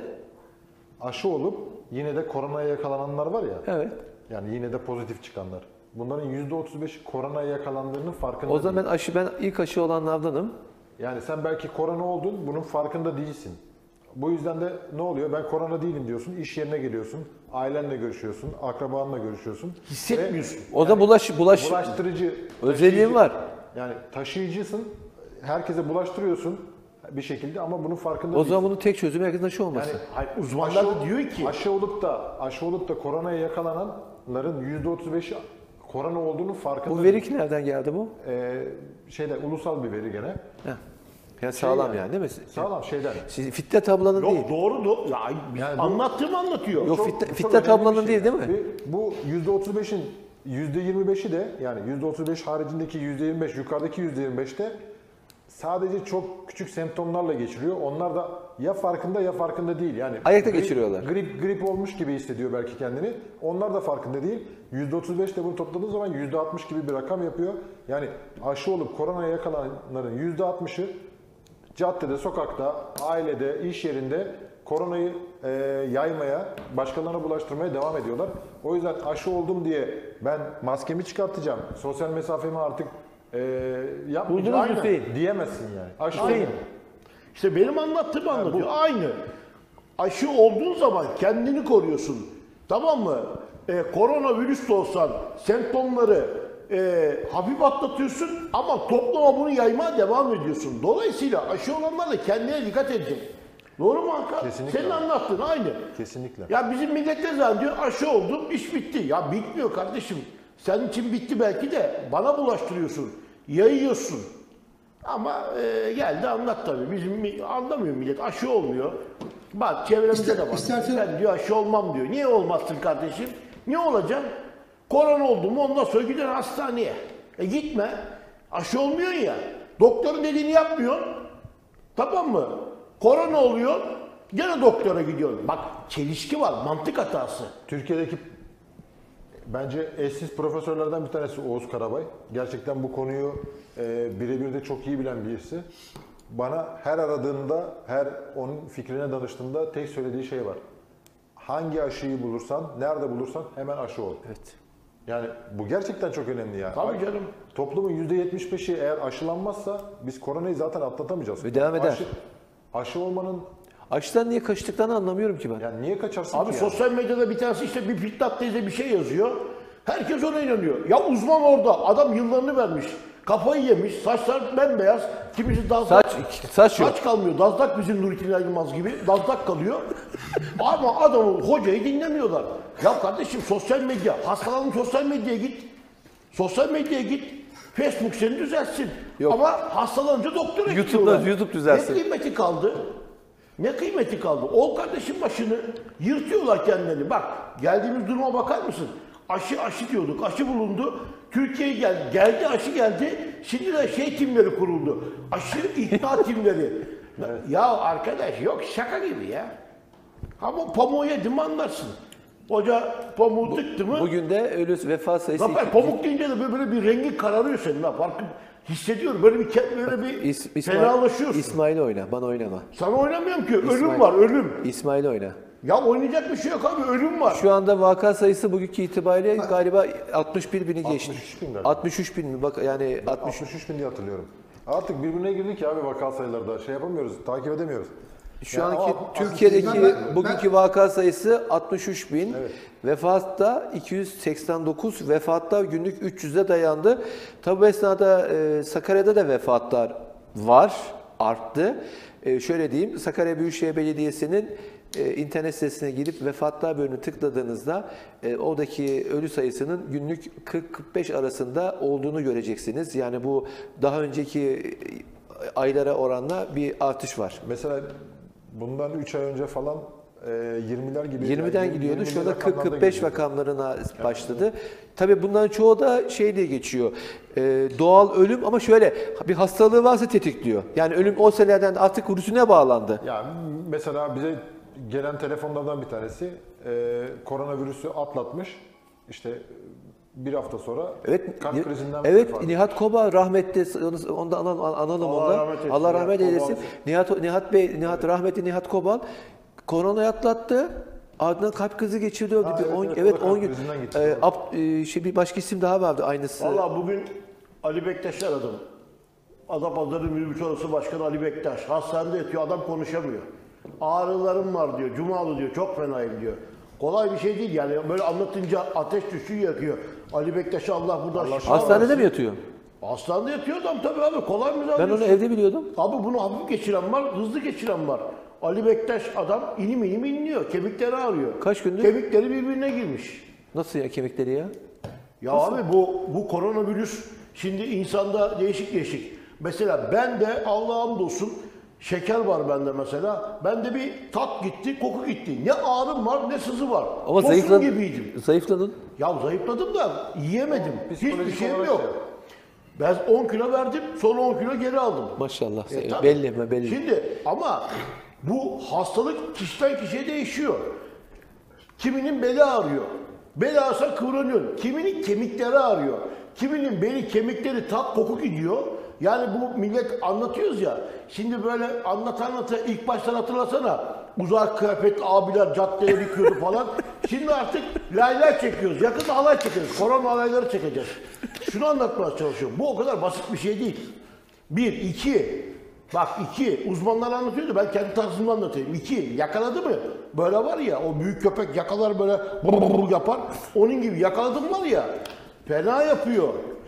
Aşı olup yine de koronaya yakalananlar var ya. Evet. Yani yine de pozitif çıkanlar. Bunların %35'i koronaya yakalandığının farkında O zaman değil. ben ilk aşı olanlardanım. Yani sen belki korona oldun, bunun farkında değilsin. Bu yüzden de ne oluyor? Ben korona değilim diyorsun, iş yerine geliyorsun, ailenle görüşüyorsun, akrabanla görüşüyorsun. Hissetmiyorsun. O da bulaştırıcı özelliğin var. Yani taşıyıcısın, herkese bulaştırıyorsun bir şekilde ama bunun farkında O değilsin. zaman bunun tek çözümü herkesin aşı olması. Yani Hayır, uzmanlar da diyor ki aşı olup da koronaya yakalananların %35'i korona olduğunu farkında. Bu veri nereden geldi bu? Ulusal bir veri gene. Heh. Yani sağlam yani değil mi? Sağlam şeyden. Fitnat ablanın değil. yok doğru. Ya, Yani bu- anlattığımı anlatıyor. Yok, Çok Fitnat önemli ablanın bir değil değil mi? Bu %35'in %25'i de yani %35 haricindeki %25 yukarıdaki %25'te sadece çok küçük semptomlarla geçiriyor. Onlar da ya farkında ya farkında değil. Yani Ayakta geçiriyorlar. Grip olmuş gibi hissediyor belki kendini. Onlar da farkında değil. %35 de bunu topladığı zaman %60 gibi bir rakam yapıyor. Yani aşı olup koronaya yakalananların %60'ı caddede, sokakta, ailede, iş yerinde koronayı yaymaya, başkalarına bulaştırmaya devam ediyorlar. O yüzden aşı oldum diye ben maskemi çıkartacağım, sosyal mesafemi artık yapmayacağım Buldunuz Hüseyin. diyemezsin yani. Aşı Aynen. oldum. İşte benim anlattığımı anlatıyor. Aynı. Aşı olduğun zaman kendini koruyorsun. Tamam mı? Koronavirüs de olsan semptomları hafif atlatıyorsun ama topluma bunu yaymaya devam ediyorsun. Dolayısıyla aşı olanlar da kendine dikkat edecek. Doğru mu Hakan? Kesinlikle. Senin anlattığın aynı. Kesinlikle. Ya bizim millet ne zannediyor? Aşı oldum, iş bitti. Ya bitmiyor kardeşim. Senin için bitti belki de bana bulaştırıyorsun. Yayıyorsun. Ama geldi anlat tabii. Bizim anlamıyor millet. Aşı olmuyor. Bak çevremizde de var. Ben diyor aşı olmam diyor. Niye olmazsın kardeşim? Niye olacaksın? Korona oldu mu ondan sonra gider hastaneye. Gitme. Aşı olmuyorsun ya. Doktorun dediğini yapmıyorsun. Tamam mı? Korona oluyor. Gene doktora gidiyorsun. Bak çelişki var. Mantık hatası. Türkiye'deki bence eşsiz profesörlerden bir tanesi Oğuz Karabay. Gerçekten bu konuyu birebir de çok iyi bilen birisi. Bana her aradığında, her onun fikrine danıştığında tek söylediği şey var. Hangi aşıyı bulursan, nerede bulursan hemen aşı ol. Evet. Yani bu gerçekten çok önemli yani. Tabii canım. Toplumun %75'i eğer aşılanmazsa biz koronayı zaten atlatamayacağız. Ve devam eder. Aşı olmanın Aşıdan niye kaçtıklarını anlamıyorum ki ben. yani niye kaçarsın Abi ki yani? sosyal medyada bir tanesi işte bir Fitnat teyze bir şey yazıyor. Herkes ona inanıyor. Ya uzman orada. Adam yıllarını vermiş. Kafayı yemiş. Saçlar bembeyaz. Kimisi dazlak. Saç yok. Saç kalmıyor. Dazlak bizim Nurettin Yılmaz gibi. Dazlak kalıyor. Ama adamı, hocayı dinlemiyorlar. Ya kardeşim sosyal medya. Hastalanın sosyal medyaya git. Sosyal medyaya git. Facebook seni düzeltsin. Yok. Ama hastalanınca doktora YouTube'da gidiyorlar. YouTube düzelsin. Ne kıymeti kaldı? Ne kıymeti kaldı? Ol kardeşim başını yırtıyorlar kendilerini. Bak geldiğimiz duruma bakar mısın? Aşı diyorduk. Aşı bulundu. Türkiye'ye geldi aşı geldi. Şimdi de şey timleri kuruldu. Aşı ikna timleri. Ya arkadaş yok şaka gibi ya. Ama pamuğu yedin mi anlarsın. Hoca pamuğu tıktı mı? Bugün de ölü vefat sayısı... Zafer pamuk deyince de böyle bir rengi kararıyor senin ha. Farkı hissediyorum. Böyle bir fenalaşıyorsun. İsmail oyna, bana oynama. Sana oynamıyorum ki. Ölüm var, ölüm. İsmail oyna. Ya oynayacak bir şey yok abi. Ölüm var. Şu anda vaka sayısı bugünkü itibariyle galiba 61 bini geçti. 63 bin galiba. 63 bin mi? Bak yani 63 bin diye hatırlıyorum. Artık birbirine girdik ya abi vaka sayılarda. Şey yapamıyoruz, takip edemiyoruz. Şu Yani anki o- Türkiye'deki bugünkü vaka sayısı 63 bin. Evet. Vefatta 289, vefatta günlük 300'e dayandı. Tabi bu esnada Sakarya'da da vefatlar var. arttı. Şöyle diyeyim, Sakarya Büyükşehir Belediyesi'nin internet sitesine gidip vefatlar bölümüne tıkladığınızda oradaki ölü sayısının günlük 40-45 arasında olduğunu göreceksiniz. Yani bu daha önceki aylara oranla bir artış var. Mesela bundan 3 ay önce falan 20'ler gibi. 20'den gidiyordu. Şu anda 40-45 gidiyordu. rakamlarına başladı. Tabii bunların çoğu da şey diye geçiyor. Doğal ölüm ama şöyle bir hastalığı varsa tetikliyor. Yani ölüm o senelerden artık rutine bağlandı. Yani mesela bize gelen telefonlardan bir tanesi koronavirüsü atlatmış. İşte bir hafta sonra kalp krizinden evet, vefat Nihat Koba rahmetli, onu da analım ondan. Allah rahmet eylesin. Nihat Kobal koronayı atlattı. Ardından kalp krizi geçirdi öldü. evet, 10 gün. Bir başka isim daha vardı aynısı. Valla bugün Ali Bektaş'ı aradım. Adapazarı Minibüs Odası Başkanı Ali Bektaş. Hastanede yatıyor, adam konuşamıyor. Ağrılarım var diyor, cumalı diyor, çok fenayım diyor. Kolay bir şey değil yani, böyle anlatınca ateş düşüyor, yakıyor. Ali Bektaş'a Allah buradan şifa Hastanede versin. mi yatıyor? Hastanede yatıyor adam tabii abi, kolay mı Ben zannediyorsun? onu evde biliyordum. Abi bunu hafif geçiren var, hızlı geçiren var. Ali Bektaş adam inim inliyor, kemikleri ağrıyor. Kaç gündür? Kemikleri birbirine girmiş. Nasıl ya kemikleri ya? Ya nasıl? Abi bu koronavirüs şimdi insanda değişik. Mesela ben de Allah'a hamdolsun şeker var bende mesela. Bende bir tat gitti, koku gitti. Ne ağrım var ne sızı var. Ama Tosun gibiydim. zayıfladın. Ya zayıfladım da yiyemedim. Hiçbir Psikolojik şeyim olarak yok. Ben 10 kilo verdim, sonra 10 kilo geri aldım. Maşallah. Tabii. Belli. Şimdi ama bu hastalık kişiden kişiye değişiyor. Kiminin beli ağrıyor. Beli ağrısa kıvranıyor. Kiminin kemikleri ağrıyor. Kiminin beli, kemikleri, tat, koku gidiyor. Yani bu millet anlatıyoruz ya. Şimdi böyle anlata ilk baştan hatırlasana. Uzak kıyafet abiler caddeleri yıkıyordu falan. Şimdi artık laylar çekiyoruz. Yakında halay çekeceğiz. Korona halayları çekeceğiz. Şunu anlatmaya çalışıyorum. Bu o kadar basit bir şey değil. 1, 2. Bak 2. Uzmanlar anlatıyordu. Ben kendi tarzımda anlatayım. 2. Yakaladı mı? Böyle var ya, o büyük köpek yakalar böyle yapar. Onun gibi yakaladım var ya. Fena yapıyor.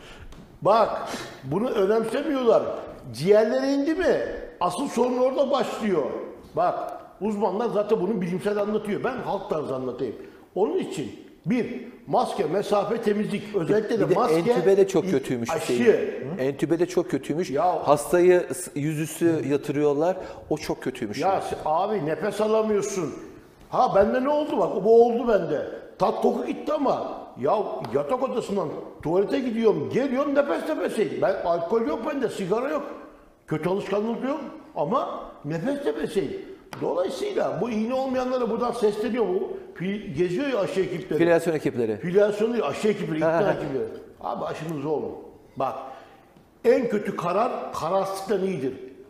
Bak bunu önemsemiyorlar. Ciğerlere indi mi? Asıl sorun orada başlıyor. Bak uzmanlar zaten bunu bilimsel anlatıyor. Ben halk tarzı anlatayım. Onun için 1. Maske, mesafe, temizlik. Özellikle de maske. Entübe de çok kötüymüş. Aşı. Entübe de çok kötüymüş. Ya, hastayı yüzüstü yatırıyorlar. O çok kötüymüş. Ya abi nefes alamıyorsun. Ha bende ne oldu bak? Bu oldu bende. Tat koku gitti ama ya yatak odasından tuvalete gidiyorum, geliyorum nefeseyim. Ben alkol yok bende, sigara yok. Kötü alışkanlık yok ama nefeseyim. Dolayısıyla bu iğne olmayanlara buradan sesleniyor bu. Geziyor ya aşı ekipleri. Filyasyon ekipleri. Filyasyon değil, aşı ekipleri, ikna ekipleri. Abi aşınızı olun. Bak en kötü karar kararsızlıktan iyidir.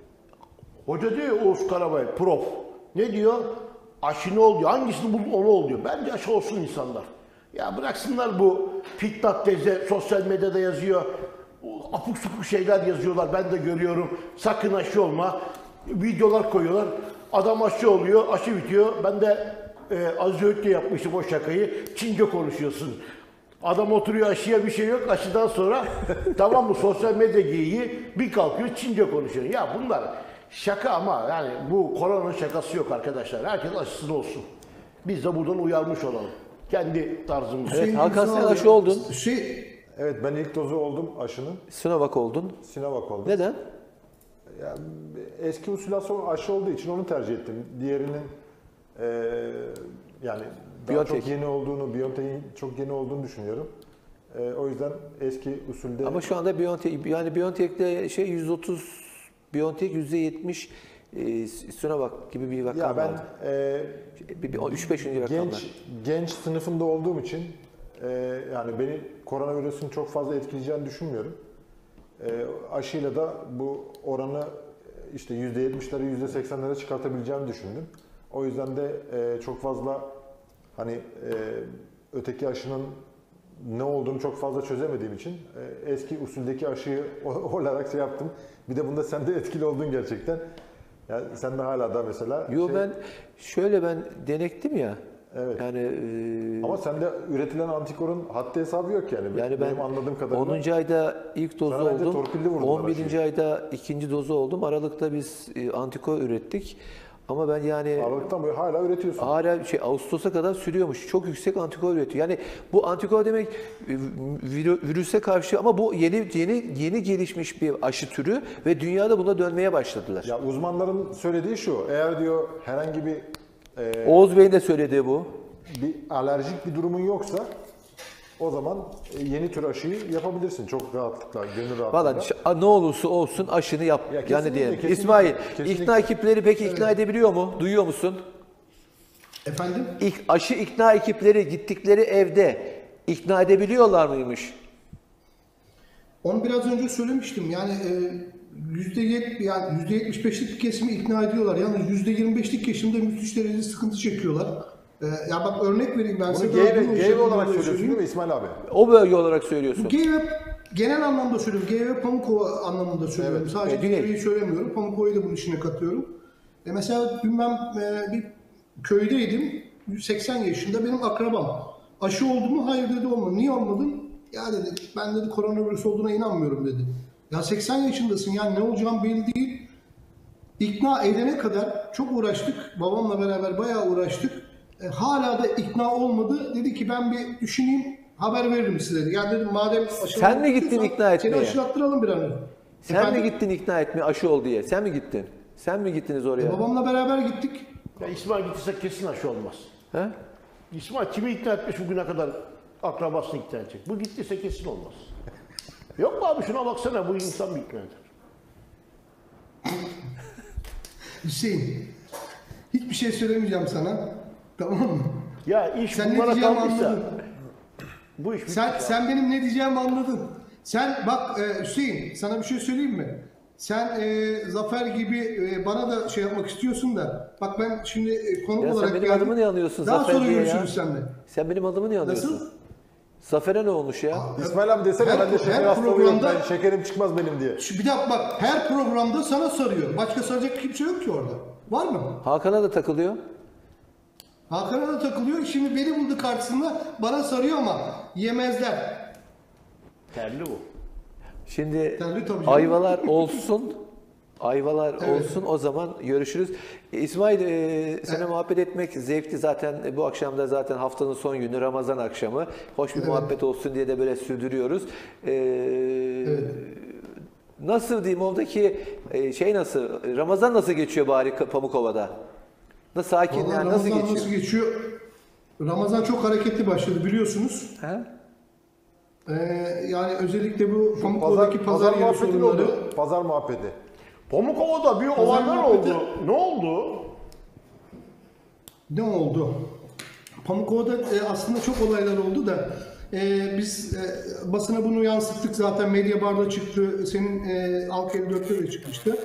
Hoca diyor ya Oğuz Karabay, prof. Ne diyor? Aşı ne oluyor? Hangisini buldun onu ol diyor. Bence aşı olsun insanlar. Ya bıraksınlar bu Fitnat teyze sosyal medyada yazıyor. Apuk supuk şeyler yazıyorlar. Ben de görüyorum. Sakın aşı olma. Videolar koyuyorlar. Adam aşı oluyor. Aşı bitiyor. Ben de Aziz Öğüt'le yapmıştım o şakayı. Çince konuşuyorsun. Adam oturuyor aşıya bir şey yok. Aşıdan sonra tamam mı sosyal medya geyiği bir kalkıyor Çince konuşuyor. Ya bunlar şaka ama yani bu koronanın şakası yok arkadaşlar. Herkes aşısız olsun. Biz de buradan uyarmış olalım. Kendi tarzımız. Evet, Hakan sen aşı oldun. Evet ben ilk dozu oldum aşının. Sinovac oldun. Sinovac oldum. Neden? Ya, eski usul aşı olduğu için onu tercih ettim. Diğerinin yani daha çok yeni olduğunu, BioNTech'in çok yeni olduğunu düşünüyorum. O yüzden eski usulde... Ama şu anda BioNTech'te 130, BioNTech %70 Sinovac gibi bir rakam ya ben, vardı. 3-5. rakamlar. Genç sınıfında olduğum için yani beni koronavirüsün çok fazla etkileyeceğini düşünmüyorum. Aşıyla da bu oranı işte %70'lere, %80'lere çıkartabileceğimi düşündüm. O yüzden de çok fazla hani öteki aşının ne olduğunu çok fazla çözemediğim için eski usuldeki aşıyı olarak yaptım. Bir de bunda sen de etkili oldun gerçekten. Yani sen de hala da mesela... Ben denektim ya. Evet. Yani Ama sende üretilen antikorun haddi hesabı yok yani. yani ben Benim anladığım kadarıyla. 10. ayda ilk dozu Sana bence oldum. torpilli vurdular 11. aşıyı. ayda ikinci dozu oldum. Aralıkta biz antikor ürettik. Ama ben yani Aralıktan böyle hala üretiyorsun. hala Ağustos'a kadar sürüyormuş. Çok yüksek antikor üretiyor. Yani bu antikor demek virüse karşı ama bu yeni gelişmiş bir aşı türü ve dünyada buna dönmeye başladılar. Ya uzmanların söylediği şu. Eğer diyor herhangi bir Oğuz Bey'in de söylediği bu. bir alerjik bir durumun yoksa o zaman yeni tür aşıyı yapabilirsin çok rahatlıkla, gönül rahatlığıyla. Valla ne olursa olsun aşını yap. Ya Yani kesinlikle, diyelim. kesinlikle, İsmail, kesinlikle. ikna ekipleri peki ikna edebiliyor mu? Duyuyor musun? Efendim? Aşı ikna ekipleri gittikleri evde ikna edebiliyorlar mıymış? Onu biraz önce söylemiştim. Yani %75'lik bir kesimi ikna ediyorlar. Yalnız %25'lik kesimde müthiş derecede sıkıntı çekiyorlar. Ya bak örnek vereyim ben size. Bunu geyve olarak söylüyorsun değil mi İsmail abi? O bölge olarak söylüyorsun. Geyve genel anlamda söylüyorum. Geyve Pamukova anlamında söylüyorum. Evet. Sadece Güney. Geyve'yi söylemiyorum. Pamukova'yı da bunun içine katıyorum. Mesela dün ben bir köydeydim. 80 yaşında benim akrabam. Aşı oldu mu? Hayır dedi, olmadı. Niye olmadın? Ya dedi, ben dedi koronavirüs olduğuna inanmıyorum dedi. Ya 80 yaşındasın, yani ne olacağım belli değil. İkna edene kadar çok uğraştık. Babamla beraber bayağı uğraştık. Hala da ikna olmadı. Dedi ki ben bir düşüneyim, haber veririm size dedi. Yani dedim madem Sen mi gittin ikna etmeye? Seni aşılattıralım bir an önce. Sen mi gittin ikna etmeye aşı ol diye? Sen mi gittin? Sen mi gittiniz oraya? Babamla beraber gittik. Ya İsmail gitse kesin aşı olmaz. He? İsmail kimi ikna etmiş bugüne kadar akrabasını ikna edecek? Bu gittiyse kesin olmaz. Yok mu abi, şuna baksana, bu insan mı ikna eder? Hüseyin, hiçbir şey söylemeyeceğim sana. Tamam mı? Ya iş Sen ne bunlara diyeceğimi kalmışsa, anladın. bu iş bitmiş ya. Sen benim ne diyeceğimi anladın. Sen bak Hüseyin, sana bir şey söyleyeyim mi? Sen Zafer gibi bana da şey yapmak istiyorsun da. Bak ben şimdi konuk Ya olarak sen benim adımı niye anıyorsun Daha Zafer sonra diye ya? görüşürüz seninle. Sen benim adımı niye anıyorsun? Nasıl? Zafer'e ne olmuş ya? İsmail abi desene Her- ben de şeker her hastalığım, programda- ben şekerim çıkmaz benim diye. Bir dakika bak, her programda sana sarıyor. Başka saracak kimse yok ki orada. Var mı? Hakan'a da takılıyor. Hakan'a da takılıyor. Şimdi beni buldu karşısında, bana sarıyor ama yemezler. Terli bu. Şimdi Terli tabii canım. ayvalar olsun. Ayvalar Evet. olsun, o zaman görüşürüz. İsmail, sana muhabbet etmek zevkli zaten. Bu akşam da zaten haftanın son günü, Ramazan akşamı. Hoş bir muhabbet olsun diye de böyle sürdürüyoruz. Nasıl diyeyim, oradaki şey nasıl? Ramazan nasıl geçiyor bari Pamukova'da? Nasıl, sakin Vallahi yani, nasıl Ramazan geçiyor? nasıl geçiyor? Ramazan çok hareketli başladı biliyorsunuz. Ha? Yani özellikle bu Pamukova'daki pazar yeri muhabbeti ne sorunları. oldu? Pazar muhabbeti. Pamukova'da bir olaylar muhabbeti- oldu. Ne oldu? Ne oldu? Pamukova'da aslında çok olaylar oldu da biz basına bunu yansıttık, zaten Medya Bar'da çıktı, senin Halk 54'te de çıkmıştı.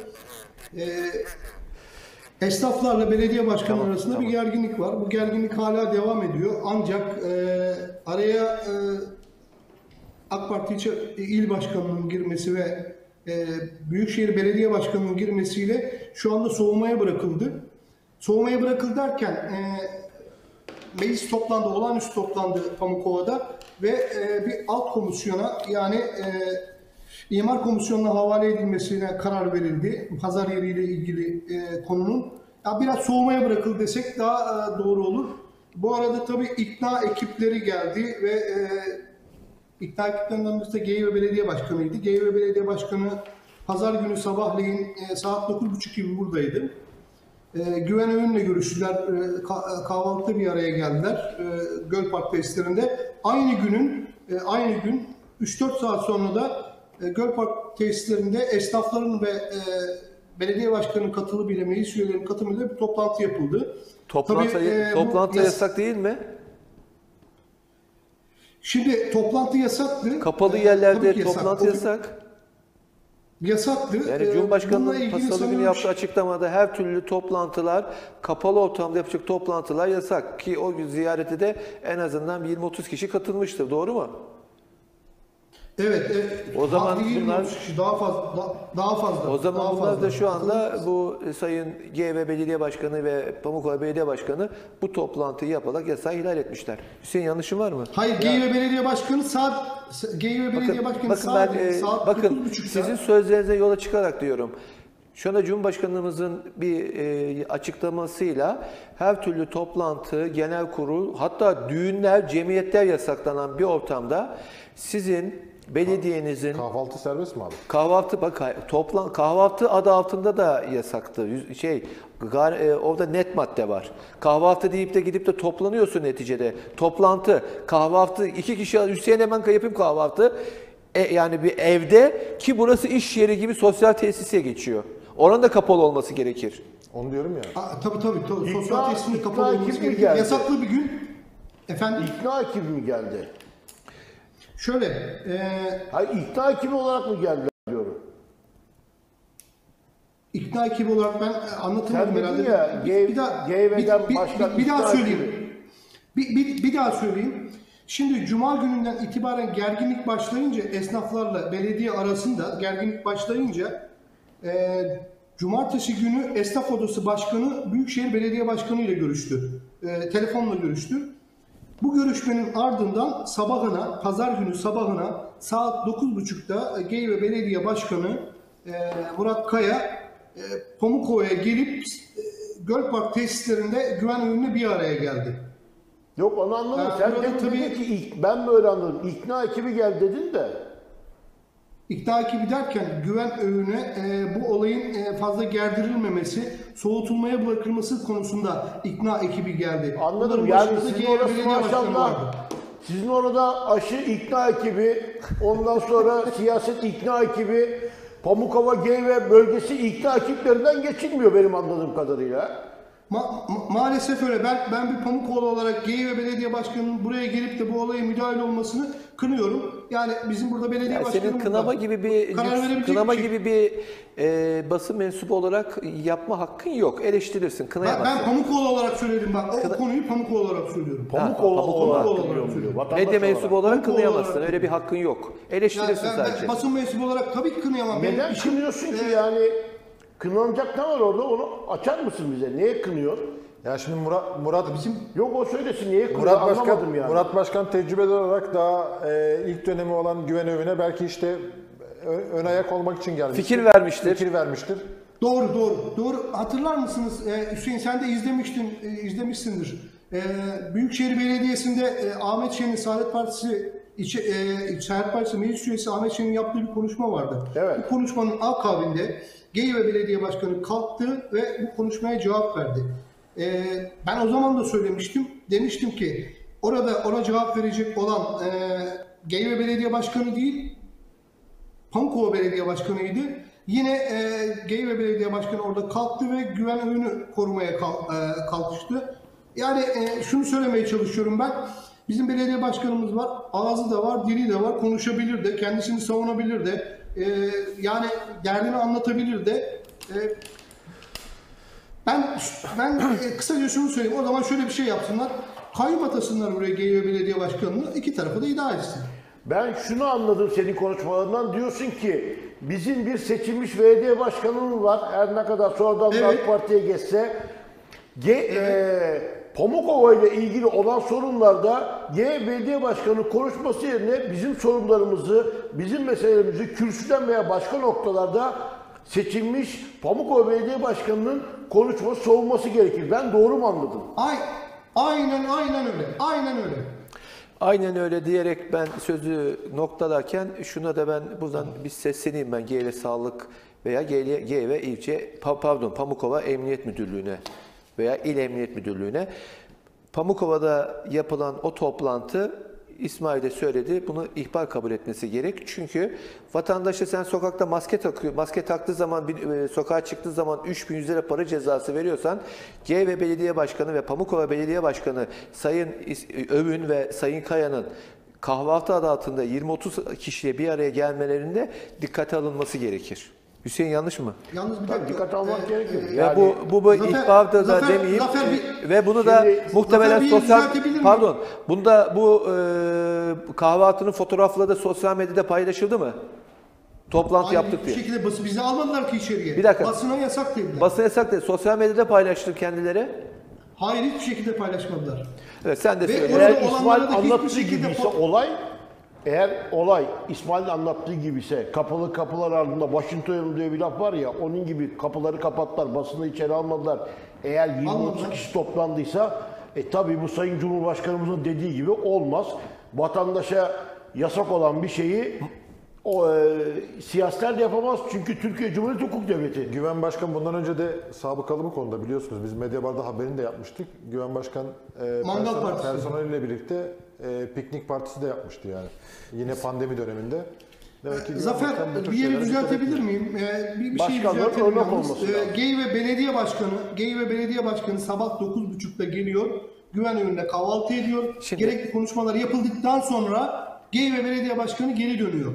Esnaflarla belediye başkanı arasında bir gerginlik var. Bu gerginlik hala devam ediyor. Ancak araya AK Parti il başkanının girmesi ve Büyükşehir Belediye Başkanı'nın girmesiyle şu anda soğumaya bırakıldı. Soğumaya bırakıldı derken meclis toplandı, olağanüstü toplandı Pamukova'da ve bir alt komisyona, yani imar komisyonuna havale edilmesine karar verildi. Pazar yeriyle ilgili konunun. Ya biraz soğumaya bırakıldı desek daha doğru olur. Bu arada tabii ikna ekipleri geldi ve ikna ekiplerinden birisi de Geyve Belediye Başkanı'ydı. Geyve Belediye Başkanı pazar günü sabahleyin saat 9.30 gibi buradaydı. Güven Öğün'le görüştüler, kahvaltıda bir araya geldiler Gölpark tesislerinde. Aynı gün 3-4 saat sonra da Gölpark tesislerinde esnafların ve belediye başkanının katılımıyla, meclis üyelerinin katılımıyla bir toplantı yapıldı. Toplantı Tabii, yasak değil mi? Şimdi toplantı yasaktı. Kapalı Tabii yerlerde ki yasak. toplantı yasak. Yasaktı. Yani Bununla Cumhurbaşkanı'nın ilgili salı günü sanıyorum yaptığı açıklamada her türlü toplantılar, kapalı ortamda yapacak toplantılar yasak. Ki o ziyarete de en azından 20-30 kişi katılmıştır. Doğru mu? Evet. O zaman bunlar daha fazla. O zaman daha bunlar fazla. da şu anda bu Sayın GV Belediye Başkanı ve Pamukkale Belediye Başkanı bu toplantıyı yaparak yasağı ihlal etmişler. Hüseyin, yanlışım var mı? Hayır, GİV Belediye Başkanı Bakın sizin sözlerinize yola çıkarak diyorum. Şu anda Cumhurbaşkanımızın bir açıklamasıyla her türlü toplantı, genel kurul, hatta düğünler, cemiyetler yasaklanan bir ortamda sizin belediyenizin Kahvaltı serbest mi abi? kahvaltı adı altında da yasaktı. Orada net madde var. Kahvaltı deyip de gidip de toplanıyorsun neticede. Toplantı, kahvaltı, 2 kişi Hüseyin hemen yapayım kahvaltı. Yani bir evde, ki burası iş yeri gibi sosyal tesise geçiyor. Oranın da kapalı olması gerekir. Onu diyorum ya. Tabii. Sosyal tesisin de kapalı olması gerekir. Yasaklı bir gün. Efendim? İkna ekibi mi geldi? Şöyle. Hayır, ikna ekibi olarak mı geldiler diyorum. İkna ekibi olarak ben anlatamadım Sen herhalde. dedin ya, Bir daha söyleyeyim. Bir daha söyleyeyim. Şimdi Cuma gününden itibaren gerginlik başlayınca, esnaflarla belediye arasında gerginlik başlayınca Cumartesi günü Esnaf Odası Başkanı Büyükşehir Belediye Başkanı ile görüştü. Telefonla görüştü. Bu görüşmenin ardından pazar günü sabahına saat 9.30'da GİV Belediye Başkanı Murat Kaya Pamukova'ya gelip Gölpark tesislerinde güven önüne bir araya geldi. Yok, onu anladım. Sen dedin ki ben böyle anladım. İkna ekibi geldi dedin de. İkna ekibi derken güven öğüne bu olayın fazla gerdirilmemesi, soğutulmaya bırakılması konusunda ikna ekibi geldi. Anladım. Yani sizin orası maşallah. Sizin orada aşı ikna ekibi, ondan sonra siyaset ikna ekibi, Pamukova GİV bölgesi ikna ekiplerinden geçilmiyor benim anladığım kadarıyla. Maalesef öyle. Ben bir Pamukkale olarak GİV Belediye Başkanı'nın buraya gelip de bu olaya müdahale olmasını kınıyorum. Yani bizim burada belediye başkanımız senin kınama gibi bir basın mensubu olarak yapma hakkın yok. Eleştirirsin, kınayamazsın. Ben Pamukkale olarak söyledim bak. O konuyu Pamukkale olarak söylüyorum. Pamukkale olarak söylüyorum. Medya mensubu olarak kınayamazsın. Öyle bir hakkın yok. Eleştirirsin sadece. Basın mensubu olarak tabii ki kınayamam. Neden kınıyorsun ki yani? Kınanacak ne var orada? Onu açar mısın bize? Neye kınıyor? Ya şimdi Murat Yok, o söylesin. Niye kınıyor? Anlamadım yani. Murat Başkan tecrübeli olarak daha ilk dönemi olan güven evine belki işte ön ayak olmak için gelmiştir. Fikir vermiştir. Doğru. Hatırlar mısınız? Hüseyin, sen de izlemişsindir. Büyükşehir Belediyesi'nde Ahmet Şen'in Saadet Partisi Meclis Üyesi Ahmet Şen'in yaptığı bir konuşma vardı. Evet. Bu konuşmanın akabinde GİV Belediye Başkanı kalktı ve bu konuşmaya cevap verdi. Ben o zaman da söylemiştim. Demiştim ki ona cevap verecek olan GİV Belediye Başkanı değil, Pamukkale Belediye Başkanı'ydı. Yine GİV Belediye Başkanı orada kalktı ve güven öğünü korumaya kalkıştı. Yani şunu söylemeye çalışıyorum ben. Bizim belediye başkanımız var. Ağzı da var, dili de var. Konuşabilir de, kendisini savunabilir de. Yani derdini anlatabilir de. Ben kısaca şunu söyleyeyim. O zaman şöyle bir şey yapsınlar. Kayyum atasınlar buraya GİV Belediye Başkanı'nı. İki tarafı da idare etsin. Ben şunu anladım senin konuşmalarından. Diyorsun ki bizim bir seçilmiş belediye başkanımız var. Her ne kadar sonradan AK Parti'ye geçse. Pamukova ile ilgili olan sorunlarda belediye başkanı konuşması yerine bizim sorunlarımızı, bizim meselelerimizi kürsüden veya başka noktalarda seçilmiş Pamukova Belediye Başkanı'nın konuşması, savunması gerekir. Ben doğru mu anladım? Aynen öyle. Aynen öyle diyerek ben sözü noktalarken şuna da ben buradan bir sesleneyim ben GİV Sağlık veya GİV Pamukova Emniyet Müdürlüğü'ne veya İl Emniyet Müdürlüğü'ne. Pamukova'da yapılan o toplantı, İsmail de söyledi, bunu ihbar kabul etmesi gerek. Çünkü vatandaşa sen sokakta maske taktığı zaman, sokağa çıktığı zaman 3.100 lira para cezası veriyorsan, GİV Belediye Başkanı ve Pamukova Belediye Başkanı Sayın Övün ve Sayın Kaya'nın kahvaltı adı altında 20-30 kişiye bir araya gelmelerinde dikkate alınması gerekir. Hüseyin yanlış mı? Yalnız bir dakika. Dikkat almak gerekiyor. Ve bu ilk bağda da demeyeyim ve bunu da muhtemelen Zafer, bir sosyal düzeltebilir miyim? pardon. Bunda bu kahvaltının fotoğrafları da sosyal medyada paylaşıldı mı? Toplantı yaptık Bu diye. şekilde bizi almadılar ki içeriye. Bir dakika. Basına yasak dediler. Basın yasak dedi. Sosyal medyada paylaştı kendileri. Hayır, hiçbir şekilde paylaşmadılar. Evet sen de Ve söyle. orada Eğer İsmail olanlara da hiçbir anlattığı şekilde gibiyse eğer olay İsmail'in anlattığı gibiyse kapalı kapılar ardında Washington diye bir laf var ya, onun gibi kapıları kapattılar, basını içeri almadılar. Eğer 20-30 Almadılar. kişi toplandıysa tabii bu Sayın Cumhurbaşkanımızın dediği gibi olmaz. Vatandaşa yasak olan bir şeyi siyasiler de yapamaz çünkü Türkiye Cumhuriyeti hukuk devleti. Güven Başkan bundan önce de sabıkalı bu konuda biliyorsunuz. Biz Medyabar'da haberini de yapmıştık. Güven Başkan Mangal partisi. personeliyle birlikte piknik partisi de yapmıştı yani. Yine pandemi döneminde. Demek ki Güven Zafer, Başkan bu tür bir yeri şeylere dikkat düzeltebilir ediyor. miyim? Bir şey Başkanlar düzeltelim örnek yalnız. olması lazım. Gey ve Belediye Başkanı sabah 9.30'da geliyor. Güven önünde kahvaltı ediyor. Şimdi- Gerekli konuşmalar yapıldıktan sonra Gey ve Belediye Başkanı geri dönüyor.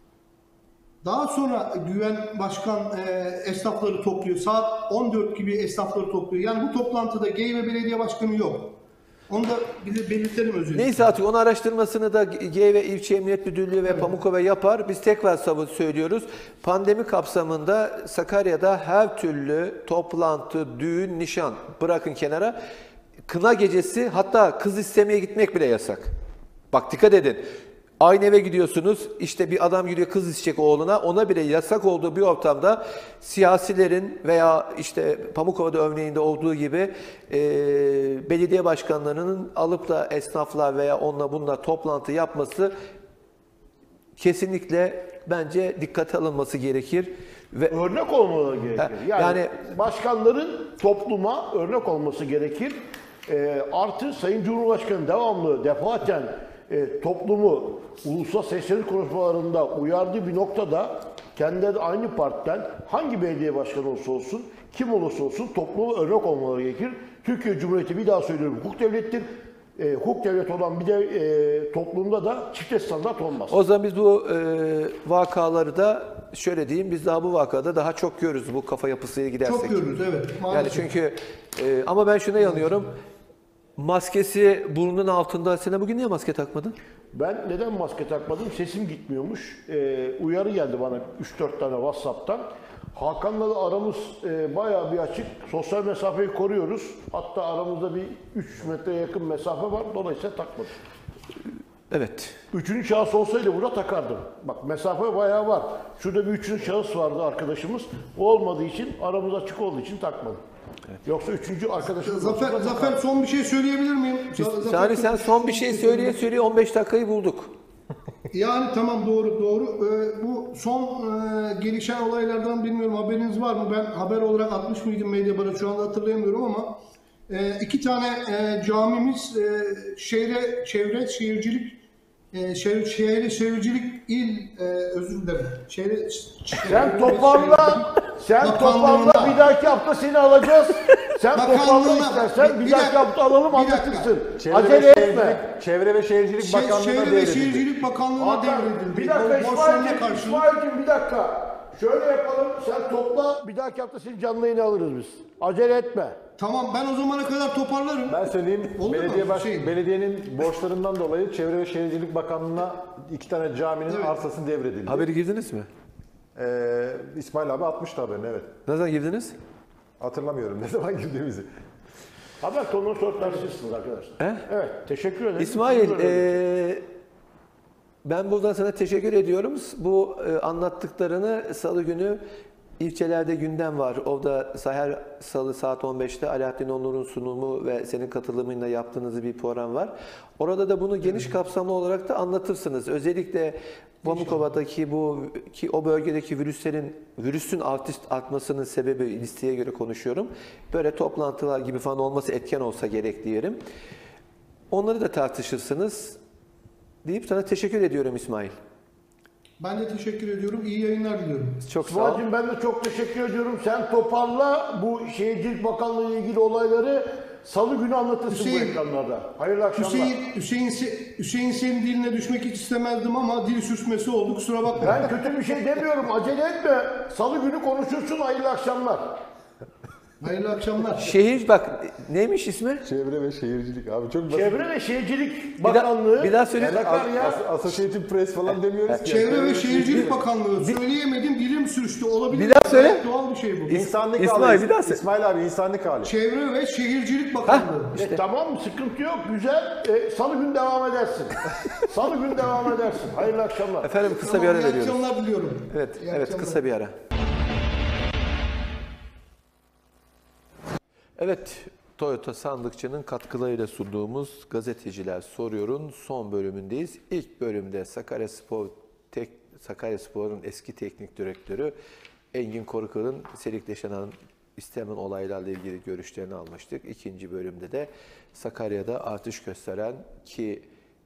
Daha sonra Güven Başkan esnafları topluyor. Saat 14 gibi esnafları topluyor. Yani bu toplantıda Gey ve Belediye Başkanı yok. Onu da bir belirtelim özellikle. Neyse artık onun araştırmasını da G ve İlçe Emniyet Müdürlüğü ve Pamukkale yapar. Biz tekrar söylüyoruz. Pandemi kapsamında Sakarya'da her türlü toplantı, düğün, nişan bırakın kenara. Kına gecesi hatta kız istemeye gitmek bile yasak. Bak dikkat edin. Aynı eve gidiyorsunuz, işte bir adam gidiyor kız isteyecek oğluna, ona bile yasak olduğu bir ortamda siyasilerin veya işte Pamukova'da örneğinde olduğu gibi belediye başkanlarının alıp da esnaflar veya onunla bununla toplantı yapması kesinlikle bence dikkate alınması gerekir. Ve Örnek olmaları gerekir. Yani başkanların topluma örnek olması gerekir. Artı Sayın Cumhurbaşkanı devamlı defaten toplumu ulusal sesleri konuşmalarında uyardığı bir noktada kendileri aynı partiden hangi belediye başkanı olsa olsun, kim olursa olsun topluma örnek olmaları gerekir. Türkiye Cumhuriyeti, bir daha söylüyorum, hukuk devlettir. Hukuk devleti olan bir de toplumda da çifte standart olmaz. o zaman biz bu vakaları da şöyle diyeyim, biz daha bu vakada daha çok görürüz bu kafa yapısıyla gidersek. Çok görürüz, evet. Yani Maalesef. çünkü ama ben şuna yanıyorum. Maskesi burnunun altında. Sen bugün niye maske takmadın? Ben neden maske takmadım? Sesim gitmiyormuş. Uyarı geldi bana 3-4 tane WhatsApp'tan. Hakan'la da aramız bayağı bir açık. Sosyal mesafeyi koruyoruz. Hatta aramızda bir 3 metreye yakın mesafe var. Dolayısıyla takmadım. Evet. Üçüncü şahıs olsaydı burada takardım. Bak mesafe bayağı var. Şurada bir üçüncü şahıs vardı arkadaşımız. O olmadığı için, aramız açık olduğu için takmadım. Evet. Yoksa üçüncü arkadaşımız... Zafer son bir şey söyleyebilir miyim? Zafer, Sen son bir şey söyleye 15 dakikayı bulduk. Yani tamam, doğru. Bu son gelişen olaylardan bilmiyorum, haberiniz var mı? Ben haber olarak atmış mıydım Medyabar'a, şu anda hatırlayamıyorum ama 2 tane camimiz Çevre Şehircilik İl özür dilerim. Sen toparla bir dahaki hafta seni alacağız. Sen toparla istersen bir dahaki hafta alalım, anlatırsın. Acele etme. Çevre ve Şehircilik Bakanlığı'na Çevre ve devredildi. Şehircilik Bakanlığı'na devredildi. Bir dakika İsmail'cim İsmail'cim bir dakika. Şöyle yapalım, sen topla, bir dahaki hafta seni canlı yayına alırız biz. Acele etme. Tamam, ben o zamana kadar toparlarım. Ben söyleyeyim, Olur mu? belediyenin borçlarından dolayı Çevre ve Şehircilik Bakanlığı'na 2 tane caminin arsasını devredildi. Haberi girdiniz mi? İsmail abi atmıştı haberini, evet. Ne zaman girdiniz? Hatırlamıyorum ne zaman girdiğimizi. Haber tonunu tartışırsınız arkadaşlar. Evet, teşekkür ederim. İsmail, ben buradan sana teşekkür ediyorum. Bu anlattıklarını salı günü ilçelerde gündem var. Orada her salı saat 15'te Alaaddin Onur'un sunumu ve senin katılımıyla yaptığınız bir program var. Orada da bunu geniş kapsamlı olarak da anlatırsınız. Özellikle Pamukova'daki o bölgedeki virüsün artmasının sebebi, listeye göre konuşuyorum. Böyle toplantılar gibi falan olması etken olsa gerek diyelim. Onları da tartışırsınız deyip sana teşekkür ediyorum İsmail. Ben de teşekkür ediyorum. İyi yayınlar diliyorum. Çok sağ ol. Ben de çok teşekkür ediyorum. Sen toparla bu Şehircilik Bakanlığı ile ilgili olayları. Salı günü anlatırsın bu ekranlarda. Hayırlı akşamlar. Hüseyin senin diline düşmek hiç istemezdim ama dil sürçmesi oldu, kusura bakma. Ben kötü bir şey demiyorum. Acele etme. Salı günü konuşursun. Hayırlı akşamlar. Hayırlı akşamlar. Şehir bak neymiş ismi? Çevre ve şehircilik abi çok basit. Çevre ve Şehircilik Bakanlığı. Bir daha söyle. Associated Press falan demiyoruz ki. Çevre ve Şehircilik Bakanlığı. Söyleyemedim, dilim sürçtü. Olabilir. Bir daha söyle. Gayet doğal bir şey bu. İnsanlık İsmail, hali. bir daha söyle. İsmail abi insanlık hali. Çevre ve Şehircilik Bakanlığı. Tamam, sıkıntı yok. Güzel. Salı günü devam edersin. Salı günü devam edersin. Hayırlı akşamlar. Efendim kısa bir ara İyi veriyoruz. akşamlar diliyorum. Evet, İyi evet akşamlar. kısa bir ara. Evet, Toyota Sandıkçı'nın katkılarıyla sunduğumuz Gazeteciler Soruyor'un son bölümündeyiz. İlk bölümde Sakaryaspor'un eski teknik direktörü Engin Korukır'ın Selik'te yaşanan istenen olaylarla ilgili görüşlerini almıştık. İkinci bölümde de Sakarya'da artış gösteren ki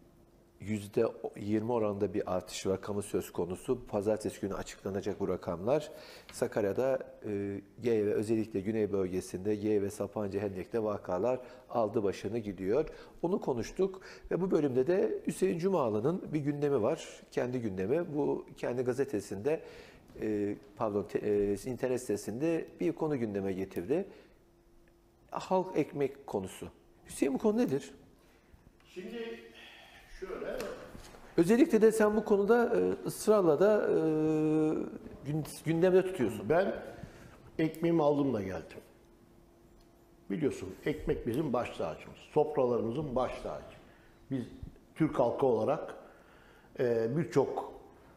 %20 oranında bir artış rakamı söz konusu. Pazartesi günü açıklanacak bu rakamlar. Sakarya'da G ve özellikle güney bölgesinde G ve Sapanca Hendek'te vakalar aldı başını gidiyor. Onu konuştuk ve bu bölümde de Hüseyin Cumalı'nın bir gündemi var. Kendi gündemi. Bu kendi gazetesinde internet sitesinde bir konu gündeme getirdi. Halk ekmek konusu. Hüseyin bu konu nedir? Şimdi şöyle. Özellikle de sen bu konuda ısrarla da gündemde tutuyorsun. Ben ekmeğimi aldım da geldim. Biliyorsun ekmek bizim baş tacımız. Sofralarımızın baş tacı. Biz Türk halkı olarak birçok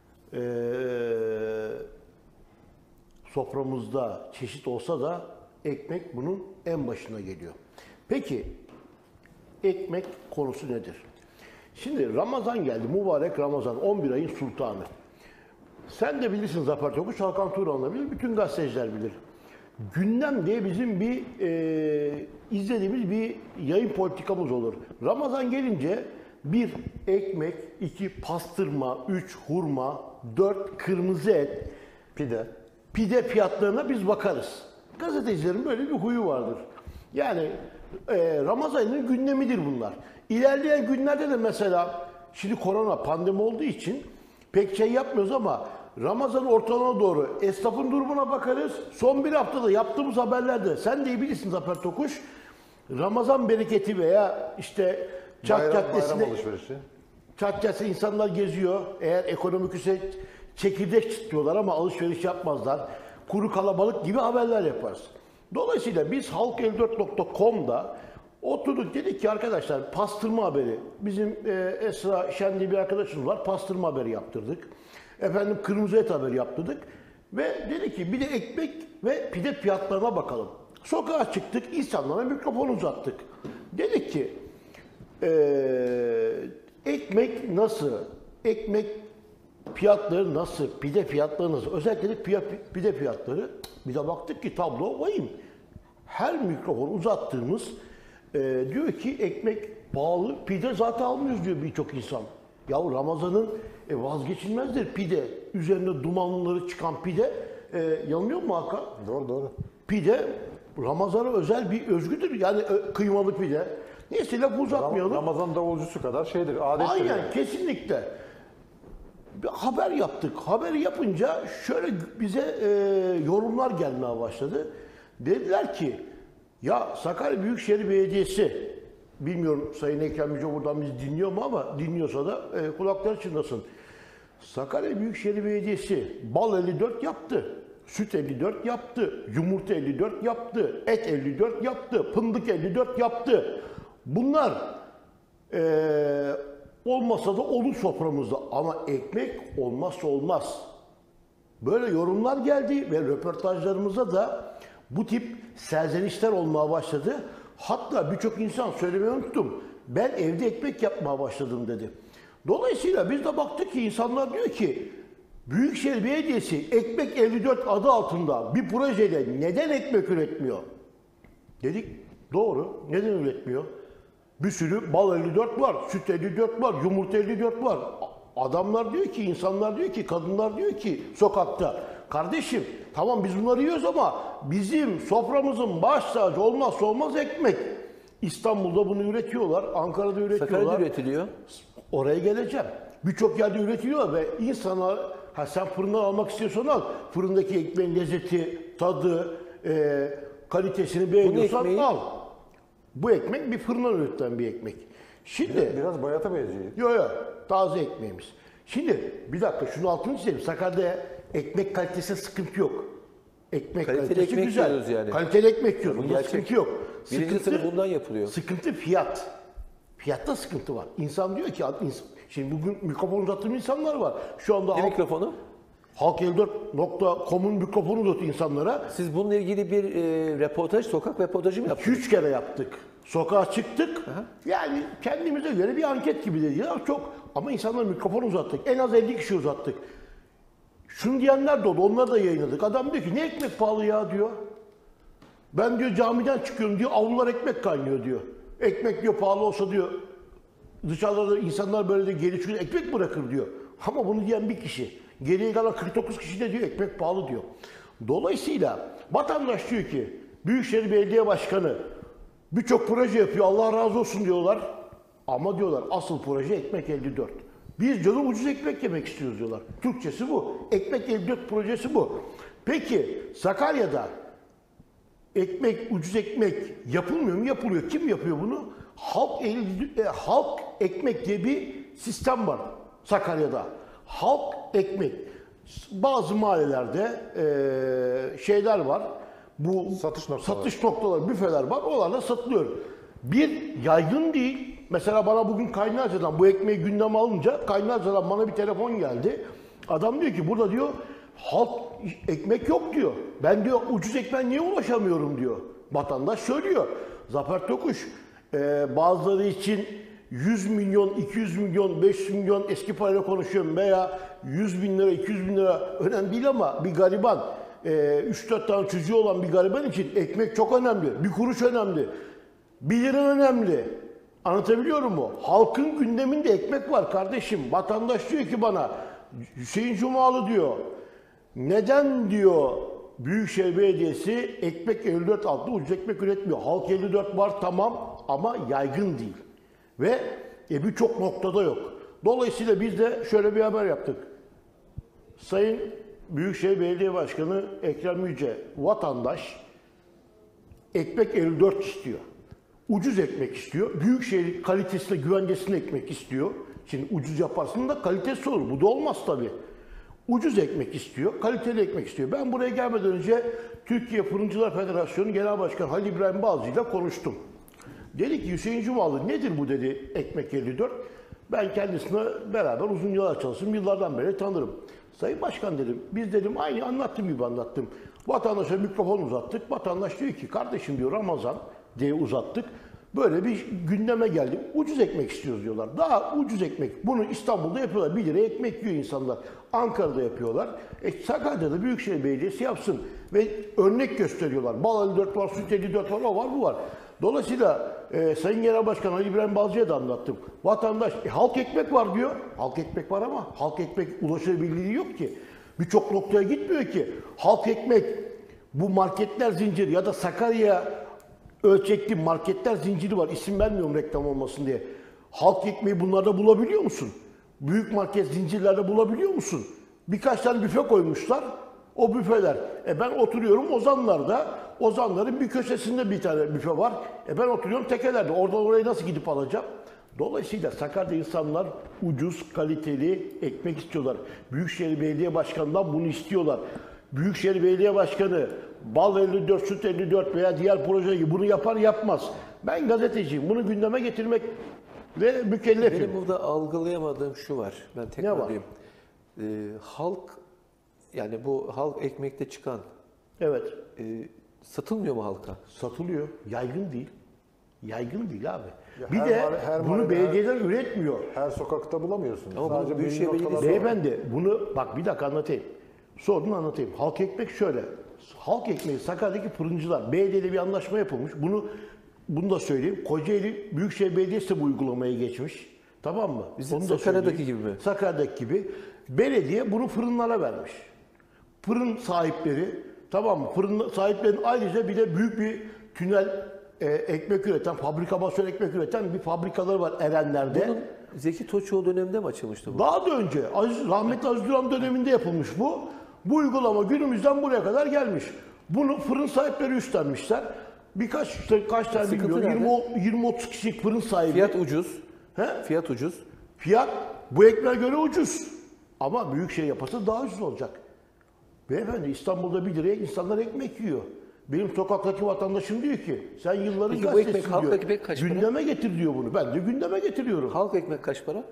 soframızda çeşit olsa da ekmek bunun en başına geliyor. Peki ekmek konusu nedir? Şimdi Ramazan geldi, mübarek Ramazan, 11 ayın sultanı. Sen de bilirsin Zafer Tokuş, Hakan Turan'la bilir, bütün gazeteciler bilir. Gündem diye bizim bir izlediğimiz bir yayın politikamız olur. Ramazan gelince 1 ekmek, 2 pastırma, 3 hurma, 4 kırmızı et, pide fiyatlarına biz bakarız. Gazetecilerin böyle bir huyu vardır. Yani Ramazan'ın gündemidir bunlar. İlerleyen günlerde de mesela şimdi korona pandemi olduğu için pek şey yapmıyoruz ama Ramazan ortalarına doğru esnafın durumuna bakarız. Son bir haftada yaptığımız haberlerde sen de iyi bilirsin Zafer Tokuş. Ramazan bereketi veya işte Çat Caddesi'nde Çat Caddesi'nde insanlar geziyor. Eğer ekonomik ise çekirdek çıtlıyorlar ama alışveriş yapmazlar. Kuru kalabalık gibi haberler yaparız. Dolayısıyla biz halk54.com'da oturduk, dedik ki arkadaşlar pastırma haberi. Bizim Esra Şen diye bir arkadaşımız var. Pastırma haberi yaptırdık. Efendim kırmızı et haberi yaptırdık. Ve dedik ki bir de ekmek ve pide fiyatlarına bakalım. Sokağa çıktık, insanlara mikrofon uzattık. Dedik ki ekmek nasıl? Ekmek fiyatları nasıl? Pide fiyatları nasıl? Özellikle de pide fiyatları. Bir de baktık ki tablo vahim. Her mikrofon uzattığımız diyor ki ekmek pahalı, pide zaten almıyoruz diyor birçok insan. Ya Ramazan'ın vazgeçilmezdir pide. Üzerinde dumanları çıkan pide. Yanılıyor mu Hakan? Doğru. Pide Ramazan'a özel bir özgüdür. Yani kıymalı pide. Neyse lafı uzatmayalım. Ramazan davulcusu kadar şeydir, adettir. Aynen yani. Kesinlikle. Bir haber yaptık. Haberi yapınca şöyle bize yorumlar gelmeye başladı. Dediler ki ya Sakarya Büyükşehir Belediyesi, bilmiyorum Sayın Ekrem Yüce buradan bizi dinliyor mu ama dinliyorsa da kulakları çınlasın. Sakarya Büyükşehir Belediyesi bal 54 yaptı, süt 54 yaptı, yumurta 54 yaptı, et 54 yaptı, fındık 54 yaptı. Bunlar olmasa da olur soframızda ama ekmek olmazsa olmaz. Böyle yorumlar geldi ve röportajlarımızda da bu tip serzenişler olmaya başladı. Hatta birçok insan söylemeyi unuttum. Ben evde ekmek yapmaya başladım dedi. Dolayısıyla biz de baktık ki insanlar diyor ki Büyükşehir Belediyesi Ekmek 54 adı altında bir projeyle neden ekmek üretmiyor? Dedik doğru, neden üretmiyor? Bir sürü bal 54 var, süt 54 var, yumurta 54 var. Adamlar diyor ki, insanlar diyor ki, kadınlar diyor ki sokakta, kardeşim tamam biz bunları yiyoruz ama bizim soframızın baş tacı olmazsa olmaz ekmek. İstanbul'da bunu üretiyorlar, Ankara'da üretiyorlar. Sakarya'da üretiliyor. Oraya geleceğim. Birçok yerde üretiliyor ve insanlar, sen fırından almak istiyorsan al. Fırındaki ekmeğin lezzeti, tadı, kalitesini beğeniyorsan ekmeği- al. Bu ekmek bir fırından üretilen bir ekmek. Şimdi Biraz bayata benziyor. Yok, taze ekmeğimiz. Şimdi bir dakika şunu altını çizelim. Sakarya'da ekmek kalitesinde sıkıntı yok. Ekmek Kaliteli kalitesi ekmek güzel. yiyoruz yani. Kaliteli ekmek yiyoruz. Bunda gerçek. sıkıntı yok. Birinci sınıf bundan yapılıyor. Sıkıntı fiyat. Fiyatta sıkıntı var. İnsan diyor ki, şimdi bugün mikrofon uzattığım insanlar var. Şu anda Ne mikrofonu? Halk54.com'un mikrofonu uzatıyor insanlara. Siz bununla ilgili bir röportaj, sokak röportajı mı yaptınız? 2-3 kere yaptık. Sokağa çıktık. Yani kendimize göre bir anket gibi dedi. Ya çok, ama insanlara mikrofon uzattık. En az 50 kişi uzattık. Şunu diyenler de oldu. Onları da yayınladık. Adam diyor ki ne ekmek pahalı ya diyor. Ben diyor camiden çıkıyorum diyor. Avlular ekmek kaynıyor diyor. Ekmek diyor pahalı olsa diyor. Dışarıda insanlar böyle de gelişiyor. Ekmek bırakır diyor. Ama bunu diyen bir kişi. Geriye kalan 49 kişi de diyor ekmek pahalı diyor. Dolayısıyla vatandaş diyor ki Büyükşehir Belediye Başkanı birçok proje yapıyor. Allah razı olsun diyorlar. Ama diyorlar asıl proje Ekmek 54. Biz canım ucuz ekmek yemek istiyoruz diyorlar. Türkçesi bu. Ekmek 54 projesi bu. Peki Sakarya'da ucuz ekmek yapılmıyor mu? Yapılıyor. Kim yapıyor bunu? Halk ekmek diye bir sistem var Sakarya'da. Halk ekmek. Bazı mahallelerde şeyler var. Bu satış noktaları, büfeler var. Oralarda satılıyor. Bir yaygın değil. Mesela bana bugün Kaynarca'dan bu ekmeği gündeme alınca Kaynarca'dan bana bir telefon geldi. Adam diyor ki burada diyor halk ekmek yok diyor. Ben diyor ucuz ekmeğe niye ulaşamıyorum diyor. Vatandaş söylüyor. Zafer Tokuş bazıları için 100 milyon, 200 milyon, 500 milyon eski parayla konuşuyorum veya 100 bin lira, 200 bin lira önemli değil ama bir gariban, 3-4 tane çocuğu olan bir gariban için ekmek çok önemli. Bir kuruş önemli. 1 lira önemli. Anlatabiliyor muyum? Halkın gündeminde ekmek var kardeşim. Vatandaş diyor ki bana, Hüseyin Cumalı diyor, neden diyor Büyükşehir Belediyesi ekmek 54 adlı ucuz ekmek üretmiyor. Halk 54 var tamam ama yaygın değil. Ve birçok noktada yok. Dolayısıyla biz de şöyle bir haber yaptık. Sayın Büyükşehir Belediye Başkanı Ekrem Yüce, vatandaş ekmek 54 istiyor. Ucuz ekmek istiyor. Büyükşehir kalitesine, güvencesine ekmek istiyor. Şimdi ucuz yaparsın da kalitesi olur. Bu da olmaz tabii. Ucuz ekmek istiyor, kaliteli ekmek istiyor. Ben buraya gelmeden önce Türkiye Fırıncılar Federasyonu Genel Başkanı Halil İbrahim Balcı ile konuştum. Dedi ki Hüseyin Cumalı nedir bu dedi ekmek 54. Ben kendisine beraber uzun yıllar çalıştım. Yıllardan beri tanırım. Sayın Başkan dedim, biz dedim aynı anlattığım gibi anlattım. Vatandaşa mikrofon uzattık. Vatandaş diyor ki kardeşim diyor Ramazan diye uzattık. Böyle bir gündeme geldi. Ucuz ekmek istiyoruz diyorlar. Daha ucuz ekmek. Bunu İstanbul'da yapıyorlar. 1 liraya ekmek yiyor insanlar. Ankara'da yapıyorlar. Sakarya'da Büyükşehir Belediyesi yapsın. Ve örnek gösteriyorlar. Bal 54 var, süt 54 var, o var, bu var. Dolayısıyla Sayın Genel Başkan Ali İbrahim Balcı'ya da anlattım. Vatandaş halk ekmek var diyor. Halk ekmek var ama halk ekmek ulaşılabilirliği yok ki. Birçok noktaya gitmiyor ki. Halk ekmek bu marketler zinciri ya da Sakarya ölçekli marketler zinciri var. İsim vermiyorum reklam olmasın diye. Halk ekmeği bunlarda bulabiliyor musun? Büyük market zincirlerde bulabiliyor musun? Birkaç tane büfe koymuşlar. O büfeler. Ben oturuyorum Ozanlar'da. Ozanların bir köşesinde bir tane büfe var. Ben oturuyorum Tekeler'de. Oradan oraya nasıl gidip alacağım? Dolayısıyla Sakarya'da insanlar ucuz, kaliteli ekmek istiyorlar. Büyükşehir Belediye Başkanı'ndan bunu istiyorlar. Büyükşehir Belediye Başkanı Bal 54, Süt 54 veya diğer proje gibi bunu yapar yapmaz. Ben gazeteciyim. Bunu gündeme getirmek ve mükellefim. Benim burada algılayamadığım şu var. Ben tekrar Ne var? diyeyim. Halk, yani bu halk ekmekte çıkan Evet. satılmıyor mu halka? Satılıyor. Yaygın değil. Yaygın değil abi. Ya Bir her de mahalle- her bunu mahallede, belediyeler üretmiyor. Her sokakta bulamıyorsun. Ama bu Sadece Büyükşehir belli noktalarda Belediyesi- var. Beyefendi bunu bak bir dakika anlatayım. Sordun anlatayım. Halk ekmek şöyle. Halk ekmeği Sakarya'daki fırıncılar. Belediyeyle bir anlaşma yapılmış. Bunu da söyleyeyim. Kocaeli Büyükşehir Belediyesi de bu uygulamaya geçmiş. Tamam mı? Bizim Onu da Sakarya'daki söyleyeyim. gibi mi? Sakarya'daki gibi. Belediye bunu fırınlara vermiş. Fırın sahipleri, tamam mı? Fırın sahiplerinin ayrıca bir de büyük bir tünel ekmek üreten, fabrikasyon ekmek üreten bir fabrikaları var Erenler'de. Bunun Zeki Toçoğlu döneminde mi açılmıştı bu? Daha da önce rahmetli Aziz Duran döneminde yapılmış bu. Bu uygulama günümüzden buraya kadar gelmiş. Bunu fırın sahipleri üstlenmişler. Kaç tane Sıkıntı bilmiyorum. nerede? 20-30 kişilik fırın sahibi. Fiyat ucuz. He? Fiyat ucuz. Fiyat bu ekmeğe göre ucuz. Ama büyük şey yaparsa daha ucuz olacak. Beyefendi İstanbul'da 1 liraya insanlar ekmek yiyor. Benim sokaktaki vatandaşım diyor ki sen yılların Peki bu gazetesin ekmek, halk diyor. ekmek kaç para? Gündeme getir diyor bunu. Ben de gündeme getiriyorum. Halk ekmek kaç para?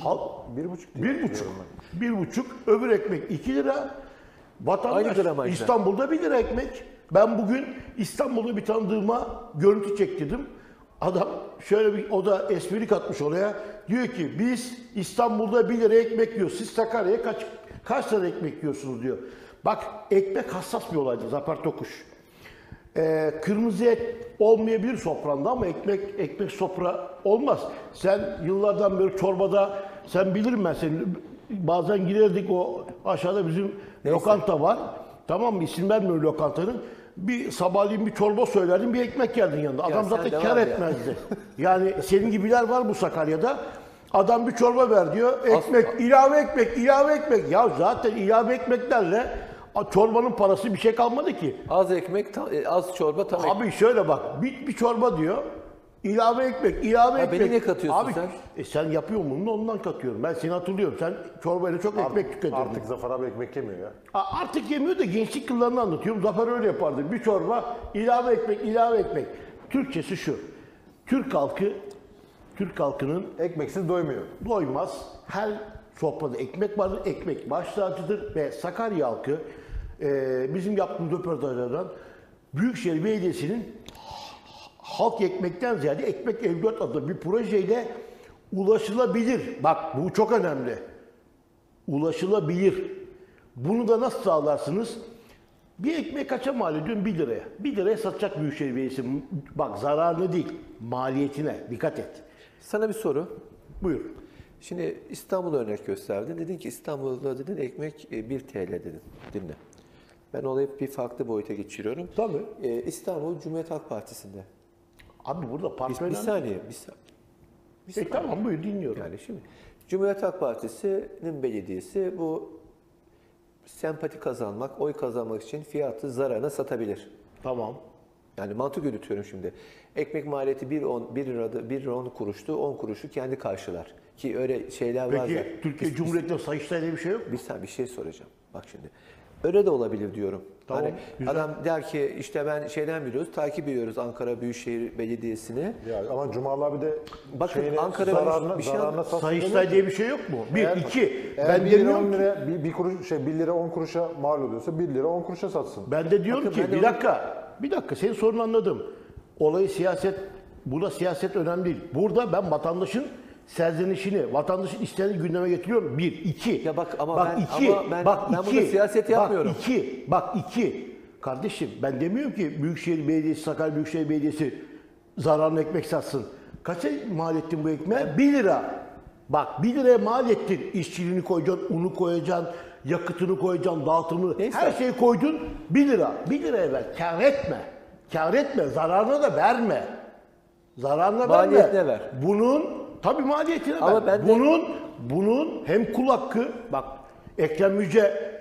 1,5. 1,5. Öbür ekmek 2 lira. Vatandaş Aynı gramajda. İstanbul'da 1 lira ekmek. Ben bugün İstanbul'da bir tanıdığıma görüntü çektirdim. Adam şöyle bir, o da espri katmış oraya. Diyor ki biz İstanbul'da 1 lira ekmek yiyoruz. Siz Sakarya'ya kaç lira ekmek yiyorsunuz diyor. Bak ekmek hassas bir olaydır Zafer Tokuş. Kırmızı et olmayabilir sofranda ama ekmek sofra olmaz. Sen yıllardan beri çorbada, sen bilirim ben seni, bazen girerdik o aşağıda bizim lokanta var. Tamam mı? İsim vermiyorum lokantanın. Bir sabahleyin bir çorba söylerdim, bir ekmek yerdin yanında. Adam zaten kar etmezdi. Yani senin gibiler var bu Sakarya'da. Adam bir çorba ver diyor, ekmek, ilave ekmek, ilave ekmek. Ya zaten ilave ekmeklerle çorbanın parası bir şey kalmadı ki. Az ekmek, az çorba, tam ekmek. Abi şöyle bak, bir çorba diyor, ilave ekmek, ilave ekmek. Beni ne katıyorsun abi, sen? Sen yapıyorsun bunu, ondan katıyorum. Ben seni hatırlıyorum, sen çorbayla çok ekmek tüketirdin. Artık Zafer abi ekmek yemiyor ya. Artık yemiyor da gençlik yıllarını anlatıyorum. Zafer öyle yapardı. Bir çorba, ilave ekmek, ilave ekmek. Türkçesi şu, Türk halkının Ekmeksiz doymuyor. doymaz. Her sofrada ekmek vardır, ekmek baş tacıdır ve Sakarya halkı bizim yaptığımız röportajlardan Büyükşehir Belediyesi'nin halk ekmekten ziyade Ekmek 54 adlı bir projeyle ulaşılabilir. Bak bu çok önemli. Ulaşılabilir. Bunu da nasıl sağlarsınız? Bir ekmek kaça mal ediyorsun? 1 liraya. 1 liraya satacak Büyükşehir Belediyesi. Bak zararlı değil, maliyetine dikkat et. Sana bir soru. Buyur. Şimdi İstanbul örnek gösterdin. Dedin ki İstanbul'da dedin ekmek 1 TL dedin. Dinle. Ben olayı bir farklı boyuta geçiriyorum. Tabii. İstanbul Cumhuriyet Halk Partisi'nde. Abi burada parti Bir saniye. Tamam buyur dinliyorum. Yani şimdi Cumhuriyet Halk Partisi'nin belediyesi bu sempati kazanmak, oy kazanmak için fiyatı zararına satabilir. Tamam. Yani mantık yürütüyorum şimdi. Ekmek maliyeti 1 lira 10 kuruştu, 10 kuruşu kendi karşılar. Ki öyle şeyler var. Peki Türkiye Cumhuriyeti'nde Sayıştay diye bir şey yok mu? Bir şey soracağım. Bak şimdi. Öyle de olabilir diyorum. Tamam, Hani güzel. adam der ki işte ben şeyden biliyoruz, takip ediyoruz Ankara Büyükşehir Belediyesi'ni. Ya ama Cumalı abi de Bakın şeyine, Ankara zararına, bir şey zararına satsın Sayıştay demiyor diye ki. bir şey yok mu? Eğer- 2. Eğer Ben 1 lira 10 demiyorum ki. lira, 1 kuruş, 1 lira 10 kuruşa mal oluyorsa 1 lira 10 kuruşa satsın. Ben de diyorum Bakın ki ben de bir dakika senin sorunu anladım. Olayı burada siyaset önemli değil. Burada ben vatandaşın serzenişini, vatandaşın isteğini gündeme getiriyorum. 1, 2. Ya bak ama bak, ben- 2. ama ben- bak, ben 2. burada siyaset yapmıyorum. Bak 2. Kardeşim ben demiyorum ki Büyükşehir Belediyesi, Sakarya Büyükşehir Belediyesi zararlı ekmek satsın. Kaça mal ettin bu ekmeği? 1 lira. Bak 1 liraya mal ettin. İşçiliğini koyacaksın, unu koyacaksın, yakıtını koyacaksın, dağıtımını. Neyse. Her şeyi koydun 1 lira. 1 liraya ver. Kâr etme. Kâr etme. Zararına da verme. Zararına Maliyetine verme. ver. Bunun tabii maliyetine Ama ver. ben de- Bunun hem kul hakkı, bak Ekrem Yüce,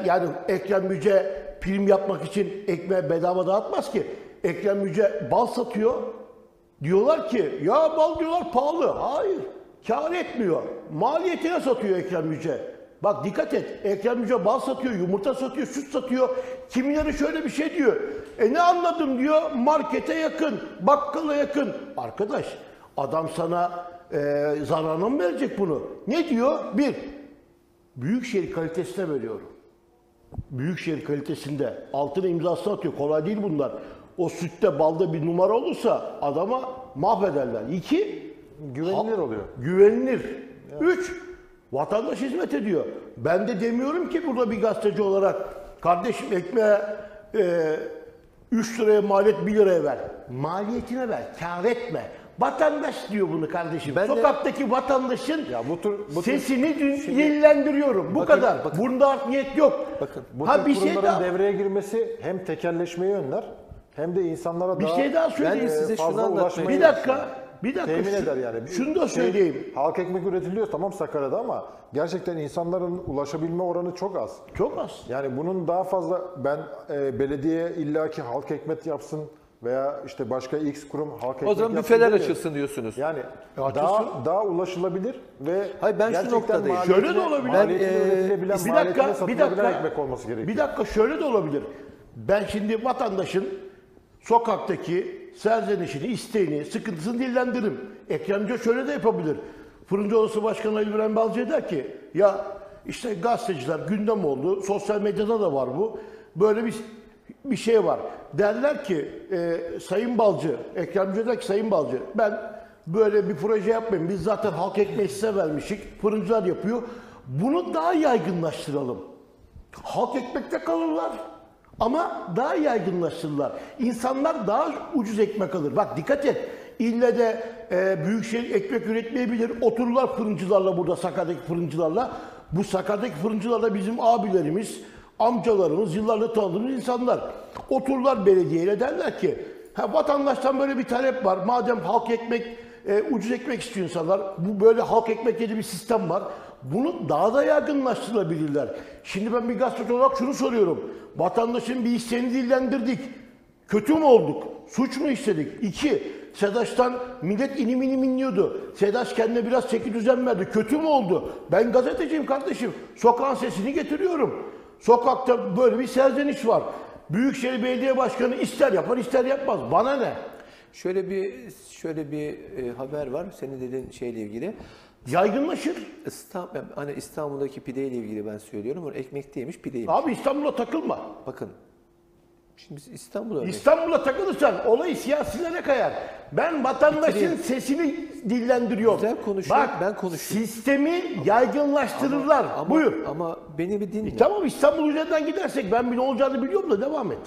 Ekrem Yüce prim yapmak için ekmeği bedava dağıtmaz ki. Ekrem Yüce bal satıyor. Diyorlar ki ya bal diyorlar pahalı. Hayır. Kâr etmiyor. Maliyetine satıyor Ekrem Yüce. Bak dikkat et. Ekrem Yüce bal satıyor, yumurta satıyor, süt satıyor. Kimileri şöyle bir şey diyor. Ne anladım diyor. Markete yakın, bakkala yakın. Arkadaş adam sana zararına mı verecek bunu? Ne diyor? 1. Büyükşehir kalitesine veriyorum. Büyükşehir kalitesinde altına imzasını atıyor. Kolay değil bunlar. O sütte balda bir numara olursa adama mahvederler. 2. Güvenilir oluyor. Güvenilir. 3. Vatandaş hizmet ediyor. Ben de demiyorum ki burada bir gazeteci olarak kardeşim ekmeğe 3 liraya maliyet 1 liraya ver. Maliyetine ver. Kâr etme. Vatandaş diyor bunu kardeşim. Ben de- Sokaktaki vatandaşın Ya bu tür sesini dillendiriyorum. Bu Bakın, kadar. bakın. Bunda art niyet yok. Bakın, bu Ha tür bir şey kurumların daha. devreye girmesi hem tekelleşmeyi önler hem de insanlara Bir daha şey daha söyleyeyim. Ben de size şunu fazla anlatmaya ulaşmayı Bir dakika. temin eder yani. Şunu da söyleyeyim. Halk ekmek üretiliyor tamam Sakarya'da ama gerçekten insanların ulaşabilme oranı çok az. Çok az. Yani bunun daha fazla ben belediye illaki halk ekmek yapsın veya işte başka X kurum halk ekmek O zaman yapsın büfeler demiyorum. açılsın diyorsunuz. Yani Açılsın. daha ulaşılabilir ve Hayır, ben şu gerçekten noktadayım. Şöyle de olabilir. maliyetine üretilebilen, Bir maliyetine dakika, satılabilen ekmek olması gerekiyor. Bir dakika şöyle de olabilir. Ben şimdi vatandaşın sokaktaki serzenişini, isteğini, sıkıntısını dillendiririm. Ekrem İmamoğlu şöyle de yapabilir. Fırıncı Odası Başkanı Ali İbrahim Balcı der ki ya işte gazeteciler gündem oldu, sosyal medyada da var bu. Böyle bir şey var. Derler ki Sayın Balcı, Ekrem İmamoğlu der ki Sayın Balcı ben böyle bir proje yapmayayım. Biz zaten halk ekmeği size vermişik. Fırıncılar yapıyor. Bunu daha yaygınlaştıralım. Halk ekmekte kalırlar. Ama daha yaygınlaştırırlar. İnsanlar daha ucuz ekmek alır. Bak dikkat et. İlle de büyükşehir ekmek üretmeyebilir. Otururlar fırıncılarla burada, Sakarya'daki fırıncılarla. Bu Sakarya'daki fırıncılarla bizim abilerimiz, amcalarımız, yıllardır tanıdığımız insanlar. Otururlar belediyeyle derler ki vatandaştan böyle bir talep var. Madem halk ekmek, ucuz ekmek istiyor insanlar. Bu böyle halk ekmek diye bir sistem var. Bunu daha da yaygınlaştırabilirler. Şimdi ben bir gazeteci olarak şunu soruyorum. Vatandaşın bir isteğini dillendirdik. Kötü mü olduk? Suç mu işledik? 2. SEDAŞ'tan millet inim inim inliyordu. SEDAŞ kendine biraz çeki düzen verdi. Kötü mü oldu? Ben gazeteciyim kardeşim. Sokağın sesini getiriyorum. Sokakta böyle bir serzeniş var. Büyükşehir Belediye Başkanı ister yapar ister yapmaz. Bana ne? Şöyle bir haber var senin dediğin şeyle ilgili. Yaygınlaşır. İstanbul'daki pideyle ilgili ben söylüyorum. Onu ekmek değilmiş, pideymiş. Abi İstanbul'a takılma. Bakın. Şimdi İstanbul'a İstanbul'a takılırsan olayı siyasilere kayar. Ben vatandaşın sesini dillendiriyorum. Güzel konuşuyorum, Bak, ben konuşuyorum. Sistemi yaygınlaştırırlar. Buyur. Ama beni bir dinle. Tamam İstanbul üzerinden gidersek ben bir ne olacağını biliyorum da devam et.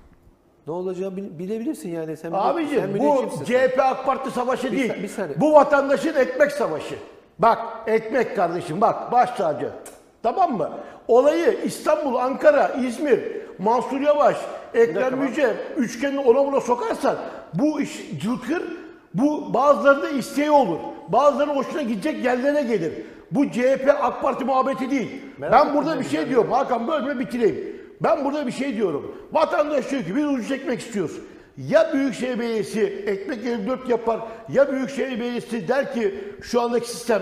Ne olacağını bilebilirsin yani. Sen Abiciğim bu CHP AK Parti savaşı değil. Bir saniye. Bu vatandaşın ekmek savaşı. Bak ekmek kardeşim bak baş tacı. Tamam mı? Olayı İstanbul, Ankara, İzmir, Mansur Yavaş, Ekrem Yüce üçgenini ona buna sokarsan bu iş cılkır, bu bazılarında isteği olur. Bazılarının hoşuna gidecek yerlere gelir. Bu CHP AK Parti muhabbeti değil. Ben burada bir şey diyorum. Hakan bölme bitireyim. Ben burada bir şey diyorum. Vatandaş diyor ki biz ucuz ekmek istiyoruz. Ya Büyükşehir Belediyesi ekmek 54 yapar ya Büyükşehir Belediyesi der ki şu andaki sistem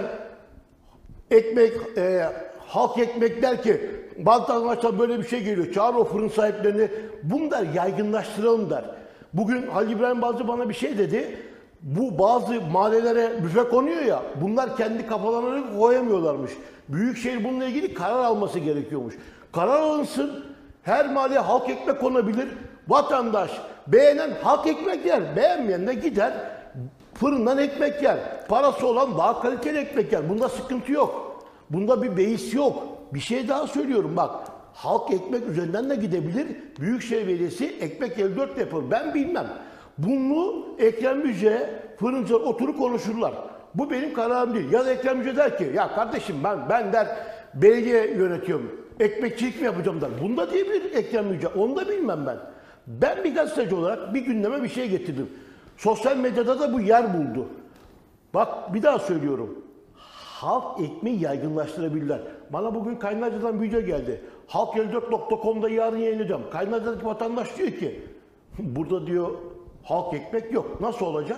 ekmek, halk ekmek der ki vatandaşlar böyle bir şey geliyor. Çağır o fırın sahiplerini. Bunu der yaygınlaştıralım der. Bugün Halil İbrahim Balcı bana bir şey dedi. Bu bazı mahallelere büfe konuyor ya. Bunlar kendi kafalarına koyamıyorlarmış. Büyükşehir bununla ilgili karar alması gerekiyormuş. Karar alınsın. Her mahalleye halk ekmek konabilir. Vatandaş beğenen halk ekmek yer. Beğenmeyen de gider fırından ekmek yer. Parası olan daha kaliteli ekmek yer. Bunda sıkıntı yok. Bunda bir beis yok. Bir şey daha söylüyorum bak. Halk ekmek üzerinden de gidebilir. Büyükşehir Belediyesi ekmek 54 yapar. Ben bilmem. Bunu Ekrem Yüce fırıncılar oturup konuşurlar. Bu benim kararım değil. Ya da Ekrem Yüce der ki ya kardeşim ben der belediye yönetiyorum. Ekmekçilik mi yapacağım der. Bunda diyebilir Ekrem Yüce. Onu da bilmem ben. Ben bir gazeteci olarak bir gündeme bir şey getirdim. Sosyal medyada da bu yer buldu. Bak bir daha söylüyorum. Halk ekmeği yaygınlaştırabilirler. Bana bugün Kaynarca'dan video geldi. Halk54.com'da yarın yayınlayacağım. Kaynarca'daki vatandaş diyor ki burada diyor halk ekmek yok. Nasıl olacak?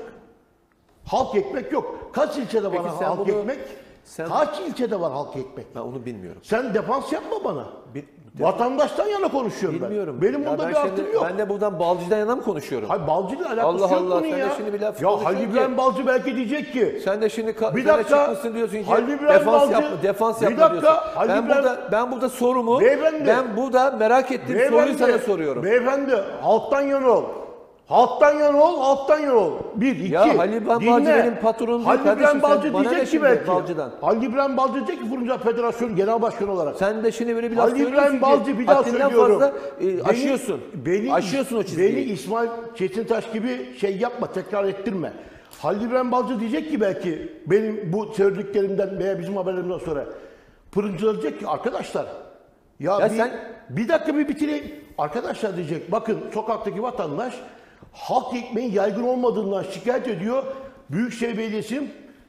Halk ekmek yok. Kaç ilçede var halk ekmek? Kaç ilçede var halk ekmek? Ben onu bilmiyorum. Sen defans yapma bana. Vatandaştan yana konuşuyorum Bilmiyorum. ben. Benim burada bir hakkım yok. Ben de buradan Balcı'dan yana mı konuşuyorum? Hayır Balcı'yla alakası Allah yok Allah, bunun sen ya. de şimdi bir laf ya konuşuyorsun Halil İbrahim ki. Balcı belki diyecek ki. Sen de şimdi bir dakika, çıkmışsın diyorsun ki Halil İbrahim defans Balcı, yapma, defans bir yapma dakika, diyorsun. Halil Ben burada sorumu, Beyefendi, ben burada merak ettiğim soruyu sana soruyorum. Beyefendi, halktan yana ol. Halktan yana ol, halktan yana ol. Bir, iki. Ya Halil İbrahim Balcı benim patronum değil Halil kardeşim. İbrahim Balcı Bana ne diyecek ki şimdi belki. Balcı'dan? Halil İbrahim Balcı diyecek ki Fırıncılar Federasyonu Genel Başkanı olarak. Sen de şimdi böyle bir laf Halil söylüyorsun İbrahim Balcı bir daha haddinden söylüyorum. fazla aşıyorsun. Aşıyorsun o çizgiyi. Beni İsmail Çetintaş gibi şey yapma, tekrar ettirme. Halil İbrahim Balcı diyecek ki belki benim bu söylediklerimden veya bizim haberlerimden sonra Fırıncılar diyecek ki arkadaşlar Ya sen bir dakika bir bitireyim. Arkadaşlar diyecek, bakın sokaktaki vatandaş halk ekmeğin yaygın olmadığından şikayet ediyor. Büyükşehir Belediyesi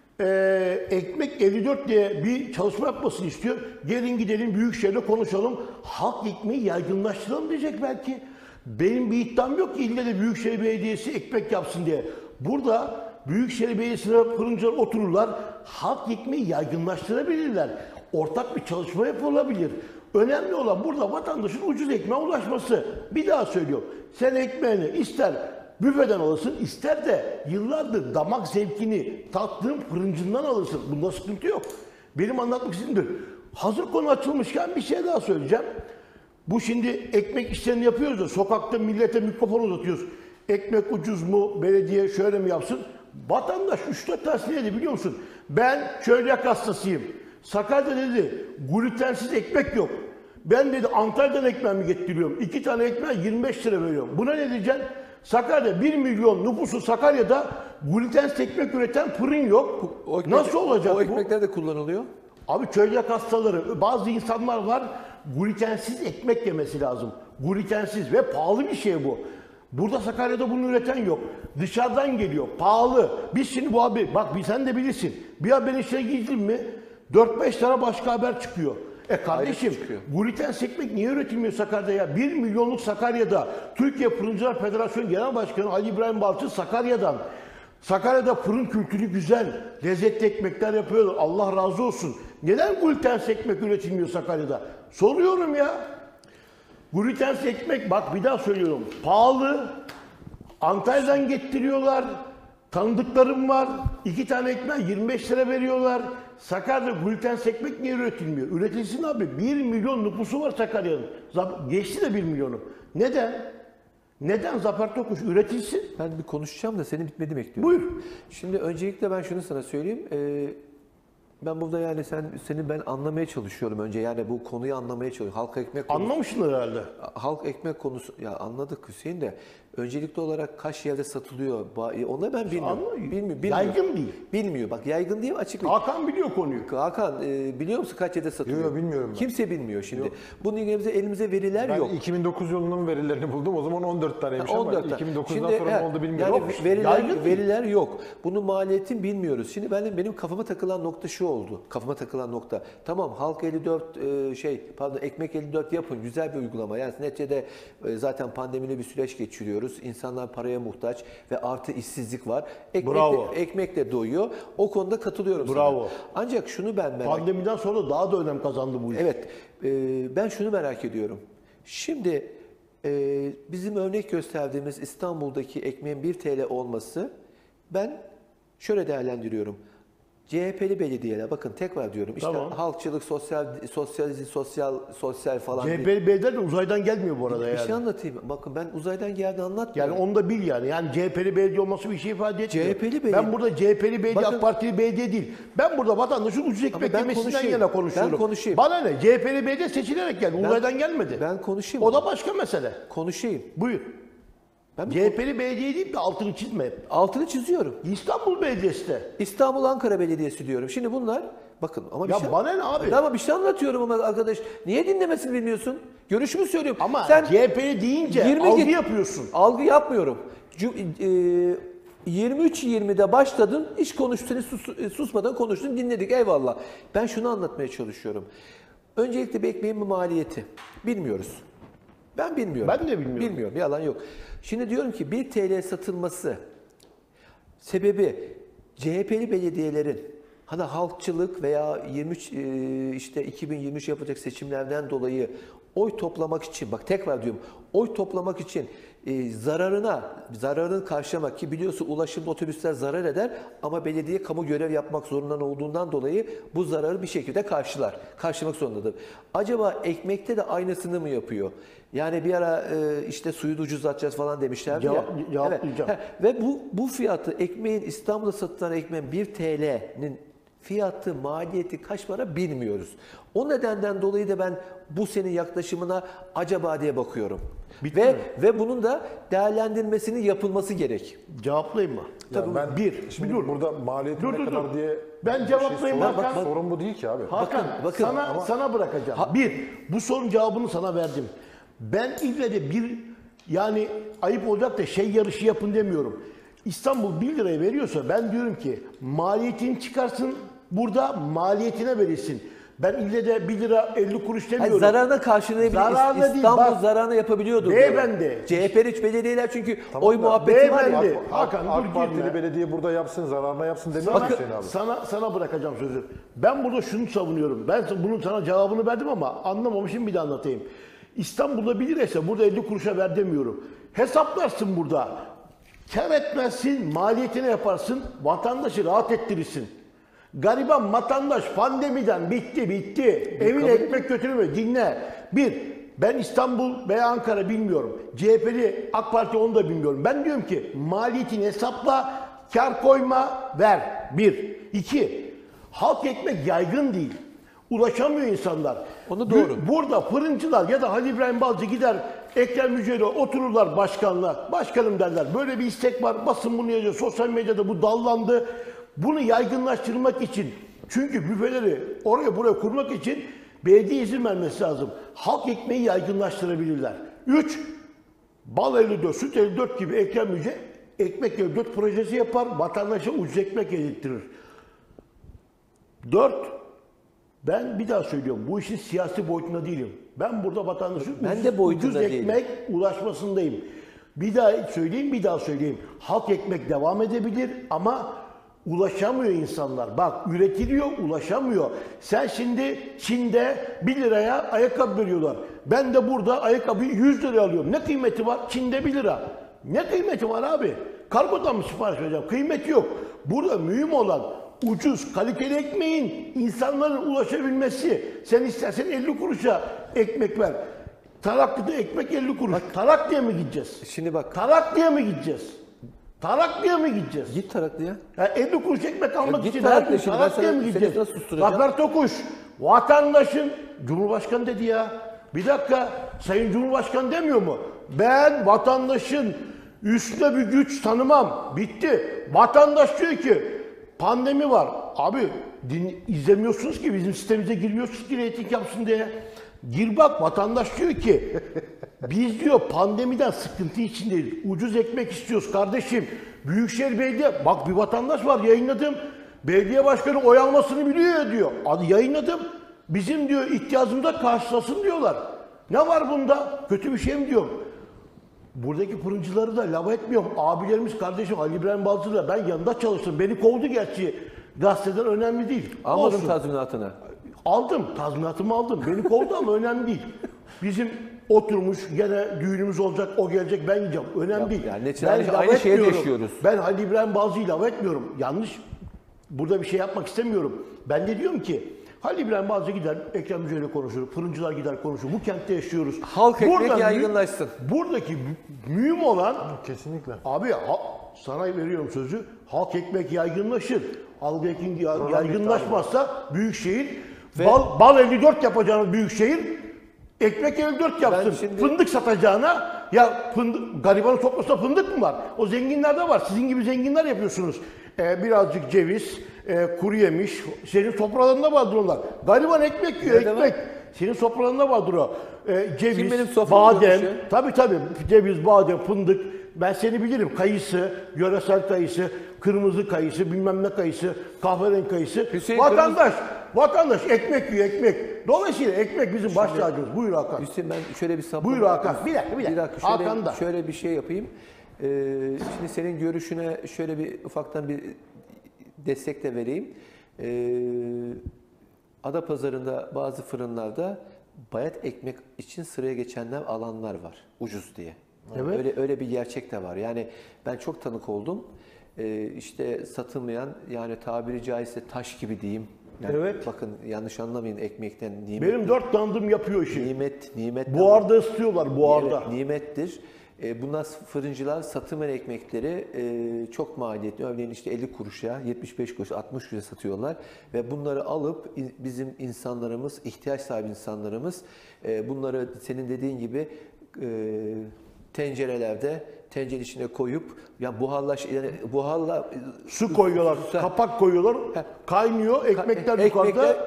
ekmek 54 diye bir çalışma yapmasını istiyor. Gelin gidelim Büyükşehir'le konuşalım. Halk ekmeği yaygınlaştıralım diyecek belki. Benim bir iddiam yok ki ille de Büyükşehir Belediyesi ekmek yapsın diye. Burada Büyükşehir Belediyesi'ne fırıncılar otururlar. Halk ekmeği yaygınlaştırabilirler. Ortak bir çalışma yapılabilir. Önemli olan burada vatandaşın ucuz ekmeğe ulaşması. Bir daha söylüyorum. Sen ekmeğini ister büfeden alırsın, ister de yıllardır damak zevkini tattığın fırıncından alırsın. Bunda sıkıntı yok. Benim anlatmak istediğim hazır konu açılmışken bir şey daha söyleyeceğim. Bu şimdi ekmek işlerini yapıyoruz da sokakta millete mikrofon uzatıyoruz. Ekmek ucuz mu, belediye şöyle mi yapsın? Vatandaş 3-4 tanesini yedi biliyor musun? Ben çölyak hastasıyım. Sakarya'da dedi glutensiz ekmek yok. Ben dedi Antalya'dan ekmeğimi getiriyorum. 2 tane ekmeğe 25 lira veriyorum. Buna ne diyeceksin? Sakarya'da 1 milyon nüfusu Sakarya'da glutensiz ekmek üreten fırın yok. Nasıl olacak bu? O ekmekler de kullanılıyor. Abi çölyak hastaları, bazı insanlar var glutensiz ekmek yemesi lazım. Glutensiz ve pahalı bir şey bu. Burada Sakarya'da bunu üreten yok. Dışarıdan geliyor, pahalı. Biz şimdi bu abi, bak sen de bilirsin. Bir haberin içine girdin mi 4-5 tane başka haber çıkıyor. Kardeşim, glutensiz ekmek niye üretilmiyor Sakarya'da ya? 1 milyonluk Sakarya'da Türkiye Fırıncılar Federasyonu Genel Başkanı Ali İbrahim Balcı Sakarya'dan. Sakarya'da fırın kültürü güzel, lezzetli ekmekler yapıyorlar. Allah razı olsun. Neden glutensiz ekmek üretilmiyor Sakarya'da? Soruyorum ya. Glutensiz ekmek, bak bir daha söylüyorum, pahalı. Antalya'dan getiriyorlar. Tanıdıklarım var. 2 tane ekmeğe 25 lira veriyorlar. Sakarya'da glutensiz ekmek niye üretilmiyor? Üretilsin abi. 1 milyon nüfusu var Sakarya'nın. Geçti de 1 milyonu. Neden? Neden Zafer Tokuş üretilsin? Ben bir konuşacağım da senin bitmedi bekliyorum. Buyur. Şimdi öncelikle ben şunu sana söyleyeyim. Ben burada yani seni ben anlamaya çalışıyorum önce. Yani bu konuyu anlamaya çalışıyorum. Halk ekmek konusu. Anlamışsınlar herhalde. Halk ekmek konusu ya anladık Hüseyin de. Öncelikli olarak kaç yerde satılıyor? Onu ben bilmiyorum. Bilmiyorum. Yaygın değil. Bilmiyor. Bak yaygın değil açık. Hakan biliyor konuyu. Hakan biliyor musun kaç yerde satılıyor? Yok bilmiyorum ben. Kimse bilmiyor şimdi. Bunun ilgili elimize veriler Ben yok. 2009 yılının verilerini buldum. O zaman 14 taneymiş ama 2009'dan sonra ne oldu bilmiyorum. Yani veriler yok. Bunun maliyetini bilmiyoruz. Şimdi benim kafama takılan nokta şu oldu. Kafama takılan nokta. Tamam Halk 54 Ekmek 54 yapın. Güzel bir uygulama. Yani neticede zaten pandemili bir süreç geçiriyoruz. İnsanlar paraya muhtaç ve artı işsizlik var. Ekmekle doyuyor. O konuda katılıyorum Bravo. sana. Ancak şunu ben merak Pandemiden sonra daha da önem kazandı bu iş. Evet. Ben şunu merak ediyorum. Şimdi bizim örnek gösterdiğimiz İstanbul'daki ekmeğin 1 TL olması ben şöyle değerlendiriyorum. CHP'li belediyeler bakın tekrar diyorum işte tamam. Halkçılık, sosyal falan. CHP'li belediyeler de uzaydan gelmiyor bu arada Bir yani. şey anlatayım. Bakın ben uzaydan geldi anlatmıyorum. Yani onu da bil yani. Yani CHP'li belediye olması bir şey ifade etmiyor. CHP'li belediye. Ben burada CHP'li belediye, Bakın, AK Partili belediye değil. Ben burada vatandaşın ucuz ekmek ben yemesinden konuşayım. yana konuşuyorum. Ben konuşayım. Bana ne? CHP'li belediye seçilerek geldi. Uzaydan gelmedi. Ben konuşayım. O da başka mesele. Konuşayım. Buyur. CHP'li belediye değil de altını çizme hep. Altını çiziyorum. İstanbul Belediyesi de. İstanbul Ankara Belediyesi diyorum. Şimdi bunlar bakın ama Ya bana ne abi? Ama bir şey anlatıyorum ama arkadaş. Niye dinlemesini bilmiyorsun? Görüşümü söylüyorum. Ama sen CHP'li deyince algı yapıyorsun. Algı yapmıyorum. 23.20'de başladın, hiç susmadan konuştun, dinledik eyvallah. Ben şunu anlatmaya çalışıyorum. Öncelikle bir ekmeğin maliyeti. Bilmiyoruz. Ben bilmiyorum. Ben de bilmiyorum. Bilmiyorum, yalan yok. Şimdi diyorum ki 1 TL satılması sebebi CHP'li belediyelerin hani halkçılık veya 2023 yapacak seçimlerden dolayı oy toplamak için, bak tekrar diyorum, oy toplamak için zararını karşılamak ki biliyorsun ulaşımda otobüsler zarar eder ama belediye kamu görev yapmak zorunda olduğundan dolayı bu zararı bir şekilde karşılamak zorundadır. Acaba ekmekte de aynısını mı yapıyor? Yani bir ara işte suyu da ucuzlatacağız falan demişlerdi ya. Cevaplayacağım. Evet. Ve bu fiyatı İstanbul'da satılan ekmeğin 1 TL'nin fiyatı, maliyeti kaç para bilmiyoruz. O nedenden dolayı da ben bu senin yaklaşımına acaba diye bakıyorum. Ve bunun da değerlendirmesinin yapılması gerek. Cevaplayayım mı? Yani ben Şimdi dur. burada maliyeti ne kadar dur. diye Ben cevaplayayım sorun, Hakan. sorun bu değil ki abi. Hakan, bakın. sana bırakacağım. Bu sorunun cevabını sana verdim. Ben ille de yani ayıp olacak da yarışı yapın demiyorum. İstanbul 1 liraya veriyorsa ben diyorum ki maliyetini çıkarsın, burada maliyetine verilsin. Ben ille de 1 lira 50 kuruş demiyorum. Zararına karşılayabilir. İstanbul zararını yapabiliyordu. Beyefendi. CHP'li belediyeler çünkü oy muhabbeti var ya. Hakan AK Partili belediye burada yapsın, zararına yapsın demiyor musun Hüseyin abi? Sana bırakacağım sözü. Ben burada şunu savunuyorum. Ben bunun sana cevabını verdim ama anlamamışım, bir de anlatayım. İstanbul'da 1 liraysa burada 50 kuruşa ver demiyorum. Hesaplarsın burada. Kâr etmezsin, maliyetine yaparsın, vatandaşı rahat ettirirsin. Gariban vatandaş pandemiden bitti. Evine ekmek götürmüyor. Dinle. Ben İstanbul veya Ankara bilmiyorum. CHP'li AK Parti onu da bilmiyorum. Ben diyorum ki maliyetini hesapla, kar koyma, ver. 1. 2. Halk ekmek yaygın değil. Ulaşamıyor insanlar. Onu doğru. Burada fırıncılar ya da Halil İbrahim Balcı gider Ekrem Mücahit'e otururlar başkanla. Başkanım derler. Böyle bir istek var. Basın bunu yazıyor. Sosyal medyada bu dallandı. Bunu yaygınlaştırmak için, çünkü büfeleri oraya buraya kurmak için belediye izin vermesi lazım. Halk ekmeği yaygınlaştırabilirler. 3. Bal 54, süt 54 gibi Ekrem Mücahit ekmek 54 projesi yapar. Vatandaşa ucuz ekmek yedirttirir. 4. Ben bir daha söylüyorum. Bu işin siyasi boyutunda değilim. Ben burada vatandaşın ucuz ekmek ulaşmasındayım. Bir daha söyleyeyim. Halk ekmek devam edebilir ama ulaşamıyor insanlar. Bak, üretiliyor, ulaşamıyor. Sen şimdi Çin'de 1 liraya ayakkabı veriyorlar. Ben de burada ayakkabıyı 100 liraya alıyorum. Ne kıymeti var? Çin'de 1 lira. Ne kıymeti var abi? Kargodan mı sipariş vereceğim? Kıymeti yok. Burada mühim olan ucuz, kaliteli ekmeğin insanların ulaşabilmesi. Sen istersen 50 kuruşa ekmek ver. Taraklı'da ekmek 50 kuruş. Tarak diye mi gideceğiz? Şimdi bak. Tarak diye mi gideceğiz? Taraklı'ya mı gideceğiz? Git Taraklı'ya. Ya 50 kuruş ekmek almak için Taraklı'ya her gün şimdi Taraklı'ya mı gideceğiz? Zafer Tokuş, vatandaşın, Cumhurbaşkanı dedi ya. Bir dakika, Sayın Cumhurbaşkanı demiyor mu? Ben vatandaşın üstüne bir güç tanımam. Bitti. Vatandaş diyor ki pandemi var. Abi izlemiyorsunuz ki, bizim sistemimize girmiyorsunuz ki reyting yapsın diye. Gir bak, vatandaş diyor ki biz diyor pandemiden sıkıntı içindeyiz. Ucuz ekmek istiyoruz kardeşim. Büyükşehir Belediye, bak bir vatandaş var, yayınladım. Belediye başkanı oy almasını biliyor diyor. Hadi yayınladım. Bizim diyor ihtiyacımıza karşılasın diyorlar. Ne var bunda? Kötü bir şey mi diyorum? Buradaki fırıncıları da lava etmiyorum. Abilerimiz, kardeşim Ali İbrahim Balcı'yla ben yanında çalıştım. Beni kovdu gerçi. Gazeteden önemli değil. Almadım tazminatını. Aldım. Tazminatımı aldım. Beni kovdu ama önemli değil. Bizim oturmuş gene düğünümüz olacak, o gelecek, ben gideceğim. Önemli değil. Yani ben aynı şeye yaşıyoruz. Ben Halil İbrahim Balcı'yı lava etmiyorum. Yanlış. Burada bir şey yapmak istemiyorum. Ben de diyorum ki Halil İbrahim Balcı gider, Ekrem Mücahit'le konuşur, fırıncılar gider konuşur. Bu kentte yaşıyoruz. Halk ekmek yaygınlaşsın. Buradaki mühim olan... Kesinlikle. Abi sana veriyorum sözü. Halk ekmek yaygınlaşır. Halk ekmek yaygınlaşmazsa Büyükşehir, bal 54 yapacağınız Büyükşehir ekmek 54 yapsın. Fındık satacağına, ya garibanın sofrasında fındık mı var? O zenginlerde var. Sizin gibi zenginler yapıyorsunuz. Birazcık ceviz, kuru yemiş. Senin sofralarında vardır onlar. Gariban ekmek yiyor, ekmek. Senin sofralarında vardır o. Ceviz, badem. Tabii. Ceviz, badem, fındık. Ben seni bilirim. Kayısı, yöresel kayısı, kırmızı kayısı, bilmem ne kayısı, kahverengi kayısı. Vatandaş ekmek yiyor, ekmek. Dolayısıyla ekmek bizim baş tacımız. Buyur Hakan. Hüseyin, ben şöyle bir sapma. Buyur Hakan. Bir dakika. Şöyle bir şey yapayım. Şimdi senin görüşüne şöyle bir ufaktan bir destek de vereyim. Adapazarı'nda bazı fırınlarda bayat ekmek için sıraya geçenler, alanlar var. Ucuz diye. Evet. Öyle bir gerçek de var. Yani ben çok tanık oldum. İşte satılmayan, yani tabiri caizse taş gibi diyeyim. Yani evet. Bakın yanlış anlamayın, ekmekten nimet. Benim 4 tanıdığım yapıyor işi. Nimet. Buharda ısıtıyorlar, buharda. Nimettir. Bunlar fırıncılar satım ekmekleri çok maliyetli. Örneğin işte 50 kuruşa, 75 kuruş, 60 kuruşa satıyorlar. Ve bunları alıp bizim insanlarımız, ihtiyaç sahibi insanlarımız bunları senin dediğin gibi tencerelerde, tencere içine koyup yani buharla Su koyuyorlar, kapak koyuyorlar, kaynıyor, ekmekler yukarıda.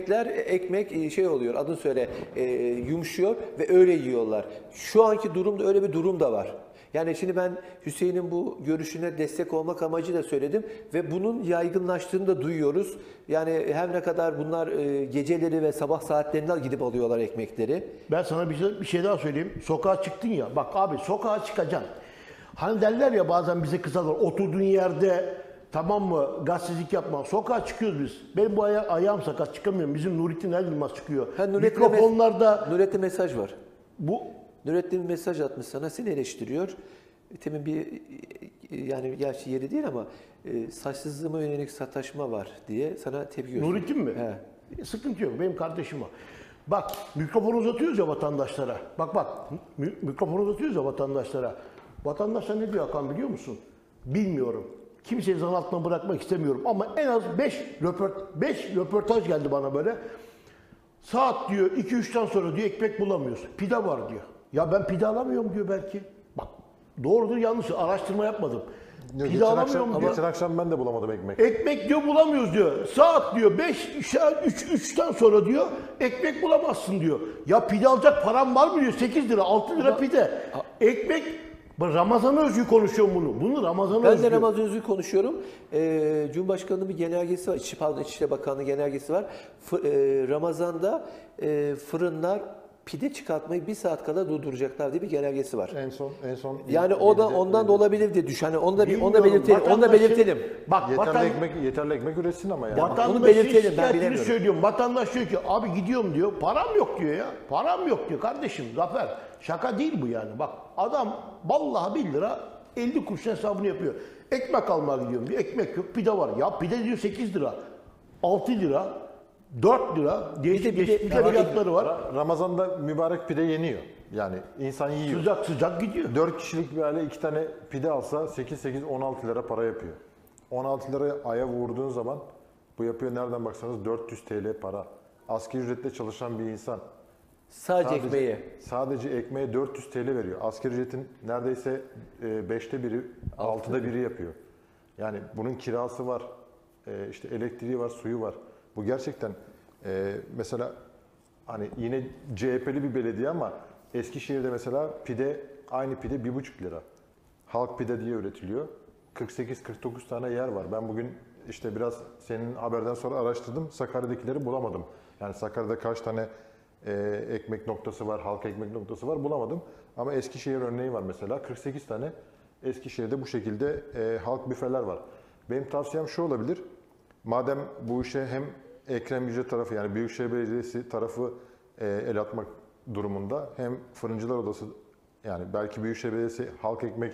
Ekmek şey oluyor, adını söyle, yumuşuyor ve öyle yiyorlar. Şu anki durumda öyle bir durum da var. Yani şimdi ben Hüseyin'in bu görüşüne destek olmak amacıyla söyledim ve bunun yaygınlaştığını da duyuyoruz. Yani her ne kadar bunlar geceleri ve sabah saatlerinde gidip alıyorlar ekmekleri. Ben sana bir şey daha söyleyeyim. Sokağa çıktın ya, bak abi sokağa çıkacaksın. Hani derler ya bazen bize kızarlar, oturduğun yerde tamam mı gazetecilik yapma. Sokağa çıkıyoruz biz. Benim bu ayağım sakat, çıkamıyorum. Bizim Nurettin Yılmaz çıkıyor. Mikrofonlarda... Nurettin mesaj var. Bu Nurettin mesaj atmış sana, seni eleştiriyor. Temin bir yani gerçi yeri değil ama saçsızlığıma yönelik sataşma var diye sana tepki gösteriyor. Nurettin mi? He. Sıkıntı yok. Benim kardeşim o. Bak mikrofonu uzatıyoruz ya vatandaşlara. Bak mikrofonu uzatıyoruz ya vatandaşlara. Vatandaşlar ne diyor Hakan biliyor musun? Bilmiyorum. Kimseyi zan altına bırakmak istemiyorum ama en az 5 röportaj geldi bana böyle. Saat diyor 2-3'ten sonra diyor ekmek bulamıyorsun. Pide var diyor. Ya ben pide alamıyorum diyor belki. Bak doğrudur yanlış araştırma yapmadım. Pide alamıyorum diyor. Geçen akşam ben de bulamadım ekmek. Ekmek diyor bulamıyoruz diyor. Saat diyor 3'ten sonra diyor ekmek bulamazsın diyor. Ya pide alacak param var mı diyor. 8 lira 6 lira pide. Ekmek Ramazan özgü konuşuyorum bunu. Bunu Ramazan özgü. Ben de Ramazan özgü konuşuyorum. Cumhurbaşkanı'nın bir genelgesi var. İçişleri Bakanlığı genelgesi var. Ramazan'da fırınlar pide çıkartmayı 1 saat kadar durduracaklar diye bir genelgesi var. En son yani o da ondan da olabilir diye düşün. Hani onu da belirtelim. Bak yeterli ekmek üretsin ama yani. Onu belirtelim, ben şikayetini bilemiyorum. söylüyorum. Vatandaş diyor ki abi gidiyorum diyor. Param yok diyor ya. Param yok diyor kardeşim. Zafer şaka değil bu yani. Bak adam vallahi 1 lira 50 kuruş hesabını yapıyor. Ekmek almaya gidiyorum diyor. Ekmek yok, pide var. Ya pide diyor 8 lira. 6 lira. 4 lira. Değişik fiyatları var. Ramazan'da mübarek pide yeniyor. Yani insan yiyor. Sıcak gidiyor. 4 kişilik bir aile 2 tane pide alsa 8-16 lira para yapıyor. 16 liraya aya vurduğun zaman bu yapıyor nereden baksanız 400 TL para. Asgari ücretle çalışan bir insan. Sadece ekmeğe 400 TL veriyor. Asgari ücretin neredeyse 5'te biri, 6'da biri yapıyor. Yani bunun kirası var, işte elektriği var, suyu var. Bu gerçekten mesela hani yine CHP'li bir belediye ama Eskişehir'de mesela aynı pide 1,5 lira. Halk pide diye üretiliyor. 48-49 tane yer var. Ben bugün işte biraz senin haberden sonra araştırdım. Sakarya'dakileri bulamadım. Yani Sakarya'da kaç tane ekmek noktası var, halk ekmek noktası var bulamadım. Ama Eskişehir örneği var mesela. 48 tane Eskişehir'de bu şekilde halk büfeler var. Benim tavsiyem şu olabilir. Madem bu işe hem Ekrem İnce tarafı yani Büyükşehir Belediyesi tarafı el atmak durumunda hem Fırıncılar Odası yani belki Büyükşehir Belediyesi halk ekmek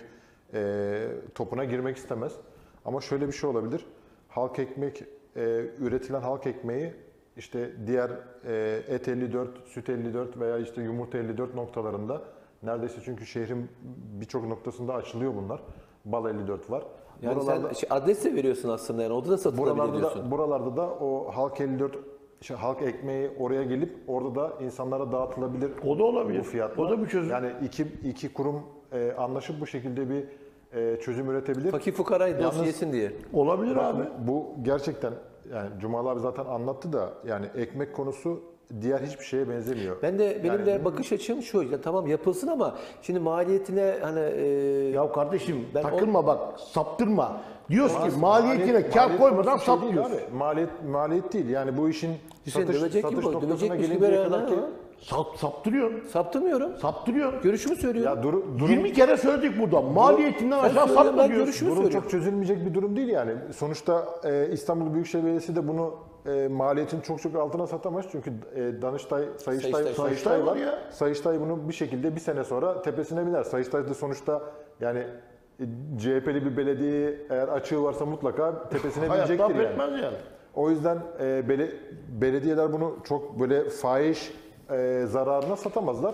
topuna girmek istemez. Ama şöyle bir şey olabilir. Halk ekmek, üretilen halk ekmeği işte diğer et 54, süt 54 veya işte yumurta 54 noktalarında neredeyse çünkü şehrin birçok noktasında açılıyor bunlar. Bal 54 var. Yani buralarda, sen adres de veriyorsun aslında yani orada da satılabilir diyorsun. Buralarda da o halk 54 halk ekmeği oraya gelip orada da insanlara dağıtılabilir. O da olabilir. Bu fiyatla. O da bir çözüm. Yani iki kurum anlaşıp bu şekilde bir çözüm üretebilir. Fakir fukarayı dost yesin diye. Olabilir abi. Bu gerçekten yani Cumali abi zaten anlattı da yani ekmek konusu diğer hiçbir şeye benzemiyor. Benim de bakış açım şu. Ya tamam yapılsın ama şimdi maliyetine hani ya kardeşim takılma bak saptırma. Diyoruz ki maliyetine kar koymadan saplıyorsun. Maliyet değil. Yani bu işin satış noktasına gelinceye kadar ki saptırıyorsun. Saptırmıyorum. Saptırıyorsun. Görüşümü söylüyorum. Ya 20 kere söyledik burada. Maliyetinden aşağı satma diyorsun. Durum çok çözülmeyecek bir durum değil yani. Sonuçta İstanbul Büyükşehir Belediyesi de bunu maliyetin çok altına satamaz. Çünkü Danıştay, Sayıştay var. Sayıştay bunu bir şekilde bir sene sonra tepesine biner. Sayıştay da sonuçta yani CHP'li bir belediye eğer açığı varsa mutlaka tepesine binecektir yani. O yüzden belediyeler bunu çok böyle fahiş zararına satamazlar.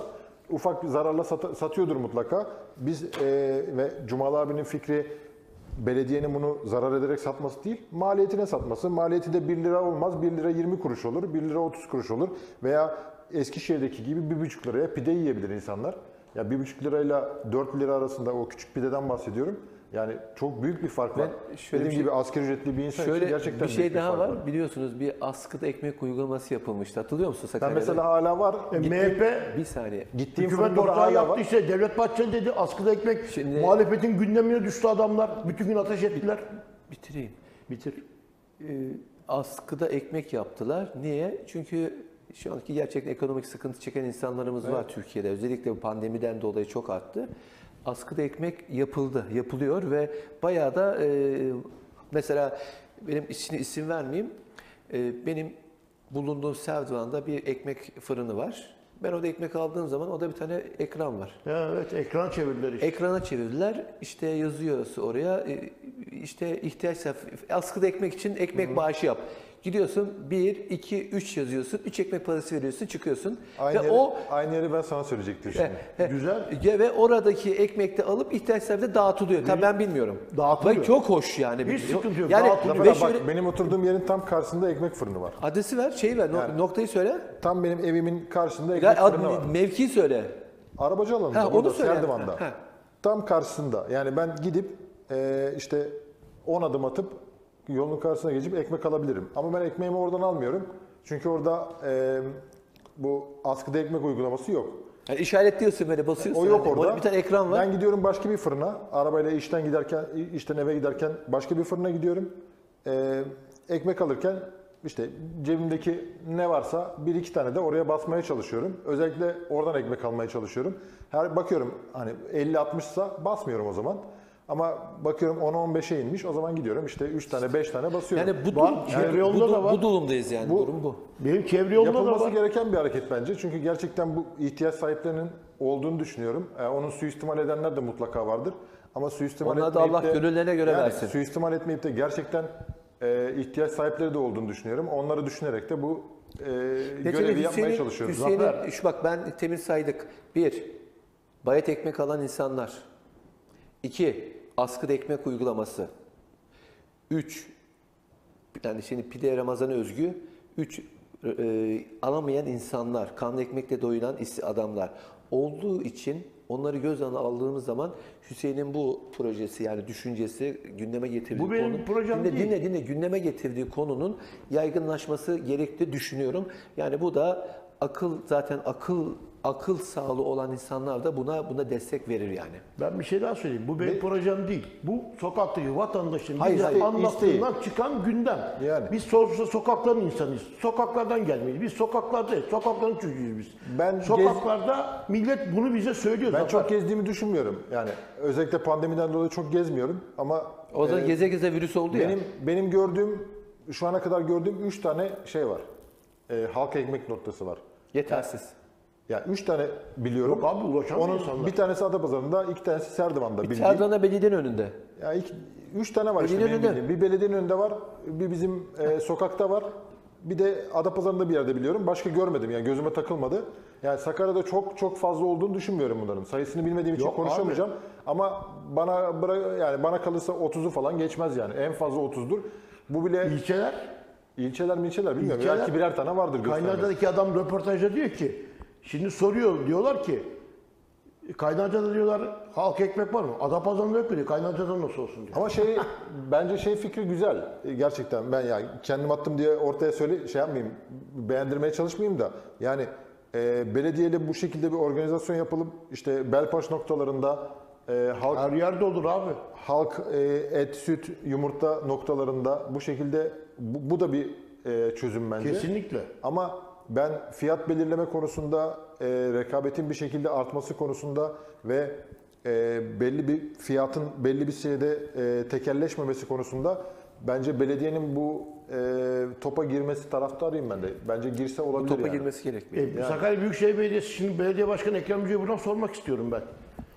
ufak bir zararla satıyordur mutlaka. Biz ve Cumalı abinin fikri belediyenin bunu zarar ederek satması değil, maliyetine satması. Maliyeti de 1 lira olmaz, 1 lira 20 kuruş olur, 1 lira 30 kuruş olur. Veya Eskişehir'deki gibi 1,5 liraya pide yiyebilir insanlar. Ya 1,5 lirayla 4 lira arasında o küçük pideden bahsediyorum. Yani çok büyük bir fark var. Dediğim gibi asgari ücretli bir insan için gerçekten bir şey büyük daha fark var. Biliyorsunuz bir askıda ekmek uygulaması yapılmıştı. Hatırlıyor musun Ben Sakarya'da? mesela hala var. MHP Bir saniye. Gittiğim hükümet fırında da ortağı hala yaptı var. işte. Devlet Bahçeli dedi askıda ekmek. Şimdi- Muhalefetin gündemine düştü adamlar. Bütün gün ateş ettiler. Bitireyim. Bitir. Askıda ekmek yaptılar. Niye? Çünkü şu anki gerçekten ekonomik sıkıntı çeken insanlarımız var Türkiye'de. Özellikle bu pandemiden dolayı çok arttı. Askıda ekmek yapılıyor ve bayağı da mesela benim isim vermeyeyim. Benim bulunduğum Serdivan'da bir ekmek fırını var. Ben orada ekmek aldığım zaman orada bir tane ekran var. Ya evet ekran çevirdiler işte. Ekrana çevirdiler. İşte yazıyor oraya. İşte ihtiyaç askıda ekmek için ekmek bağışı yap. Gidiyorsun 1, 2, 3 yazıyorsun. 3 ekmek parası veriyorsun, çıkıyorsun. Aynı yeri ben sana söyleyecektim şimdi. Güzel. Ve oradaki ekmekte alıp ihtiyaç sahibine dağıtılıyor. Tabii ben bilmiyorum. Dağıtılıyor. Bak çok hoş yani. Hiç sıkıntı yok, Yani dağıtılıyor. ve Bak şöyle, benim oturduğum yerin tam karşısında ekmek fırını var. adresi ver, ver, noktayı söyle. Tam benim evimin karşısında ekmek fırını var. Mevkiyi söyle. Arabacı alanında, Onu burada söyle. Serdivan'da. Tam karşısında. Yani ben gidip işte 10 adım atıp yolun karşısına geçip ekmek alabilirim. Ama ben ekmeğimi oradan almıyorum. Çünkü orada bu askıda ekmek uygulaması yok. Yani işaretliyorsun böyle basıyorsun. O yok orada. Bir tane ekran var. Ben gidiyorum başka bir fırına. Arabayla işten eve giderken başka bir fırına gidiyorum. Ekmek alırken işte cebimdeki ne varsa 1-2 tane de oraya basmaya çalışıyorum. Özellikle oradan ekmek almaya çalışıyorum. Bakıyorum hani 50-60'sa basmıyorum o zaman. Ama bakıyorum 10'a 15'e inmiş. O zaman gidiyorum işte 3 tane 5 tane basıyorum. Yani bu durumdayız yani. Durum bu. Benim çevre yolunda da Yapılması var. gereken bir hareket bence. Çünkü gerçekten bu ihtiyaç sahiplerinin olduğunu düşünüyorum. Onun suistimal edenler de mutlaka vardır. Ama suistimal Onlar da Allah gönüllerine göre versin. Suistimal etmeyip de gerçekten ihtiyaç sahipleri de olduğunu düşünüyorum. Onları düşünerek de bu görevi yapmaya çalışıyorum. Şu bak ben temiz saydık. 1. Bayat ekmek alan insanlar. 2. Askıda ekmek uygulaması. 3. Yani şimdi pide Ramazan'a özgü. 3. Alamayan insanlar, kanlı ekmekle doyuran adamlar olduğu için onları göz önüne aldığımız zaman Hüseyin'in bu projesi yani düşüncesi gündeme getirdiği Bu benim projem değil. Dinle gündeme getirdiği konunun yaygınlaşması gerektiğini düşünüyorum. Yani bu da zaten akıl sağlığı olan insanlar da buna destek verir yani. Ben bir şey daha söyleyeyim. Bu benim projem değil. Bu sokaktaki vatandaşın Hayır, bize hayır, anlattığından çıkan gündem. Yani. Biz sonuçta sokakların insanıyız. Sokaklardan gelmeyiz. Biz sokaklardayız. Sokakların çocuğuyuz biz. Sokaklarda millet bunu bize söylüyor. Ben çok gezdiğimi düşünmüyorum. Yani özellikle pandemiden dolayı çok gezmiyorum ama O da geze virüs oldu ya. Benim gördüğüm şu ana kadar gördüğüm 3 tane şey var. Halk ekmek noktası var. Yetersiz. Yani 3 tane biliyorum. Yok abi, ulaşamıyor Onun insanlar. bir tanesi Adapazarı'nda, 2 tanesi Serdivan'da bildiğim. Serdivan'da belediyenin önünde. Yani 3 tane var işte Belediyenin benim önünde. bildiğim. Bir belediyenin önünde var, bir bizim sokakta var. Bir de Adapazarı'nda bir yerde biliyorum. Başka görmedim yani gözüme takılmadı. Yani Sakarya'da çok fazla olduğunu düşünmüyorum bunların. Sayısını bilmediğim için Yok konuşamayacağım. Ama bana kalırsa 30'u falan geçmez yani. En fazla 30'dur. Bu bile İlçeler bilmiyorum. Belki birer tane vardır göstermek. Kaynarca'daki adam röportajda diyor ki, şimdi diyorlar ki, Kaynarca'da diyorlar halk ekmek var mı? Adapazarı'nda yok diyor. Kaynarca'da nasıl olsun diyor. Ama bence fikri güzel. Gerçekten ben yani kendim attım diye ortaya yapmayayım, beğendirmeye çalışmayayım da. Yani belediyeyle bu şekilde bir organizasyon yapılıp işte Belpaş noktalarında halk Her yerde olur abi. halk et, süt, yumurta noktalarında bu şekilde bu da bir çözüm bence. Kesinlikle. Ama ben fiyat belirleme konusunda rekabetin bir şekilde artması konusunda ve belli bir fiyatın belli bir seviyede tekelleşmemesi konusunda bence belediyenin bu topa girmesi taraftarıyım ben de. Bence girse olabilir Topa yani. girmesi gerekmiyor. Sakarya Büyükşehir Belediyesi, şimdi belediye başkanı Ekrem Yüce'ye buradan sormak istiyorum ben.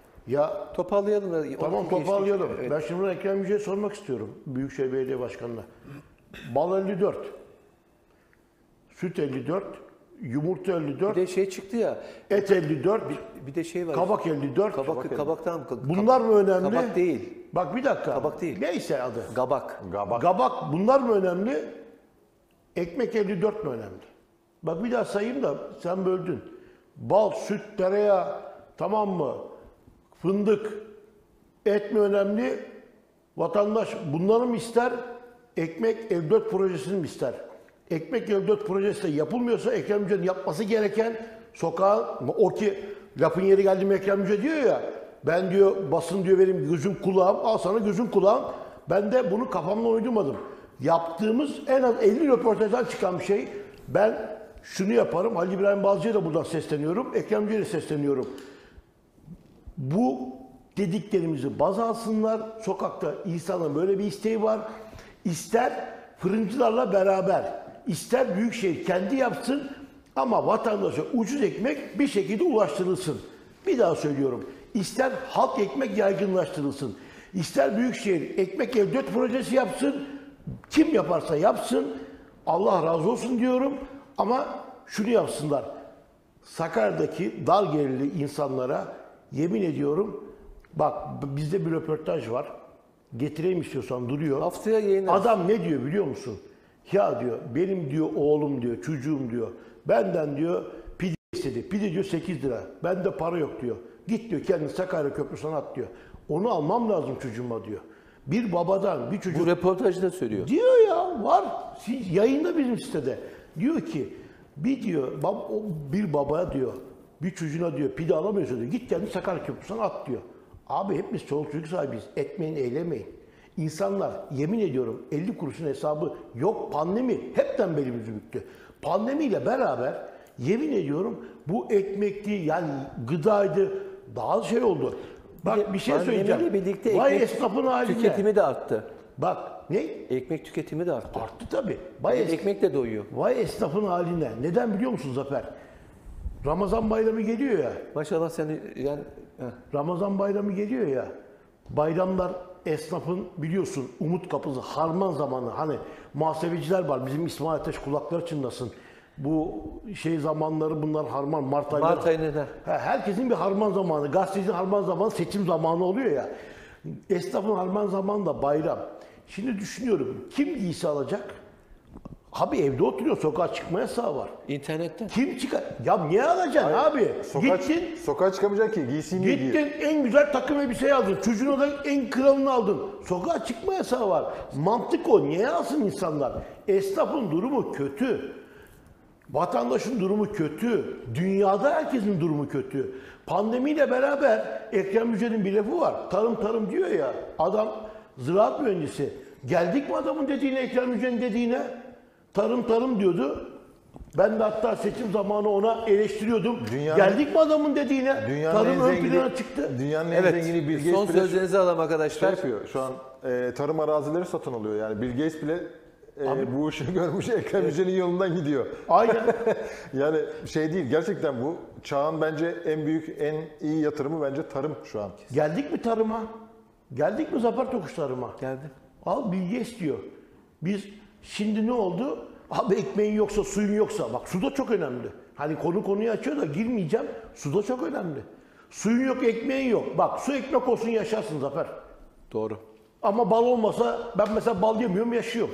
Ya Toparlayalım da. tamam Geçtik. toparlayalım. Evet. Ben şimdi buradan Ekrem Yüce'ye sormak istiyorum. Büyükşehir Belediye Başkanı'na. Bal 54. Süt 54. yumurta 54, Bir de şey çıktı ya. et 54, Bir de şey var. kabak 54. Kabaktan mı? Bunlar mı önemli? Kabak değil. Bak bir dakika. Kabak değil. Neyse adı. Gabak. Kabak bunlar mı önemli? Ekmek 54 mü önemli? Bak bir daha sayayım da sen böldün. Bal, süt, tereyağı, tamam mı? Fındık, et mi önemli? Vatandaş bunları mı ister? Ekmek 54 projesini mi ister? Ekmek 54 projesi de yapılmıyorsa Ekrem İmamoğlu'nun yapması gereken sokağa, o ki lafın yeri geldi mi Ekrem İmamoğlu diyor ya, ben diyor basın diyor benim gözüm kulağım, al sana gözüm kulağım. Ben de bunu kafamla uydurmadım. Yaptığımız en az 50 röportajdan çıkan bir şey. Ben şunu yaparım, Halil İbrahim Balcı'ya da buradan sesleniyorum, Ekrem İmamoğlu'ya sesleniyorum. Bu dediklerimizi baz alsınlar. Sokakta insanın böyle bir isteği var. İster fırıncılarla beraber, ister büyükşehir kendi yapsın ama vatandaşa ucuz ekmek bir şekilde ulaştırılsın. Bir daha söylüyorum. İster halk ekmek yaygınlaştırılsın. İster büyükşehir ekmek 54 projesi yapsın. Kim yaparsa yapsın. Allah razı olsun diyorum. Ama şunu yapsınlar. Sakarya'daki dar gelirli insanlara yemin ediyorum, bak bizde bir röportaj var. Getireyim istiyorsan duruyor. Haftaya yayınlarız. Adam ne diyor biliyor musun? Ya diyor benim diyor oğlum diyor, çocuğum diyor. Benden diyor pide istedi. Pide diyor 8 lira. Bende para yok diyor. Git diyor kendini Sakarya Köprüsü'ne at diyor. Onu almam lazım çocuğuma diyor. Bir babadan bir çocuk... Bu röportajda söylüyor. Diyor ya var. Yayında bizim sitede. Diyor ki bir baba diyor bir çocuğuna diyor pide alamıyorsa diyor git kendini Sakarya Köprüsü'ne at diyor. Abi hepimiz çoluk çocuk sahibiyiz. Etmeyin eylemeyin. İnsanlar yemin ediyorum 50 kuruşun hesabı yok, pandemi hepten belimizi büktü. Pandemiyle beraber yemin ediyorum bu ekmekti yani gıdaydı daha şey oldu. Bak bir şey söyleyeceğim. Birlikte Vay ekmek esnafın haline. tüketimi de arttı. Bak ne? Ekmek tüketimi de arttı. Arttı tabii. Ekmek de doyuyor. Vay esnafın haline. Neden biliyor musun Zafer? Ramazan bayramı geliyor ya. Maşallah seni yani... Ramazan bayramı geliyor ya. Bayramlar esnafın biliyorsun umut kapısı, harman zamanı. Hani muhasebeciler var. Bizim İsmail Ateş kulakları çınlasın. Bu şey zamanları bunlar harman, Mart ayları. Mart ayında. Herkesin bir harman zamanı. Gazetecinin harman zamanı, seçim zamanı oluyor ya. Esnafın harman zamanı da bayram. Şimdi düşünüyorum. Kim giysi alacak? Abi evde oturuyor. Sokağa çıkma yasağı var. İnternetten. Kim çıkar? Ya niye alacaksın abi? Gittin. Sokağa çıkamayacak ki. Giysin diye giyiyor. Gittin en güzel takım elbiseyi aldın. Çocuğuna da en kralını aldın. Sokağa çıkma yasağı var. Mantık o. Niye alsın insanlar? Esnafın durumu kötü. Vatandaşın durumu kötü. Dünyada herkesin durumu kötü. Pandemiyle beraber Ekrem İmamoğlu'nun bir lafı var. Tarım diyor ya. Adam ziraat mühendisi. Geldik mi adamın dediğine, Ekrem İmamoğlu'nun dediğine? Tarım diyordu. Ben de hatta seçim zamanı ona eleştiriyordum. Geldik mi adamın dediğine? Tarım ön plana çıktı. Dünyanın en zengini Bill Gates son bile sözlerinizi alalım arkadaşlar. şey yapıyor. Şu an tarım arazileri satın alıyor. Yani Bill Gates bile bu işi görmüş, Ekrem İmamoğlu'nun yolundan gidiyor. Aynen. Yani şey değil, gerçekten bu çağın bence en büyük, en iyi yatırımı bence tarım şu an. Geldik mi tarıma? Geldik mi Zafer Tokuş tarıma? Geldi. Al Bill Gates diyor. Biz şimdi ne oldu? Abi ekmeğin yoksa, suyun yoksa. Bak su da çok önemli. Hani konuyu açıyor da girmeyeceğim. Su da çok önemli. Suyun yok, ekmeğin yok. Bak su ekmek olsun yaşarsın Zafer. Doğru. Ama bal olmasa ben mesela bal yemiyorum yaşıyorum.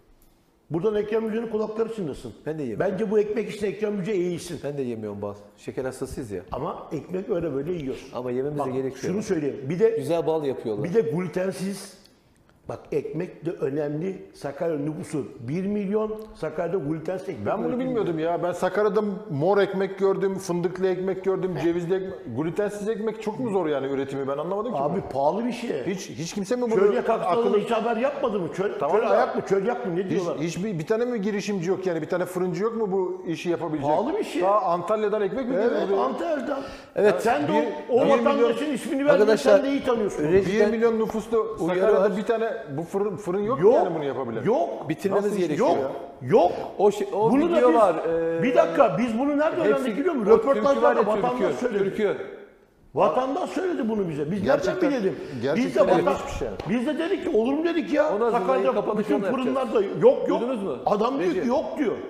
Buradan Ekrem İmamoğlu'nun kulakları çınlasın. Ben de yemiyorum. Bence bu ekmek işte Ekrem İmamoğlu eğilsin. Ben de yemiyorum bal. Şeker hastasıyız ya. Ama ekmek öyle böyle yiyorsun. Ama yememize gerek yok. Şunu söyleyeyim. Bir de güzel bal yapıyorlar. Bir de glutensiz. Bak ekmek de önemli. Sakarya nüfusu 1 milyon. Sakarya'da glutensiz ekmek. Ben bunu bilmiyordum ya. Ben Sakarya'da mor ekmek gördüm, fındıklı ekmek gördüm, cevizli ekmek. Glutensiz ekmek çok mu zor yani üretimi? Ben anlamadım ki. Abi pahalı bir şey. Hiç kimse mi bunu Çölye kalktığında hiç haber yapmadı mı? Tamam çöl da- ayak mı? Çöl yak mı? Ne diyorlar? bir tane mi girişimci yok yani? Bir tane fırıncı yok mu bu işi yapabilecek? Pahalı bir şey. Daha Antalya'dan ekmek mi Evet, geliyor? Antalya'dan. Evet, Sen de bir o milyon- vatandaşın ismini vermiyorsan Arkadaşlar, de iyi tanıyorsun. 1 milyon nüfuslu uyarı Sakarya'da var. bir tane bu fırın yok mu yani bunu yapabilen? Yok. Bitirmemiz Nasıl gerekiyor. Yok. Yok. O Bunu da video biz- var. Bir dakika biz bunu nerede öğrendik biliyor musun? Röportajlarda vatandaş söyledi. Türkü. Vatandaş söyledi bunu bize. Biz Gerçekten- nereden bilelim? gerçekten biz de ilginç bir şey. Biz de dedik ki olur mu dedik ya. Onu hazırlayın, Sakarya'da kapanışı bütün onu yapacağız. fırınlarda yok. Duydunuz mu? Adam diyor Recep. ki yok diyor.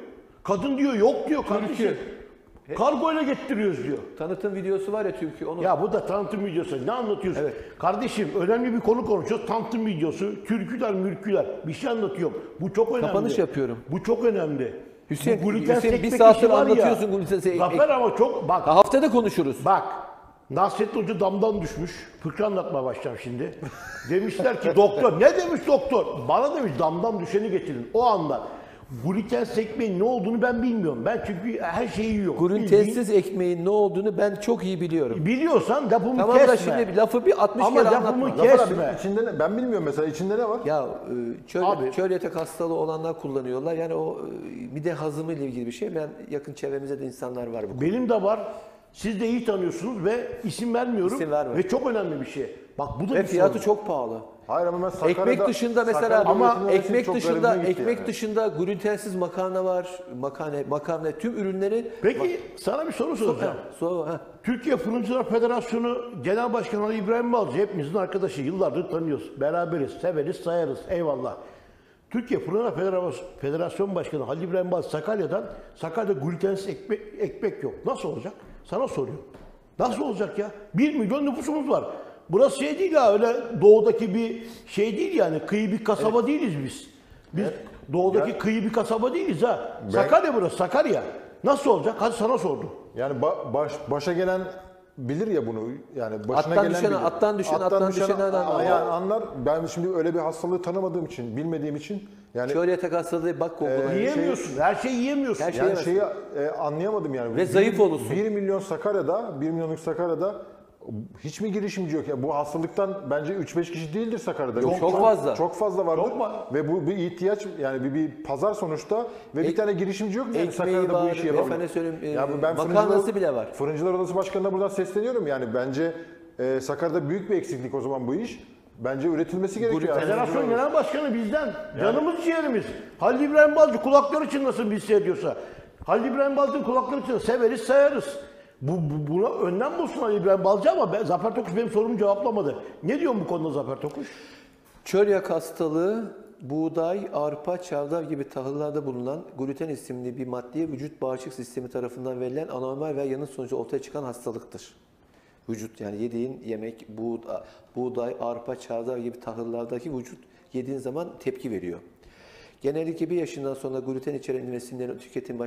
Kadın diyor yok diyor kardeşim. Kargoyla getiriyoruz diyor. Tanıtım videosu var ya Türkiye. Onu Ya bu da tanıtım videosu. Ne anlatıyorsun? Evet. Kardeşim önemli bir konu konuşuyoruz. Tanıtım videosu, türküler, mürküler. Bir şey anlatıyorum. Bu çok önemli. Kapanış yapıyorum. Bu çok önemli. Hüseyin, Bu gluten Hüseyin bir sekmek saattir işi var ya. anlatıyorsun gluten sekmek. Zafer ama çok bak. Haftada konuşuruz. Bak. Nasrettin Hoca damdan düşmüş. Fıkra anlatmaya başlayacağım şimdi. Demişler ki doktor. Ne demiş doktor? Bana demiş damdan düşeni getirin. O anda gluten sekmeğin ne olduğunu ben bilmiyorum. Ben çünkü her şeyi yiyorum. Glutensiz ekmeğin ne olduğunu ben çok iyi biliyorum. Biliyorsan lafımı Tamam kesme. da şimdi lafı bir 60 Ama kere lafımı anlatma. kesme. İçinde ne? Ben bilmiyorum mesela içinde ne var? Ya Abi. çöl yatak hastalığı olanlar kullanıyorlar. Yani o mide hazımı ile ilgili bir şey. Ben yakın çevremizde de insanlar var bu. Benim de var. Siz de iyi tanıyorsunuz ve isim vermiyorum. İsim verme. Ve çok önemli bir şey. Bak bu da Ve bir fiyatı sorun. çok pahalı. Hayır ama ben Sakarya'da... Ekmek dışında mesela Sakarya'da ama üretilen için ekmek çok dışında garibime gitti ekmek yani. dışında glutensiz makarna var. Makarna tüm ürünleri. Peki sana bir soru soracağım. Sonra Türkiye Fırıncılar Federasyonu Genel Başkanı Ali İbrahim Balcı hepimizin arkadaşı. Yıllardır tanıyoruz. Beraberiz, severiz, sayarız. Eyvallah. Türkiye Fırıncılar Federasyonu Başkanı Halil İbrahim Balcı Sakarya'da glutensiz ekmek yok. Nasıl olacak? Sana soruyorum. Nasıl olacak ya? 1 milyon nüfusumuz var. Burası şey değil ha, öyle doğudaki bir şey değil yani, kıyı bir kasaba değiliz biz. Biz doğudaki kıyı bir kasaba değiliz ha. Sakarya burası, Sakarya. Nasıl olacak? Hadi sana sordum. Yani başa gelen bilir ya bunu. Yani başına Attan gelen düşen, bilir. attan düşen adam. Yani anlar. Ben şimdi öyle bir hastalığı tanımadığım için, bilmediğim için yani çöl yatak hastalığı bak Google'a. Yiyemiyorsun. Her şeyi yiyemiyorsun. Her yani şeyi anlayamadım yani. Ve zayıf olursun. 1 milyon Sakarya'da, 1 milyonluk Sakarya'da hiç mi girişimci yok? Ya bu hastalıktan bence 3-5 kişi değildir Sakarya'da. Çok fazla. Çok fazla vardır. Çok var. Ve bu bir ihtiyaç yani bir pazar sonuçta ve bir tane girişimci yok mu yani ekmeği Sakarya'da bu var, işi yapabilir? efendim söyleyeyim, Ya ben makarnası bile var. Fırıncılar Odası Başkanı'na buradan sesleniyorum yani bence Sakarya'da büyük bir eksiklik o zaman bu iş. Bence üretilmesi gerekiyor. Federasyon Genel Başkanı bizden. Canımız ciğerimiz. Halil İbrahim Balcı kulakları çınlasın biz hissediyorsa. Halil İbrahim Balcı'nın kulakları çınlasın. Severiz, sayarız. Buna önlem bulsun Halil İbrahim Balcı ama Zafer Tokuş benim sorumu cevaplamadı. Ne diyorsun bu konuda Zafer Tokuş? Çöl yatak hastalığı buğday, arpa, çavdar gibi tahıllarda bulunan gluten isimli bir maddeye vücut bağışıklık sistemi tarafından verilen anormal ve yanıt sonucu ortaya çıkan hastalıktır. Vücut yani yediğin yemek, buğday, arpa, çavdar gibi tahıllardaki vücut yediğin zaman tepki veriyor. Genellikle 1 yaşından sonra gluten içeren besinlerin tüketim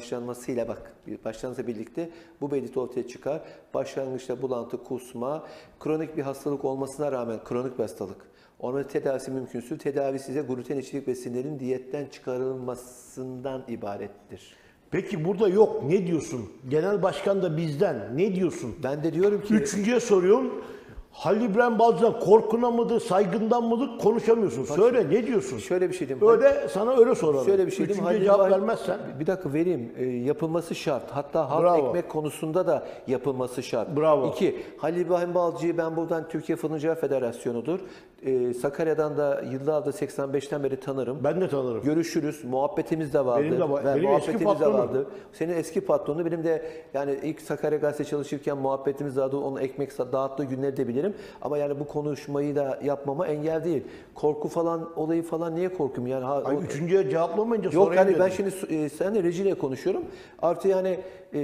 başlanması birlikte bu belirti ortaya çıkar. Başlangıçta bulantı, kusma, kronik bir hastalık olmasına rağmen kronik bir hastalık. Onun tedavisi mümkünsüz. Tedavisi ise gluten içerik besinlerin diyetten çıkarılmasından ibarettir. Peki burada yok. Ne diyorsun? Genel başkan da bizden. Ne diyorsun? Ben de diyorum ki... Üçüncüye soruyorum. Halil İbrahim Balcı'dan korkuna mıdır, saygından mıdır konuşamıyorsun. Söyle ne diyorsun? Şöyle bir şey diyeyim. Sana öyle soralım. Şöyle bir şey diyeyim. Üçüncüye cevap vermezsen. Bir dakika vereyim. Yapılması şart. Hatta halk Bravo. ekmek konusunda da yapılması şart. Bravo. 2. Halil İbrahim Balcı'yı ben buradan Türkiye Fırıncılar Federasyonu'dur. Sakarya'dan da yıllardır 85'ten beri tanırım. Ben de tanırım. Görüşürüz. Muhabbetimiz de vardı. Benim de var. Ve Benim eski muhabbetimiz de patronum. vardı. Senin eski patronu. Benim de yani ilk Sakarya Gazete çalışırken muhabbetimiz vardı. Onun ekmek dağıttığı günleri de bilirim. Ama yani bu konuşmayı da yapmama engel değil. Korku falan, olayı falan niye korkum? Yani Üçüncüye cevaplamayınca yok sorayım hani ben dedim. şimdi seninle rejiyle konuşuyorum. Artı yani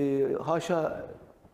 haşa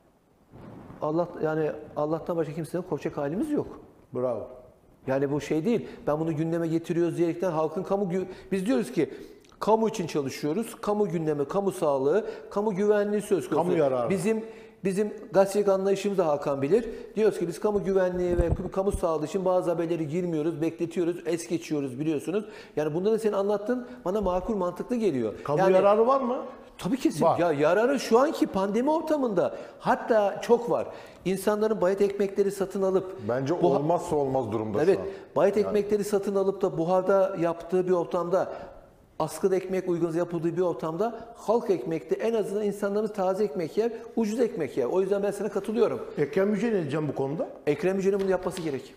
Allah'tan başka kimseden korkacak halimiz yok. Bravo. Yani bu şey değil. Ben bunu gündeme getiriyoruz diyerekten halkın biz diyoruz ki kamu için çalışıyoruz. Kamu gündemi, kamu sağlığı, kamu güvenliği söz konusu. Kamu yararı. Bizim gazetecilik anlayışımız da Hakan bilir. Diyoruz ki biz kamu güvenliği ve kamu sağlığı için bazı haberleri girmiyoruz, bekletiyoruz, es geçiyoruz biliyorsunuz. Yani bunda da senin anlattığın bana makul, mantıklı geliyor. Kamu yararı var mı? Tabii kesin. Var. Ya yararı şu anki pandemi ortamında hatta çok var. İnsanların bayat ekmekleri satın alıp... Bence olmazsa olmaz durumda evet, şu an. bayat ekmekleri satın alıp da buharda yaptığı bir ortamda, askıda ekmek uygun yapıldığı bir ortamda halk ekmekte en azından insanların taze ekmek yer, ucuz ekmek yer. O yüzden ben sana katılıyorum. Ekrem Yüce ne diyeceğim bu konuda? Ekrem Yüce'nin bunu yapması gerek.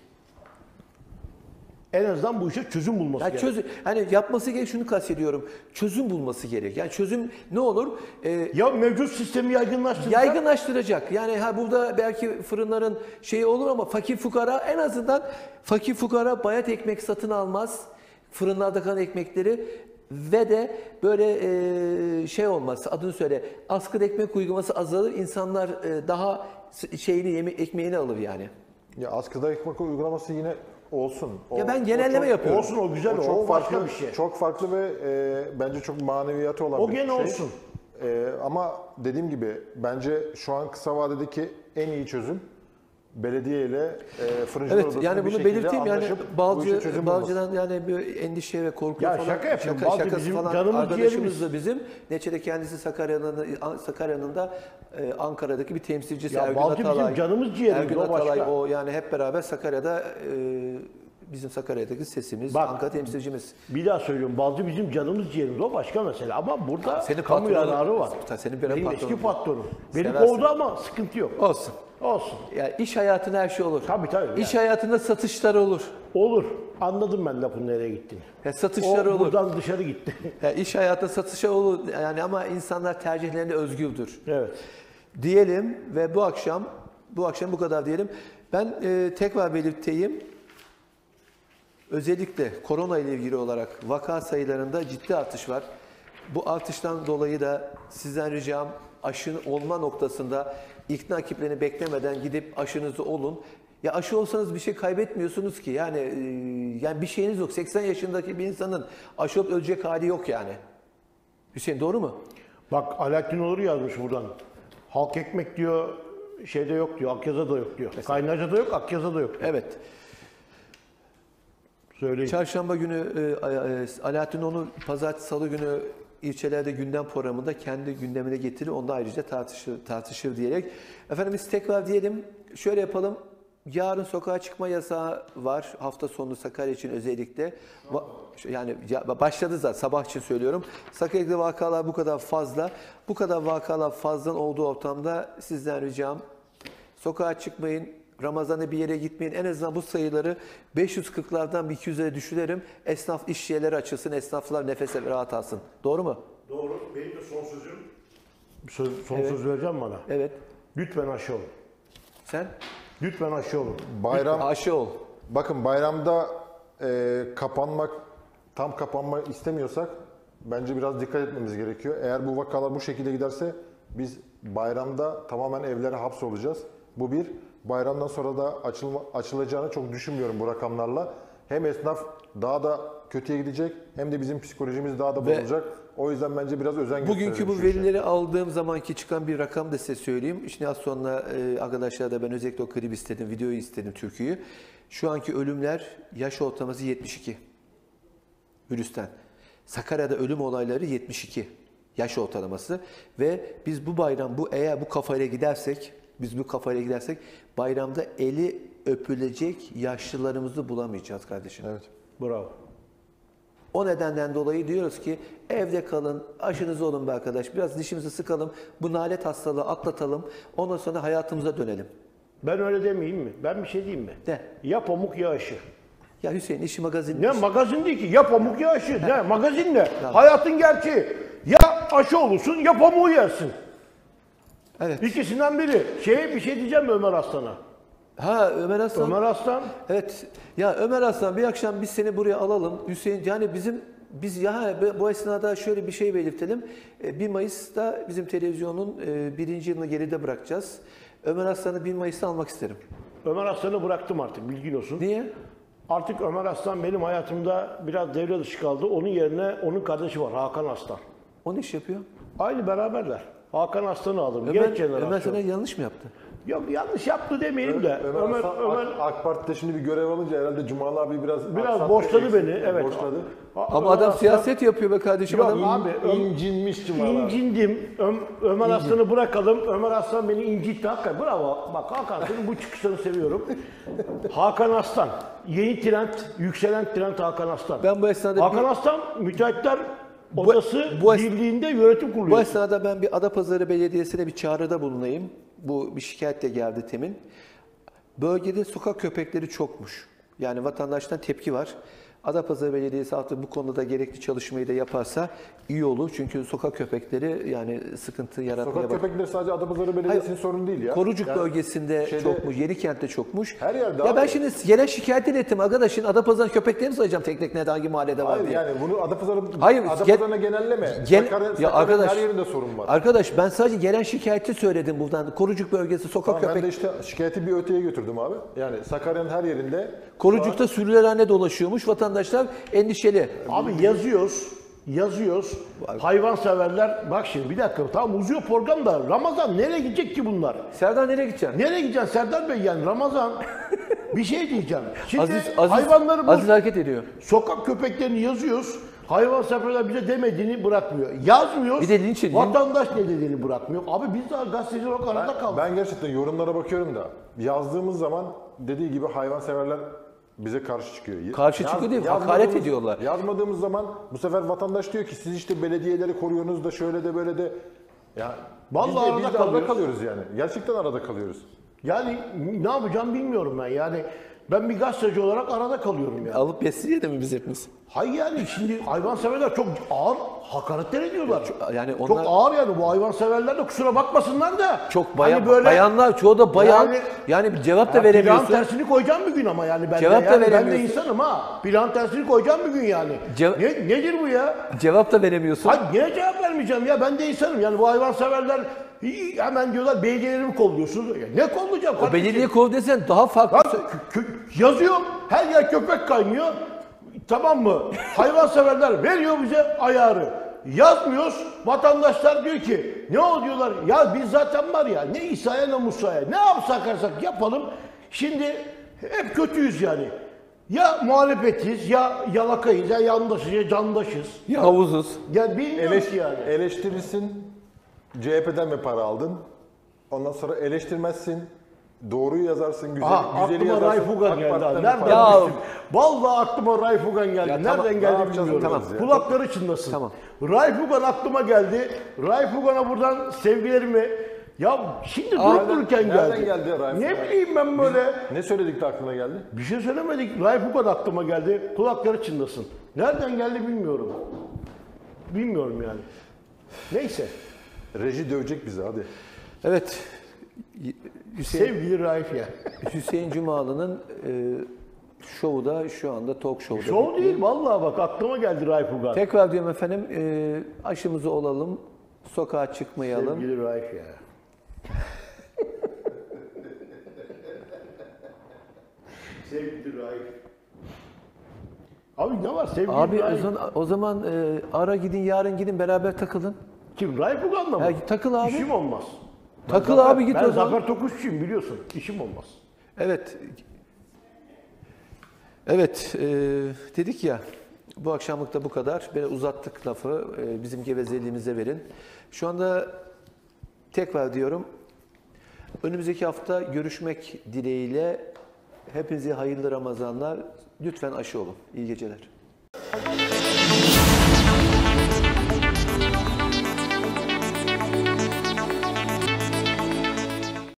En azından bu işe çözüm bulması gerek. Hani yapması gerek, şunu kastediyorum. Çözüm bulması gerek. Yani çözüm ne olur? Ya mevcut sistemi Yaygınlaştıracak. Yani burada belki fırınların şeyi olur ama fakir fukara en azından fakir fukara bayat ekmek satın almaz. Fırınlarda kalan ekmekleri ve de böyle şey olması, adını söyle, askıda ekmek uygulaması azalır, insanlar daha ekmeğini alır yani. Ya askıda ekmek uygulaması yine olsun. Ya ben genelleme yapıyorum. Olsun, o güzel, o çok başka farklı bir şey. Çok farklı ve bence çok maneviyatı olan O bir şey. gene olsun. Ama dediğim gibi bence şu an kısa vadedeki en iyi çözüm belediye ile Fırıncılar Evet, Odası'nın yani bir bunu şekilde belirteyim yani anlaşıp bu işe çözüm bulması. Balcı'dan yani bir endişe ve korku Ya falan. şaka yapıyorum. Şakası Balcı bizim falan. canımız Arkadaşımız ciğerimiz. da bizim. Neçede kendisi Sakarya'nın da Ankara'daki bir temsilcisi Ya Ergün Balcı bizim Atalay. canımız ciğerimiz, Ergün o başka. Atalay o yani hep beraber Sakarya'da bizim Sakarya'daki sesimiz, Bak, Ankara temsilcimiz. Bir daha söylüyorum. Balcı bizim canımız ciğerimiz, o başka mesele. Ama burada Senin kamu patronun- yararı var. Senin Benim patronun. eski patronum. Beni Seversin. kovdu ama sıkıntı yok. Olsun. Olsun. Yani iş hayatında her şey olur. Tabii. İş hayatında satışlar olur. Olur. Anladım ben lafın nereye gittiğini. Satışlar O olur. buradan dışarı gitti. İş hayatında satışa olur yani ama insanlar tercihlerinde özgürdür. Evet. Diyelim ve bu akşam bu kadar diyelim. Ben tekrar belirteyim. Özellikle korona ile ilgili olarak vaka sayılarında ciddi artış var. Bu artıştan dolayı da sizden ricam aşı olma noktasında ikna ekiplerini beklemeden gidip aşınızı olun. Ya aşı olsanız bir şey kaybetmiyorsunuz ki. Yani bir şeyiniz yok. 80 yaşındaki bir insanın aşı olup ölecek hali yok yani. Hüseyin doğru mu? Bak Alaaddin Olur yazmış buradan. Halk ekmek diyor, şeyde yok diyor, Akyaza'da yok diyor. Kaynarca'da yok, Akyaza'da yok diyor. Evet. Söyleyin. Çarşamba günü Alaaddin onu pazartesi salı günü ilçelerde gündem programında kendi gündemine getirir. Onda ayrıca tartışır diyerek. Efendim biz tekrar diyelim şöyle yapalım. Yarın sokağa çıkma yasağı var. Hafta sonu Sakarya için özellikle. Yani başladı zaten sabah için söylüyorum. Sakarya'da vakalar bu kadar fazla. Bu kadar vakalar fazla olduğu ortamda sizden ricam sokağa çıkmayın. Ramazan'da bir yere gitmeyin. En azından bu sayıları 540'lardan bir 200'lere düşürelim. Esnaf iş yerleri açılsın. Esnaflar nefese rahat alsın. Doğru mu? Doğru. Benim de son sözüm. Son söz vereceğim bana. Evet. Lütfen aşı olun. Sen? Lütfen aşı olun. Bayram, Aşı ol. bakın bayramda tam kapanma istemiyorsak bence biraz dikkat etmemiz gerekiyor. Eğer bu vakalar bu şekilde giderse biz bayramda tamamen evlere hapsolacağız. Bu bir. Bayramdan sonra da açılacağını çok düşünmüyorum bu rakamlarla. Hem esnaf daha da kötüye gidecek hem de bizim psikolojimiz daha da bozulacak. O yüzden bence biraz özen gösterelim. Bugünkü bu verileri aldığım zamanki çıkan bir rakam da size söyleyeyim. Şimdi az sonra arkadaşlar da ben özellikle o klip istedim, videoyu istedim türküyü. Şu anki ölümler yaş ortalaması 72. Virüsten. Sakarya'da ölüm olayları 72 yaş ortalaması ve biz bu bayram eğer bu kafayla gidersek bayramda eli öpülecek yaşlılarımızı bulamayacağız kardeşim. Evet. Bravo. O nedenden dolayı diyoruz ki evde kalın, aşınızı olun be arkadaş. Biraz dişimizi sıkalım, bu nalet hastalığı atlatalım. Ondan sonra hayatımıza dönelim. Ben öyle demeyeyim mi? Ben bir şey diyeyim mi? De. Ya pamuk ya aşı. Ya Hüseyin işi magazin. Ne magazin değil ki. Ya pamuk ya aşı. Ne magazin ne? Hayatın gerçeği. Ya aşı olursun ya pamuğu yersin. Evet. İkisinden biri. Bir şey diyeceğim mi Ömer Aslan'a? Ömer Aslan. Ömer Aslan. Evet. Ya Ömer Aslan bir akşam biz seni buraya alalım. Hüseyin yani biz bu esnada şöyle bir şey belirtelim. 1 Mayıs'ta bizim televizyonun 1. yılını geride bırakacağız. Ömer Aslan'ı 1 Mayıs'ta almak isterim. Ömer Aslan'ı bıraktım artık bilgin olsun. Niye? Artık Ömer Aslan benim hayatımda biraz devre dışı kaldı. Onun yerine onun kardeşi var Hakan Aslan. O ne iş yapıyor? Aynı beraberler. Hakan Aslan'ı aldım. Genç jenerasyon. Ömer sana yanlış mı yaptı? Yok yanlış yaptı demeyeyim de. Ömer AK Parti'de şimdi bir görev alınca herhalde Cumali abi biraz boşladı beni. Evet. Boşladı. Ama adam siyaset yapıyor be kardeşim. Yok Adam abi. İncinmiş Cumali abi. İncindim. Ömer Aslan'ı bırakalım. Ömer Aslan beni incitti. Hakikaten bravo. Bak Hakan senin bu çıkışlarını seviyorum. Hakan Aslan. Yeni trend, yükselen trend Hakan Aslan. Ben bu esnada Hakan Aslan Müteahhitler Odası Birliği'nde yönetim kurulu. Bu esnada ben bir Adapazarı Belediyesi'ne bir çağrıda bulunayım. Bu bir şikayetle geldi temin. Bölgede sokak köpekleri çokmuş. Yani vatandaştan tepki var. Adapazarı Belediyesi artık bu konuda da gerekli çalışmayı da yaparsa iyi olur. Çünkü sokak köpekleri yani sıkıntı yaratmaya Sokak köpekleri sadece Adapazarı Belediyesi'nin sorunu değil ya. Korucuk Yani bölgesinde şeyde- çokmuş, Yenikent'te çokmuş. Her yerde Ya abi. ben şimdi gelen şikayet ettim arkadaşın Adapazarı köpeklerini sayacağım tek tek nerede hangi mahallede var Hayır diye. yani bunu Hayır, Adapazarı'na genelleme. Gen- Sakarya'nın arkadaş, her yerinde sorun var. Arkadaş ben sadece gelen şikayeti söyledim buradan. Korucuk bölgesi sokak Tamam, köpek. ben de işte şikayeti bir öteye götürdüm abi. Yani Sakarya'nın her yerinde Korucuk'ta sürülerhane dolaşıyormuş. Vatandaşlar endişeli. Abi yazıyoruz. Hayvanseverler bak şimdi bir dakika tamam uzuyor program da Ramazan nereye gidecek ki bunlar? Serdar nereye gideceksin? Nereye gideceksin Serdar Bey yani Ramazan bir şey diyeceğim. Şimdi Aziz hayvanları Aziz hareket ediyor. sokak köpeklerini yazıyoruz. Hayvanseverler bize demediğini bırakmıyor. Yazmıyoruz. Bir de linç edin. Vatandaş ne dediğini bırakmıyor. Abi biz de gazeteciler o arada kaldık. ben gerçekten yorumlara bakıyorum da yazdığımız zaman dediği gibi hayvanseverler bize karşı çıkıyor. Karşı çıkıyor değil, hakaret yazmadığımız- ediyorlar. Yazmadığımız zaman bu sefer vatandaş diyor ki siz işte belediyeleri koruyorsunuz da şöyle de böyle de. Ya Vallahi biz de arada kalıyoruz yani. Gerçekten arada kalıyoruz. Yani ne yapacağım bilmiyorum ben. Yani ben bir gazeteci olarak arada kalıyorum yani. Alıp besleyelim mi biz hepimiz? Hayır yani şimdi hayvanseverler çok ağır hakaretler ediyorlar. Yani Çok onlar ağır yani bu hayvanseverler de kusura bakmasınlar da. çok bayan, hani böyle, bayanlar çoğu da bayan. Yani- Yani bir cevap da Plan veremiyorsun. tersini koyacağım bir gün ama yani ben Cevap de, da yani ben de veremiyorsun. insanım ha. Plan tersini koyacağım bir gün yani. Nedir bu ya? Cevap da veremiyorsun. Hayır niye cevap vermeyeceğim ya ben de insanım yani bu hayvanseverler hemen diyorlar belediyeleri mi kolluyorsunuz? Ya ne kollayacağım O kardeşim? belediye kov desen daha farklı. Bak, yazıyor, her yer köpek kaynıyor. Tamam mı? Hayvanseverler veriyor bize ayarı. Yazmıyoruz, vatandaşlar diyor ki ne o diyorlar ya biz zaten var ya ne İsa'ya ne Musa'ya ne yapsak yapalım. Şimdi hep kötüyüz yani. Ya muhalefetiz ya yalakayız ya yandaşız ya candaşız. Ya havuzuz. Ya bilmiyorum ki yani. Eleştirirsin, CHP'den mi para aldın? Ondan sonra eleştirmezsin, doğruyu yazarsın, güzeli Aklıma yazarsın. Raif Ugan AK geldi. Parti'den mi Nereden para Ya- aldın? düştüm? Vallahi aklıma Raif Ugan geldi. Ya Nereden tamam, ne geldi yapacağız bilmiyorum. bilmiyoruz ya. Kulakları çınlasın. Tamam. Raif Ugan aklıma geldi. Raif Ugan'a buradan sevgilerimi. Ya şimdi durup dururken nereden geldi. geldi Raif Ne Ugan? bileyim ben böyle. Ne söyledik de aklına geldi? Bir şey söylemedik. Raif Ugan aklıma geldi. Kulakları çınlasın. Nereden geldi bilmiyorum. Bilmiyorum yani. Neyse. Reji dövecek bizi hadi. Evet. Hüseyin, Sevgili Raif ya. Hüseyin Cumalı'nın şovu da şu anda talk show'da. Şov değil vallahi bak aklıma geldi Raif Ugan. Tekrar diyorum efendim aşımızı olalım. Sokağa çıkmayalım. Sevgili Raif ya. Sevgili Raif. Abi ne var sevgili Abi Raif? o zaman ara gidin yarın gidin beraber takılın. Kim? Raif Ugan'la mı? Ya takıl abi. İşim olmaz. Takıl Zafer- abi, git ben o zaman. Zafer Tokuşçuyum biliyorsun. İşim olmaz. Evet. Evet dedik ya bu akşamlık da bu kadar. Böyle uzattık lafı. Bizim gevezeliğimize verin. Şu anda tekrar diyorum. Önümüzdeki hafta görüşmek dileğiyle hepinize hayırlı Ramazanlar. Lütfen aşı olun. İyi geceler.